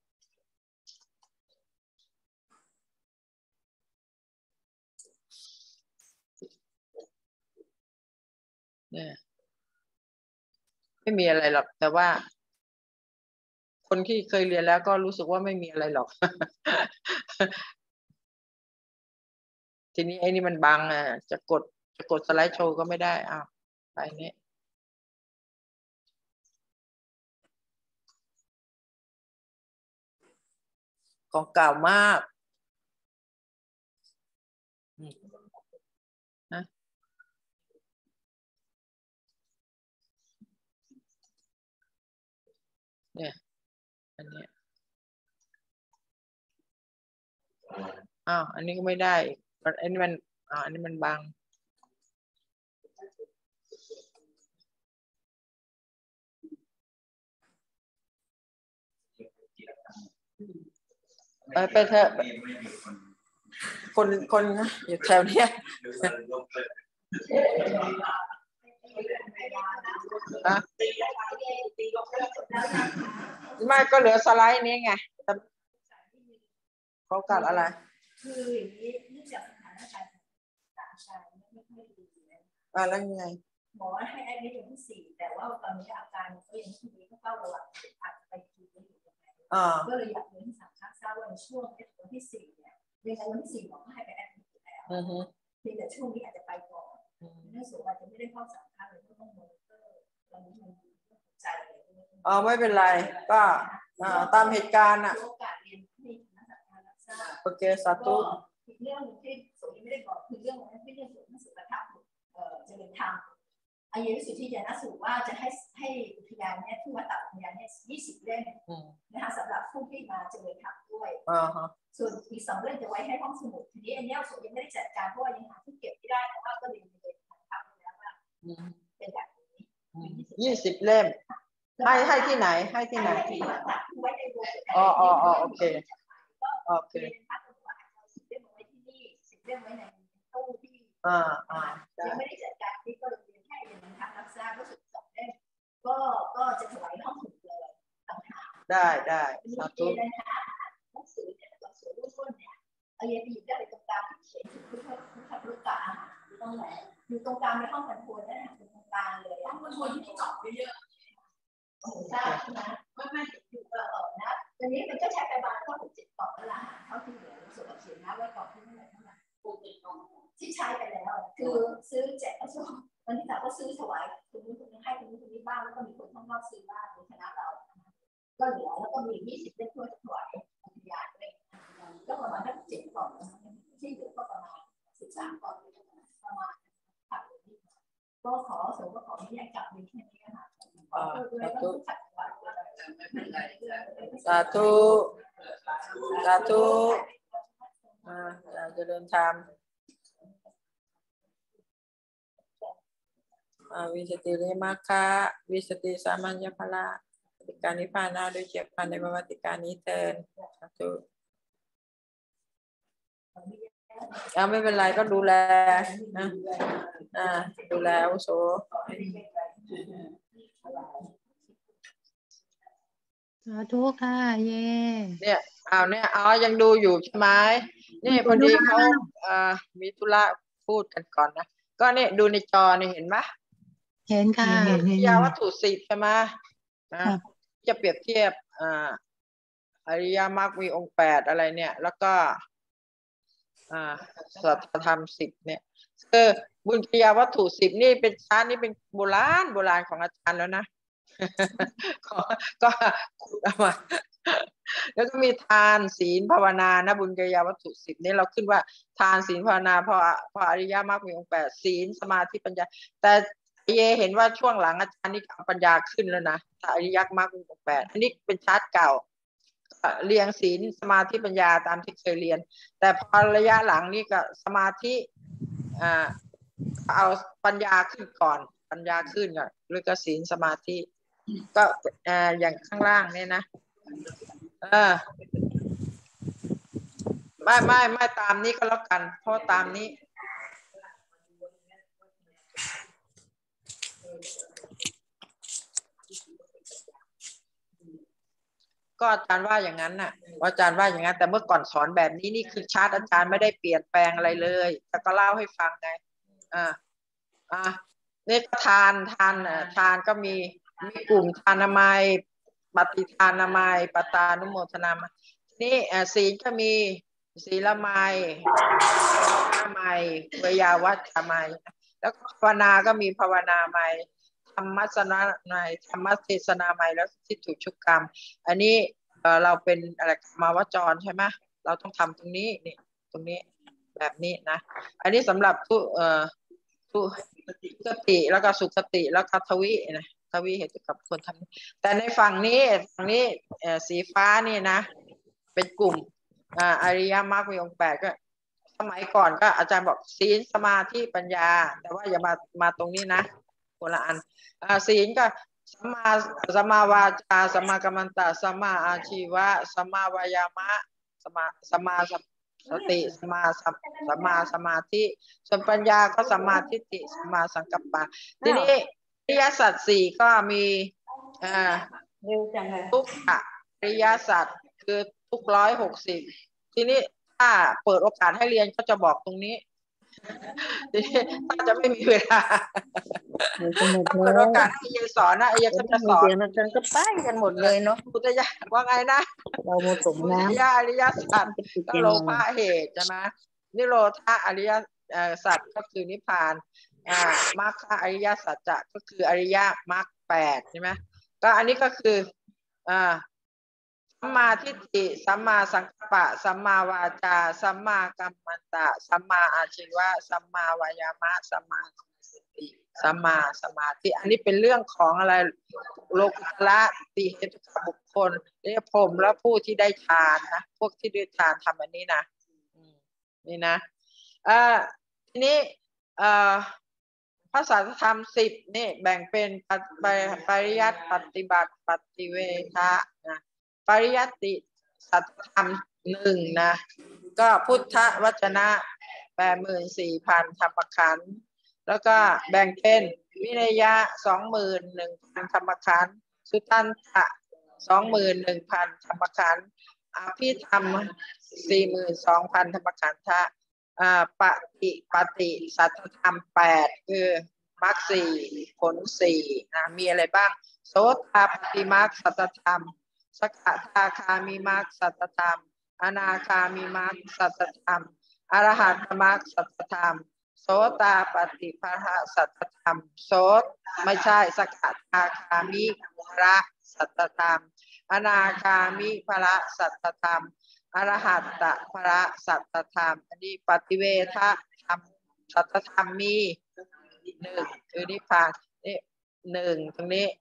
เนี่ยไม่มีอะไรหรอกแต่ว่าคนที่เคยเรียนแล้วก็รู้สึกว่าไม่มีอะไรหรอก ทีนี้ไอ้นี่มันบังจะกดสไลด์โชว์ก็ไม่ได้ไปนี้ของเก่ามากนะเนี่ยอันนี้อันนี้ก็ไม่ได้อันนี้มันบังไปเถอะคนอยู่แถวเนี้ยไม่ก็เหลือสไลด์นี้ไงเขากลับอะไรคืออย่างนี้เนื่องจากสถานการณ์ต่างชาติไม่ค่อยดีแล้วยังไงหมอให้แอดมิทวันที่4แต่ว่าตอนนี้อาการก็ยังไม่ดีก็เฝ้าระวังอาจจะไปคิวไม่อยู่ยังไงก็เลยอยากเรียนให้สามครั้งทราบว่าในช่วงวันที่4เนี่ยในวันที่4หมอก็ให้ไปแอดมิทแล้วเพียงแต่ช่วงนี้อาจจะไปก่อนเนื่องจากอาจจะไม่ได้เข้า3ครั้งเลยก็ต้องมอนิเตอร์ตอนนี้มันใจไม่เป็นไรก็ตามเหตุการณ์โอกาสเรียนให้นักศึกษารับทราบโอเคสาธุอีกเรื่องที่สมยังไม่ได้บอกคือเรื่องที่เรื่องส่วนนักศึกษาเจริญธรรมอายุสุทธิยานสูตรว่าจะให้อุทยานเนี่ยที่วัดตับอุทยานเนี่ยแย 20 เล่มนะคะสำหรับผู้ที่มาเจริญธรรมด้วยส่วนอีก2 เล่มจะไว้ให้ห้องสมุดทีนี้อันนี้ส่วนยังไม่ได้จัดการเพราะว่ายังหาที่เก็บไม่ได้แต่ว่าก็เรียนทำแล้วว่าเป็นแบบนี้ 20 เล่มให้ที่ไหนให้ที่ไหนไว้ในโบสถ์โอเคเรื่องไว้ในตู้ที่ยังไม่ได้จัดการที่ก็เรียนแค่เรียนทางรับทราบก็สุด2 เล่มก็จะถวายห้องสมุดเลยต่างหากได้สาธุนะคะหนังสือเนี่ยหนังสือรุ่นต้นเนี่ยเอาเยบีได้ไปตรงกลางที่เขียนถึงพุทธลูกกาอยู่ตรงไหนอยู่ตรงกลางในห้องคอนโทรลนั่นแหละตรงกลางเลยห้องคอนโทรลที่จอดเยอะๆโอ้โหทราบนะไม่อยู่นะตอนนี้มันก็ใช้ไปบางก็7 กล่องแล้วล่ะเท่าที่เหลือส่วนเขียนนะไว้กล่องที่เท่าไหร่ที่ใช้ไปแล้วคือซื้อแจกก็ชอบวันที่3ก็ซื้อถวายคนนู้นคนนี้ให้คนนู้นคนนี้บ้างแล้วก็มีคนข้างนอกซื้อบ้างในคณะเราก็เหลือแล้วก็มี20 เล่มทั่วถวายปริญญาด้วยก็ประมาณ7 กล่องที่เหลือก็ประมาณ13 กล่องประมาณก็ขอเสริมก็ขอไม่แยกกลับมีแค่นี้ค่ะสาธุเราจะเดินทางวิสติเรมาคะวิสติสามัญญพละปฏิการนิพพานาโดยเฉียบพลันในประวัติการนี้เถิดสาธุไม่เป็นไรก็ดูแลนะดูแลอาวุโสสาธุค่ะเย่เนี่ยยังดูอยู่ใช่ไหมนี่พอดีเขามีธุระพูดกันก่อนนะก็เนี่ยดูในจอนี่เห็นไหมเห็นค่ะยาวัตถุ10ใช่ไหมจะเปรียบเทียบอริยมรรคมีองค์8อะไรเนี่ยแล้วก็สัจธรรม10เนี่ยคือบุญกิยาวัตถุ10นี่เป็นชั้นนี่เป็นโบราณของอาจารย์แล้วนะก็ขุดเอามาแล้วก็มีทานศีลภาวนานะบุญกิยาวัตถุ10นี่เราขึ้นว่าทานศีลภาวนาพออริยมรรคมีองค์8ศีลสมาธิปัญญาแต่เยเห็นว่าช่วงหลังอาจารย์นี่ปัญญาขึ้นแล้วนะอริยมรรคมีองค์8อันนี้เป็นชาร์ตเก่าเรียงศีลสมาธิปัญญาตามที่เคยเรียนแต่พอระยะหลังนี่ก็สมาธิเอาปัญญาขึ้นก่อนปัญญาขึ้นก่อนแล้วก็ศีลสมาธิก็อย่างข้างล่างนี่นะไม่ตามนี้ก็แล้วกันเพราะตามนี้ก็อาจารย์ว่าอย่างนั้นน่ะอาจารย์ว่าอย่างนั้นแต่เมื่อก่อนสอนแบบนี้นี่คือชาร์ตอาจารย์ไม่ได้เปลี่ยนแปลงอะไรเลยแต่ก็เล่าให้ฟังไงนี่ทานก็มีกลุ่มทานามัยปฏิทานามัยปตานุโมทนามัยนี่ศีลก็มีศีลมัยนามัยเวยาวัจจามัยแล้วภาวนาก็มีภาวนามัยธรรมสนาในธรรมเทศนาใหม่แล้วที่ถูกชุกกรรมอันนี้เราเป็นอะไรมาวจรใช่ไหมเราต้องทำตรงนี้นี่ตรงนี้แบบนี้นะอันนี้สำหรับทุกติแล้วก็สุขติแล้วก็ทวินะทวิเหตุกับคนทำแต่ในฝั่งนี้สีฟ้านี่นะเป็นกลุ่มอริยมรรคมีองค์8ก็สมัยก่อนก็อาจารย์บอกศีลสมาธิปัญญาแต่ว่าอย่ามาตรงนี้นะคนละอันศีลก็สัมมาวาจาสัมมากัมมันตะสัมมาอาชีวะสัมมาวายามะสัมมาสติสัมมาสมาธิส่วนปัญญาก็สัมมาทิฏฐิสัมมาสังกัปปะทีนี้อริยสัจ4ก็มีทุกขอริยสัจคือทุก160ทีนี้ถ้าเปิดโอกาสให้เรียนก็จะบอกตรงนี้ถ้าจะไม่มีเวลาเปิดโอกาสให้เยสอนนะเยก็จะสอนกันก็ไปกันหมดเลยเนาะพุทธญาณว่าไงนะเราโมสมน้ำอริยสัจก็โลภะเหตุใช่ไหมนิโรธาอริยสัจก็คือนิพพานมรรคอริยสัจจะก็คืออริยมรรค8ใช่ไหมก็อันนี้ก็คือสัมมาทิฏฐิสัมมาสังกัปปะสัมมาวาจาสัมมากัมมันตะสัมมาอาชีวะสัมมาวายามะสัมมาสติสัมมาสมาธิอันนี้เป็นเรื่องของอะไรโลกุตระติเหตุบุคคลเรียกพรหมและผู้ที่ได้ฌานนะพวกที่ได้ฌานทำอันนี้นะนี่นะทีนี้พระสัจธรรม10นี่แบ่งเป็นปริยัติปฏิบัติปฏิเวทะนะปริยัติสัจธรรม1นะก็พุทธวจนะ 84,000 ธรรมขันธ์แล้วก็แบ่งเป็นวินัยะ 21,000 ธรรมขันธ์สุตตันตะ 21,000 ธรรมขันธ์อภิธรรม 42,000 ธรรมขันธะปฏิสัจธรรม8คือมรรค4ผล4นะมีอะไรบ้างโสตปฏิมรรคสัจธรรมสกทาคามิมรรคสัจธรรมอนาคามิมรรคสัจธรรมอรหัตมรรคสัจธรรมโสตปฏิภาหะสัจธรรมโสตไม่ใช่สกทาคามิพระสัจธรรมอนาคามิพระสัจธรรมอรหัตตพระสัจธรรมอันนี้ปฏิเวทธรรมสัจธรรมมี1คือนิพพานนี่1ตรงนี้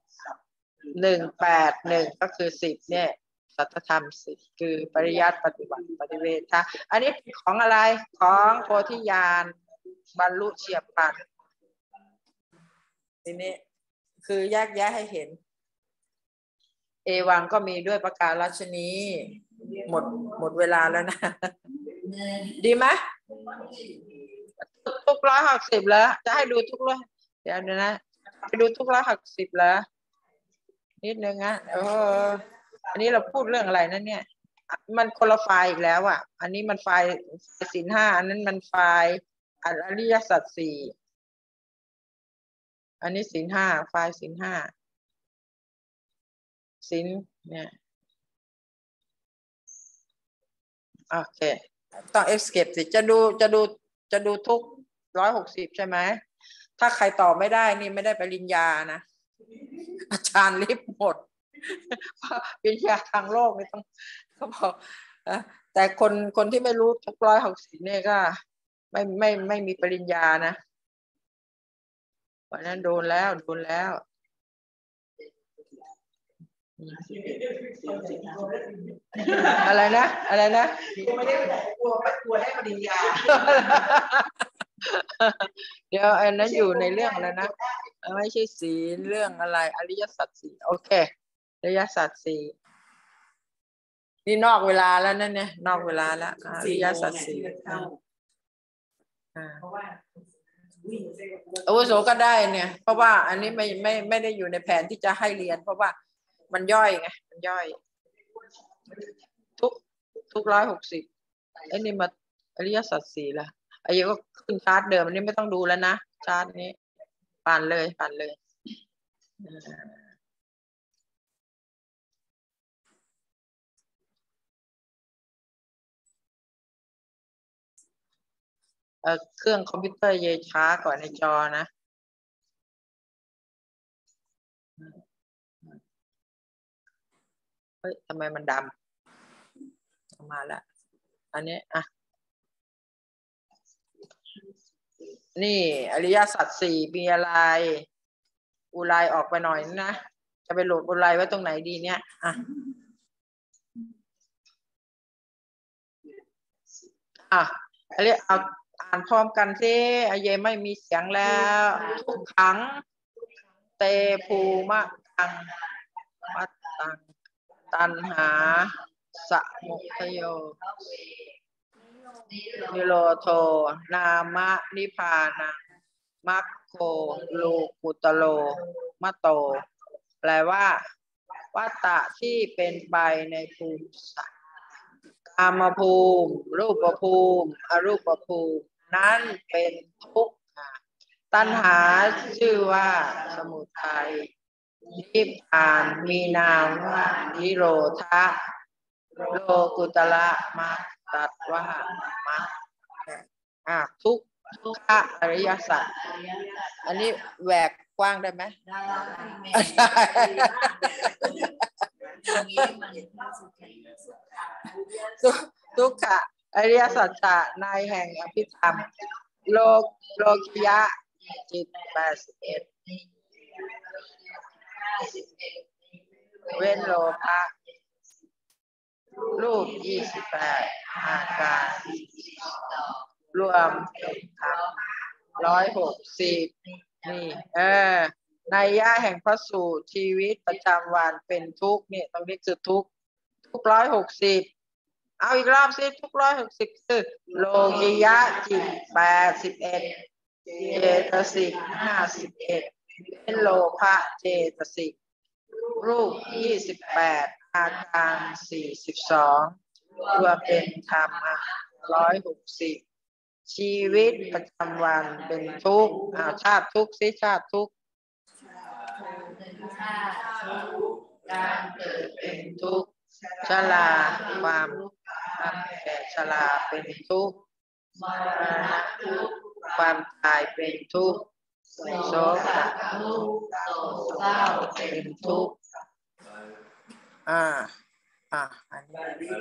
181ก็คือ10เนี่ยสัจธรรม10คือปริยัติปฏิบัติปฏิเวทธะอันนี้ของอะไรของโพธิญาณบรรลุเฉียบพลันทีนี้คือแยกแยะให้เห็นเอวังก็มีด้วยประการฉนี้หมดเวลาแล้วนะดีไหมทุก160แล้วจะให้ดูทุกเดี๋ยวนะไปดูทุก160แล้วนิดนึงนะอันนี้เราพูดเรื่องอะไรนั่นเนี่ยมันคนละไฟล์อีกแล้วอ่ะอันนี้มันไฟล์ศีล5อันนั้นมันไฟล์อริยสัจ4อันนี้ศีล5ไฟล์ศีล5ศีลเนี่ยโอเคต้อง escape สิจะดูทุก160ใช่ไหมถ้าใครตอบไม่ได้นี่ไม่ได้ปริญญานะอาจารย์ลิฟหมดปริญญาทางโลกนี่ต้องเขาบอกแต่คนที่ไม่รู้ทุก160เนี่ยก็ไม่มีปริญญานะวันนั้นโดนแล้วอะไรนะไม่ได้กลัวได้ปริญญาเดี๋ยวอันนั้นอยู่ในเรื่องอะไรนะไม่ใช่ศีลเรื่องอะไรอริยสัจ4โอเคอริยสัจ4นี่นอกเวลาแล้วนั่นเนี่ยนอกเวลาแล้วอริยสัจ4อาวุโสก็ได้เนี่ยเพราะว่าอันนี้ไม่ได้อยู่ในแผนที่จะให้เรียนเพราะว่ามันย่อยไงมันย่อยทุก160ไอ้นี่มาอริยสัจ4ละไอ้ก็ขึ้นชาร์ตเดิมอันนี้ไม่ต้องดูแล้วนะชาร์ตนี้ผ่านเลยเครื่องคอมพิวเตอร์เยช้ากว่าในจอนะเฮ้ยทำไมมันดำมาแล้วอันนี้นี่อริยสัจ4มีอะไรอุไรออกไปหน่อยนะจะไปโหลดอุไรไว้ตรงไหนดีเนี่ยเรียกเอาอ่านพร้อมกันสิเยไม่มีเสียงแล้วทุกขังเตภูมะตังมัตตังตัณหาสมุทโยนิโรโธนามะนิพพานังมัคโคโลกุตโลมะโตแปลว่าวัฏฏะที่เป็นไปในภูมิสัตว์กามภูมิรูปภูมิอรูปภูมินั้นเป็นทุกข์ตัณหาชื่อว่าสมุทัยนิพพานมีนามว่านิโรธะโลกุตระมรรคตัดว่ามรรคทุกขอริยสัจอันนี้แหวกกว้างได้ไหมทุกขอริยสัจในแห่งอภิธรรมโลกิยะจิต81 เว้นโลภะรูป28อาการรวมเป็นคำ160นี่นัยยะแห่งพระสูตรชีวิตประจำวันเป็นทุกข์เนี่ยตรงนี้คือทุกข์160เอาอีกรอบสิทุก160คือโลกิยะจิต81เจตสิก51เป็นโลภะเจตสิกรูป28อาการ42รวมเป็นธรรม160ชีวิตประจำวันเป็นทุกข์ชาติทุกข์สิชาติทุกข์การเกิดเป็นทุกข์ชราความแก่ชราเป็นทุกข์มรณะทุกข์ความตายเป็นทุกข์โศกทุกข์โศกเศร้าเป็นทุกข์อัน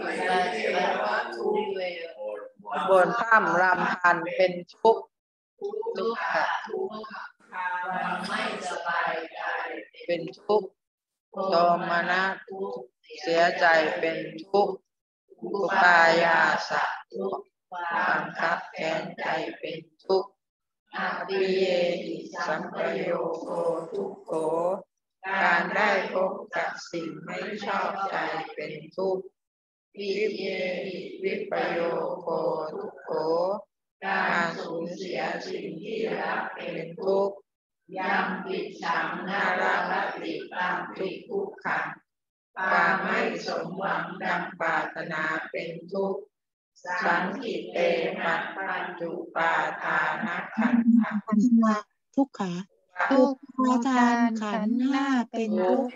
นี้บนถ้ำรำพันเป็นทุกข์ทุกขะความไม่สบายใจเป็นทุกข์โทมนัสเสียใจเป็นทุกข์อุปายาสะทุกข์ความคับแค้นใจเป็นทุกข์อภิเยหิสัมปโยโคทุกโขการได้พบกับสิ่งไม่ชอบใจเป็นทุกข์วิเยหิวิปโยโคทุกโขการสูญเสียสิ่งที่รักเป็นทุกข์ยัมปิฉังนาราติตังทุกขุขังความไม่สมหวังดังปรารถนาเป็นทุกข์สังขิเตปัจปัญจุปาทานะขันธ์ทุกขาทุกขทานขันธ์5เป็นทุกข์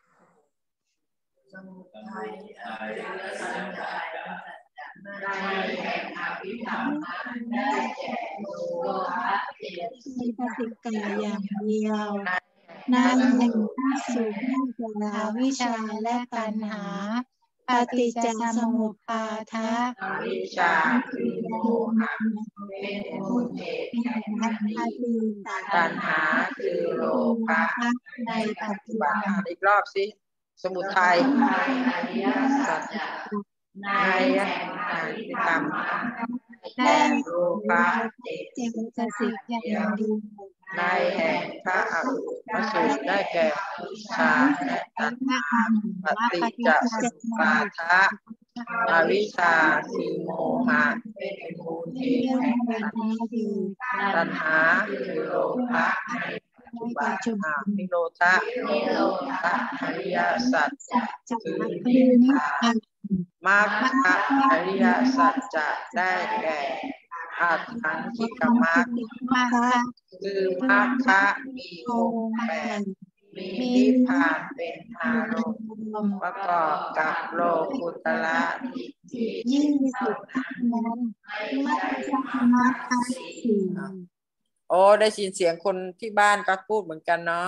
ในแห่งอภิธรรมได้แก่โลภะเจตสิกสิกาอย่างเดียวในแห่งพระสูตรอวิชชาและตัณหาปฏิจจสมุปบาทะอวิชชาคือโมหะเป็นมูลเหตุแห่งตัณหาคือโลภะในปัจจุบันอีกรอบสิสมุทัยอริยสัจในแห่งอริยธรรมและโลภะเจตสิกอย่างเดียวในแห่งพระอริยสูตรได้แก่วิชาและตัณหาปฏิจจสมุปบาทะอวิชชาคือโมหะเป็นมูลเหตุแห่งตัณหาคือโลภะในปัจจุบันนิโรธะอริยสัจคือนิพพานมรรคอริยสัจจะได้แก่อัตถังคิกมรรคคือมรรคมีองค์8มีนิพพานเป็นอารมณ์ประกอบกับโลกุตระยิ่งสุดนั้นไม่ใช่มรรค4 โอ้ได้ยินเสียงคนที่บ้านก็พูดเหมือนกันเนาะ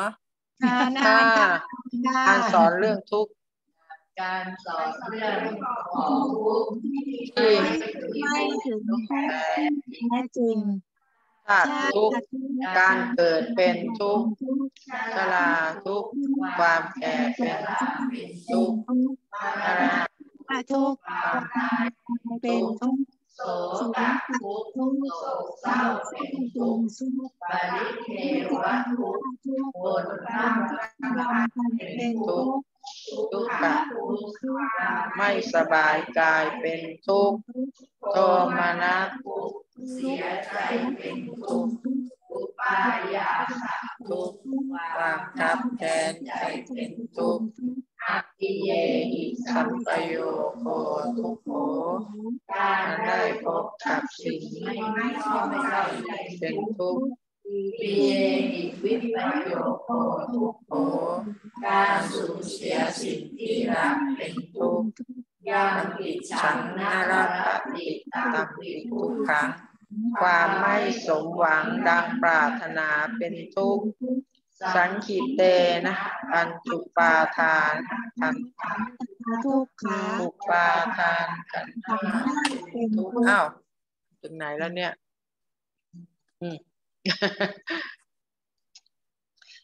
การสอนเรื่องทุกข์การสอนเรื่องของทุกข์ที่ไม่ถึงแท้จริงชาติทุกข์การเกิดเป็นทุกข์ชราทุกข์ความแก่เป็นทุกข์มรณะทุกข์เป็นทุกข์โศกทุกข์โศกเศร้าเป็นทุกข์ปริเทวะทุกข์บนร่างกายเป็นทุกข์ทุกขะทุกข์ไม่สบายกายเป็นทุกข์โทมนัสทุกข์เสียใจเป็นทุกข์อุปายาสะทุกข์ความคับแค้นใจเป็นทุกข์อภิเยหิสัมปโยโคทุกโขการได้พบกับสิ่งไม่ชอบใจเป็นทุกข์ปิเยหิวิปโยโคทุกโขการสูญเสียสิ่งที่รักเป็นทุกข์ยังปิฉังนาราปฏิตัมปิทุกขังความไม่สมหวังดังปรารถนาเป็นทุกข์สังขิเตนะปัญจุปาทานขันธ์ทุกขาอุปาทานขันธ์เป็นทุกข์อ้าวถึงไหนแล้วเนี่ย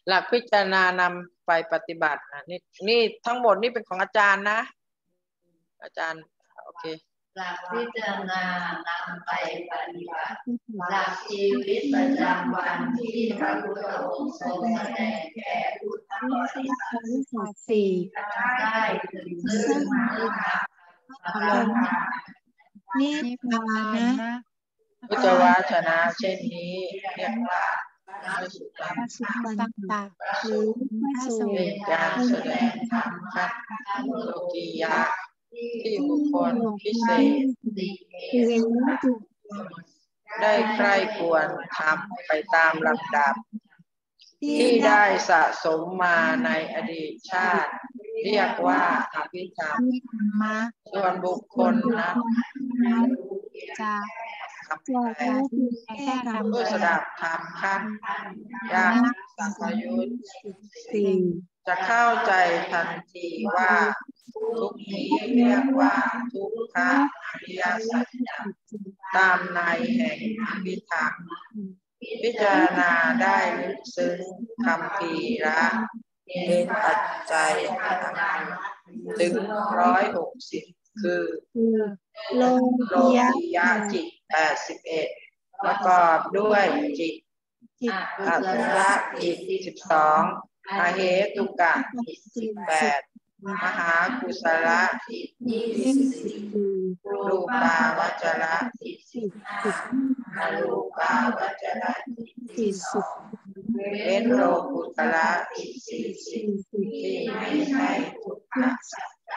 หลักพิจารณานำไปปฏิบัตินี่ทั้งหมดนี่เป็นของอาจารย์นะอาจารย์โอเคหลักพิจารณานำไปปฏิบัติหลักชีวิตประจำวันที่พระพุทธองค์ทรงแสดงแก่พุทธบริษัทสี่ได้ถึงซึ่งมรรคผลนิพพานะพุทธวจนะเช่นนี้เรียกว่าพระสุตตันตหรือพระสูตรเป็นการแสดงธรรมขั้นโลกียะที่บุคคลพิเศษได้ใคร่ควรทำไปตามลำดับที่ได้สะสมมาในอดีตชาติเรียกว่าอภิธรรมส่วนบุคคลนั้นจะผู้สดับธรรมขั้นอย่างสัพพยุตสี่จะเข้าใจทันทีว่าทุกนี้เรียกว่าทุกขอริยสัจตามในแห่งอภิธรรมพิจารณาได้ลึกซึ้งคัมภีระเป็นปัจจัยถึง160คือโลกียะจิต81ประกอบด้วยจิตอัตตะจิต12อเหตุกะจิต18มหากุศลจิต24รูปาวจระจิต15อรูปาวจระจิต12เว้นโลกุตระจิต40ที่ไม่ใช่ทุกขสัจจะ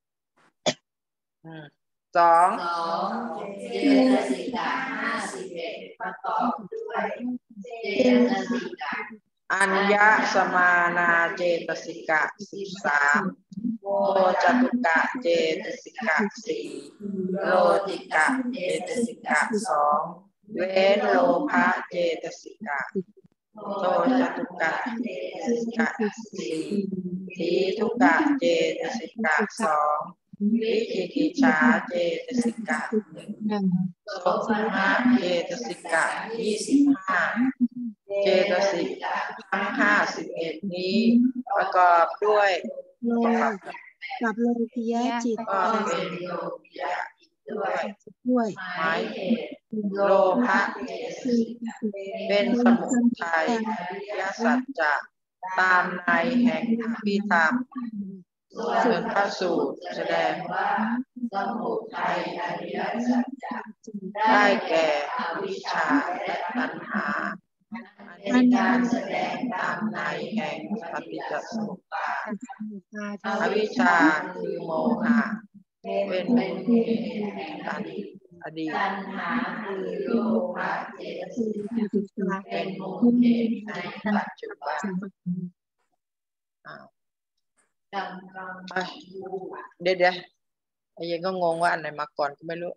2 เจตสิกะ51ประกอบด้วยเจตสิกะอัญญสมานาเจตสิกะ13โมจตุกะเจตสิกะ4โลติกะเจตสิกะ2เว้นโลภะเจตสิกะโทจตุกะเจตสิกะ4ทีทุกะเจตสิกะ2วิจิกิจฉาเจตสิกะ1โสมะเจตสิกะ25เจตสิกทั้ง51นี้ประกอบด้วยกับโลกียะจิตก็เป็นโลกียะด้วยหมายเหตุโลภะเป็นสมุทัยอริยสัจจะตามในแห่งอภิธรรมส่วนพระสูตรแสดงว่าสมุทัยอริยสัจจะได้แก่อวิชชาและตัณหาอันนี้การแสดงตามในแห่งปฏิจจสมุปบาทอวิชชาคือโมหะเป็นมูลเหตุแห่งอดีตตัณหาคือโลภะเจตสิกเป็นมูลเหตุในปัจจุบันเดี๋ยวไอ้ยังก็งงว่าอันไหนมาก่อนก็ไม่รู้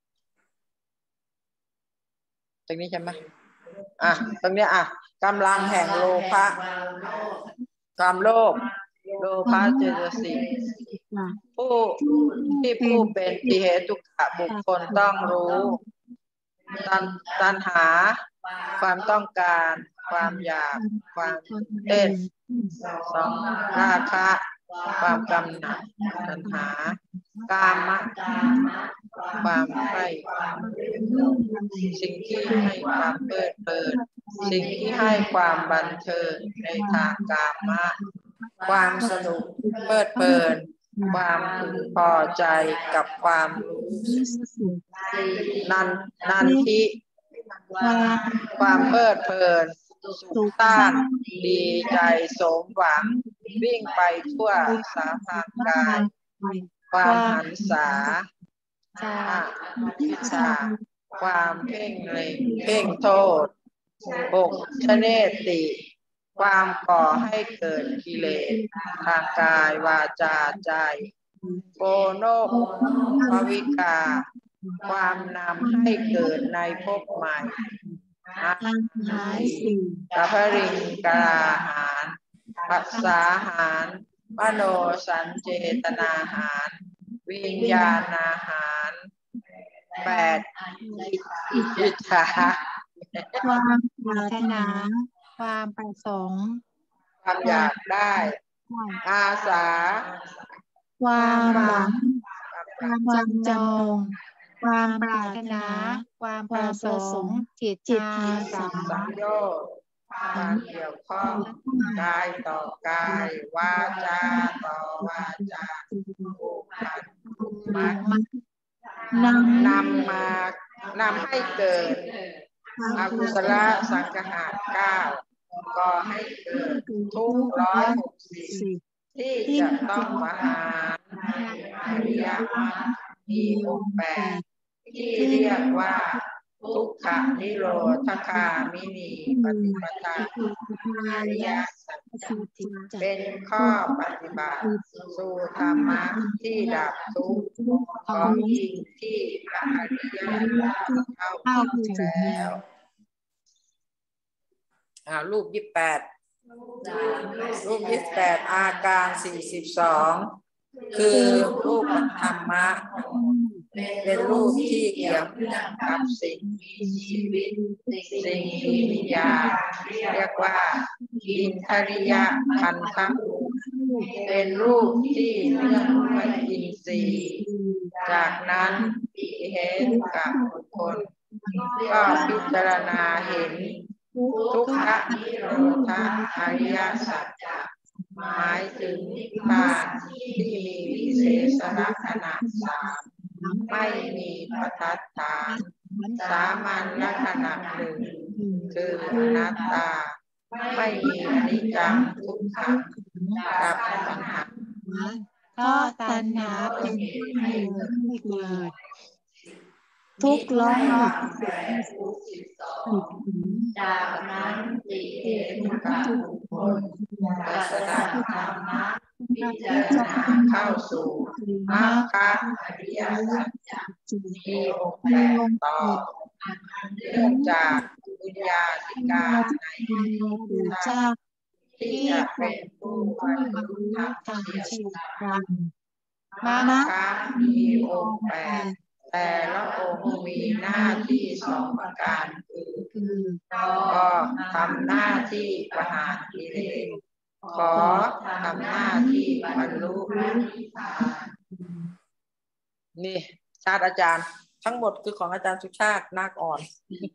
ตรงนี้ใช่ไหมตรงนี้กำลังแห่งโลภะความโลภโลภะเจตสิกผู้เป็นติเหตุกะบุคคลต้องรู้ตัณหาความต้องการความอยากความเต้น2ราคะความกำหนัดตัณหากามะความใคร่สิ่งที่ให้ความเพลิดเพลินสิ่งที่ให้ความบันเทิงในทางกามะความสนุกเพลิดเพลินความพึงพอใจกับความรู้สึกนันทิความเพลิดเพลินสุขต้านดีใจสมหวังวิ่งไปทั่วสาพางกายความหันษาวิชาความเพ่งเล็งเพ่งโทษ6ชเนติ ความก่อให้เกิดกิเลสทางกายวาจาใจโกโนภวิกาความนำให้เกิดในภพใหม่กัพริงกราหารปัสสาหารมโนสัญเจตนาหารวิญญาณอาหาร8อิทธาความปรารถนาความประสงค์ความอยากได้อาสาความหวังความจำนงความปรารถนาความประสงค์จิตอาสาสังโยชน์ความเกี่ยวข้องกายต่อกายวาจาต่อวาจาผูกพันนำให้เกิดอกุศลสังขาร9ก่อให้เกิดทุกข์160ที่จะต้องประหารอริยมรรคมีองค์8ที่เรียกว่าทุกขนิโรธคามินีปฏิปทาอริยสัจจะเป็นข้อปฏิบัติสู่ธรรมะที่ดับทุกข์ของจริงที่พระอริยเข้าถึงแล้วรูป28อาการ42คือรูปธรรมะเป็นรูปที่เกี่ยวกับสิ่งมีชีวิตสิ่งมีวิญญาณเรียกว่าอินทริยขันธ์เป็นรูปที่เนื่องด้วยอินทรีย์จากนั้นเหตุกับบุคคลก็พิจารณาเห็นทุกขนิโรธอริยสัจจะหมายถึงนิพพานที่มีวิเศษลักษณะ3ไม่มีปัจจัตถานสามัญลักษณะ1คืออนัตตาไม่มีอนิจจังทุกขังดับตัณหาก็ตัณหาเป็นที่ให้เกิดทุกข์ร้อนจากนั้นติเหตุกับบุคคลกัสสะธรรมะพิจารณาเข้าสู่มรรคอริยสัจจะมีองค์8ต่อเนื่องจากวิญญาธิการในชาติที่จะเป็นผู้บรรลุธรรมเฉียบพลันมรรคมีองค์8แต่ละองค์มีหน้าที่2ประการคือก็ทำหน้าที่ประหารกิเลสขอทำหน้าที่บรรลุนิพพานนี่ชาติอาจารย์ทั้งหมดคือของอาจารย์สุชาตินาคอ่อน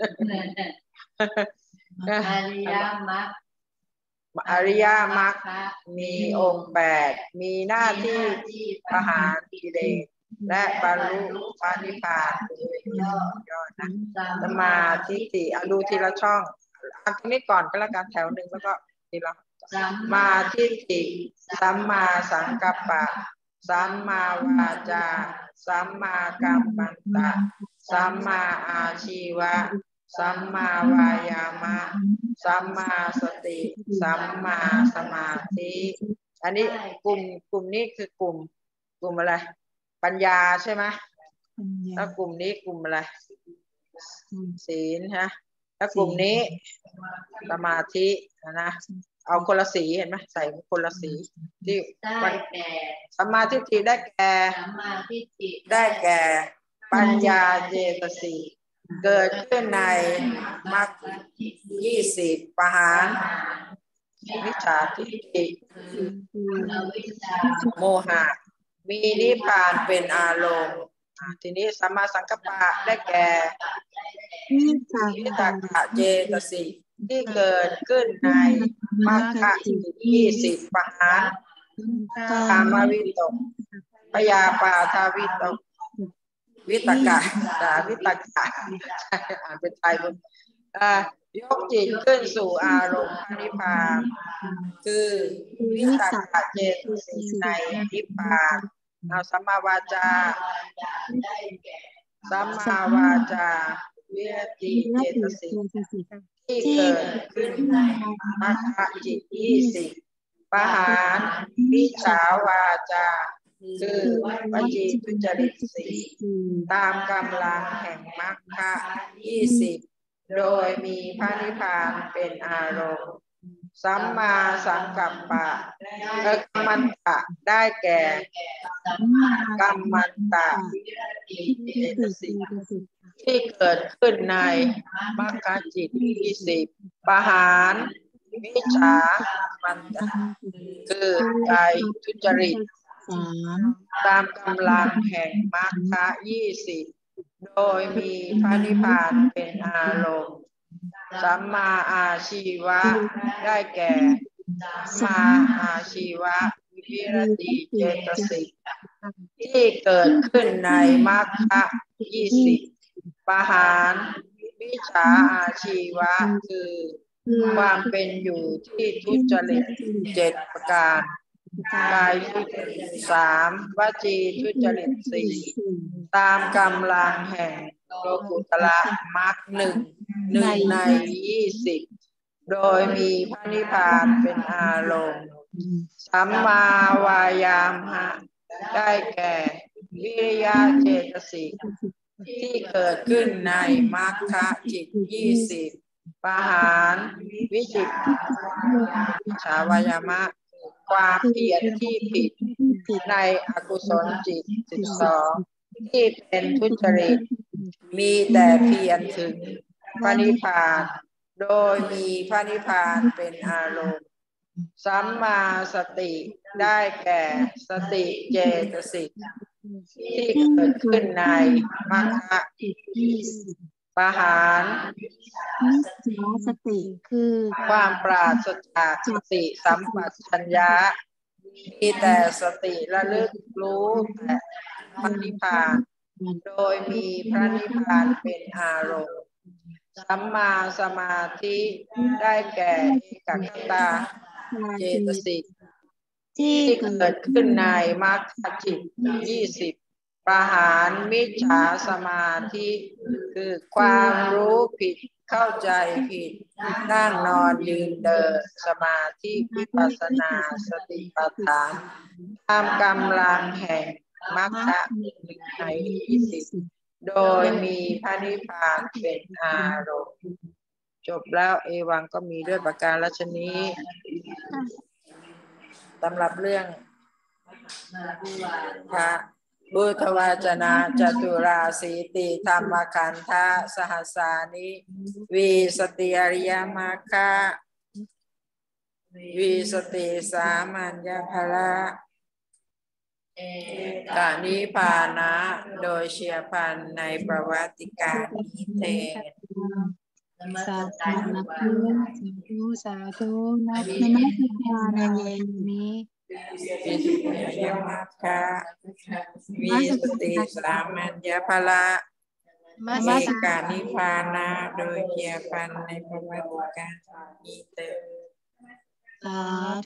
อริยมรรคมีองค์8มีหน้าที่ประหารกิเลสและบรรลุพระนิพพานโดยย่อนะสมาธิดูทีละช่องอันนี้ก่อนก็แล้วกันแถวหนึ่งแล้วก็ทีละสัมมาทิฏฐิสัมมาสังกัปปะสัมมาวาจาสัมมากัมมันตะสัมมาอาชีวะสัมมาวายามะสัมมาสติสัมมาสมาธิอันนี้กลุ่มนี้คือกลุ่มอะไรปัญญาใช่ไหมแล้วกลุ่มนี้กลุ่มอะไรศีลฮะแล้วกลุ่มนี้สมาธินะเอาคนละสีเห็นไหมใส่คนละสีที่สัมมาทิฏฐิได้แก่ปัญญาเจตสิกเกิดขึ้นในมรรค20ประหารมิจฉาทิฏฐิโมหะมีนิพพานเป็นอารมณ์ทีนี้สัมมาสังกัปปะได้แก่วิตกะเจตสิกที่เกิดขึ้นในมรรค20ประหารกามวิตกพยาปาทวิตกวิตกะอ่านเป็นไทยยกจิตขึ้นสู่อารมณ์นิพพานคือวิตกะเจตสิกในนิพพานเอาสัมมาวาจาวิรติเจตสิกที่เกิดขึ้นในมรรคจิต20ประหารมิจฉาวาจาคือวจีทุจริต4ตามกำลังแห่งมรรค20โดยมีพระนิพพานเป็นอารมณ์สัมมาสังกัปปะกัมมันตะได้แก่กัมมันตะที่เกิดขึ้นในมรรคจิต20ประหารวิชามันคือกายทุจริตตามกำลังแห่งมรรค20โดยมีพระนิพพานเป็นอารมณ์สัมมาอาชีวะได้แก่สัมมาอาชีวะวิริติเจตสิกที่เกิดขึ้นในมรรค20ปหารวิชาอาชีวะคือความเป็นอยู่ที่ทุจริต7ประการกายทุจริต3วจีทุจริต4ตามกำลังแห่งโลกุตระมรรค1ใน20โดยมีพระนิพพานเป็นอารมณ์สัมมาวายามะได้แก่วิริยะเจตสิกที่เกิดขึ้นในมรรคจิต20ปหารวิจิตรชาวายามะความเพียรที่ผิดในอกุศลจิต12ที่เป็นทุจริตมีแต่เพียรถึงพระนิพพานโดยมีพระนิพพานเป็นอารมณ์สัมมาสติได้แก่สติเจตสิกที่เกิดขึ้นในมรรคปหารมิจฉาสติคือความปราศจากสติสัมปชัญญะมีแต่สติระลึกรู้แต่พระนิพพานโดยมีพระนิพพานเป็นอารมณ์สัมมาสมาธิได้แก่เอกคตาเจตสิกที่เกิดขึ้นในมรรคจิต20ปหารมิจฉาสมาธิคือความรู้ผิดเข้าใจผิดนั่งนอนยืนเดินสมาธิวิปัสสนาสติปัฏฐานตามกำลังแห่งมรรคใน20โดยมีพระนิพพานเป็นอารมณ์จบแล้วเอวังก็มีด้วยประการฉะนี้สำหรับเรื่องพระพุทธวจนะจตุราสีติธรรมขันธะสหัสสานิวิสติอริยมรรควิสติสามัญญภละกานิพานะโดยเฉียบพลันในประวัติการนี้เทศสาธุสาธุนับนมัสการในเย็นนี้วิสติอริยมรรควิสติสามัญญภละเอกานิพานะโดยเฉียบพลันในประวัติการนี้เทศ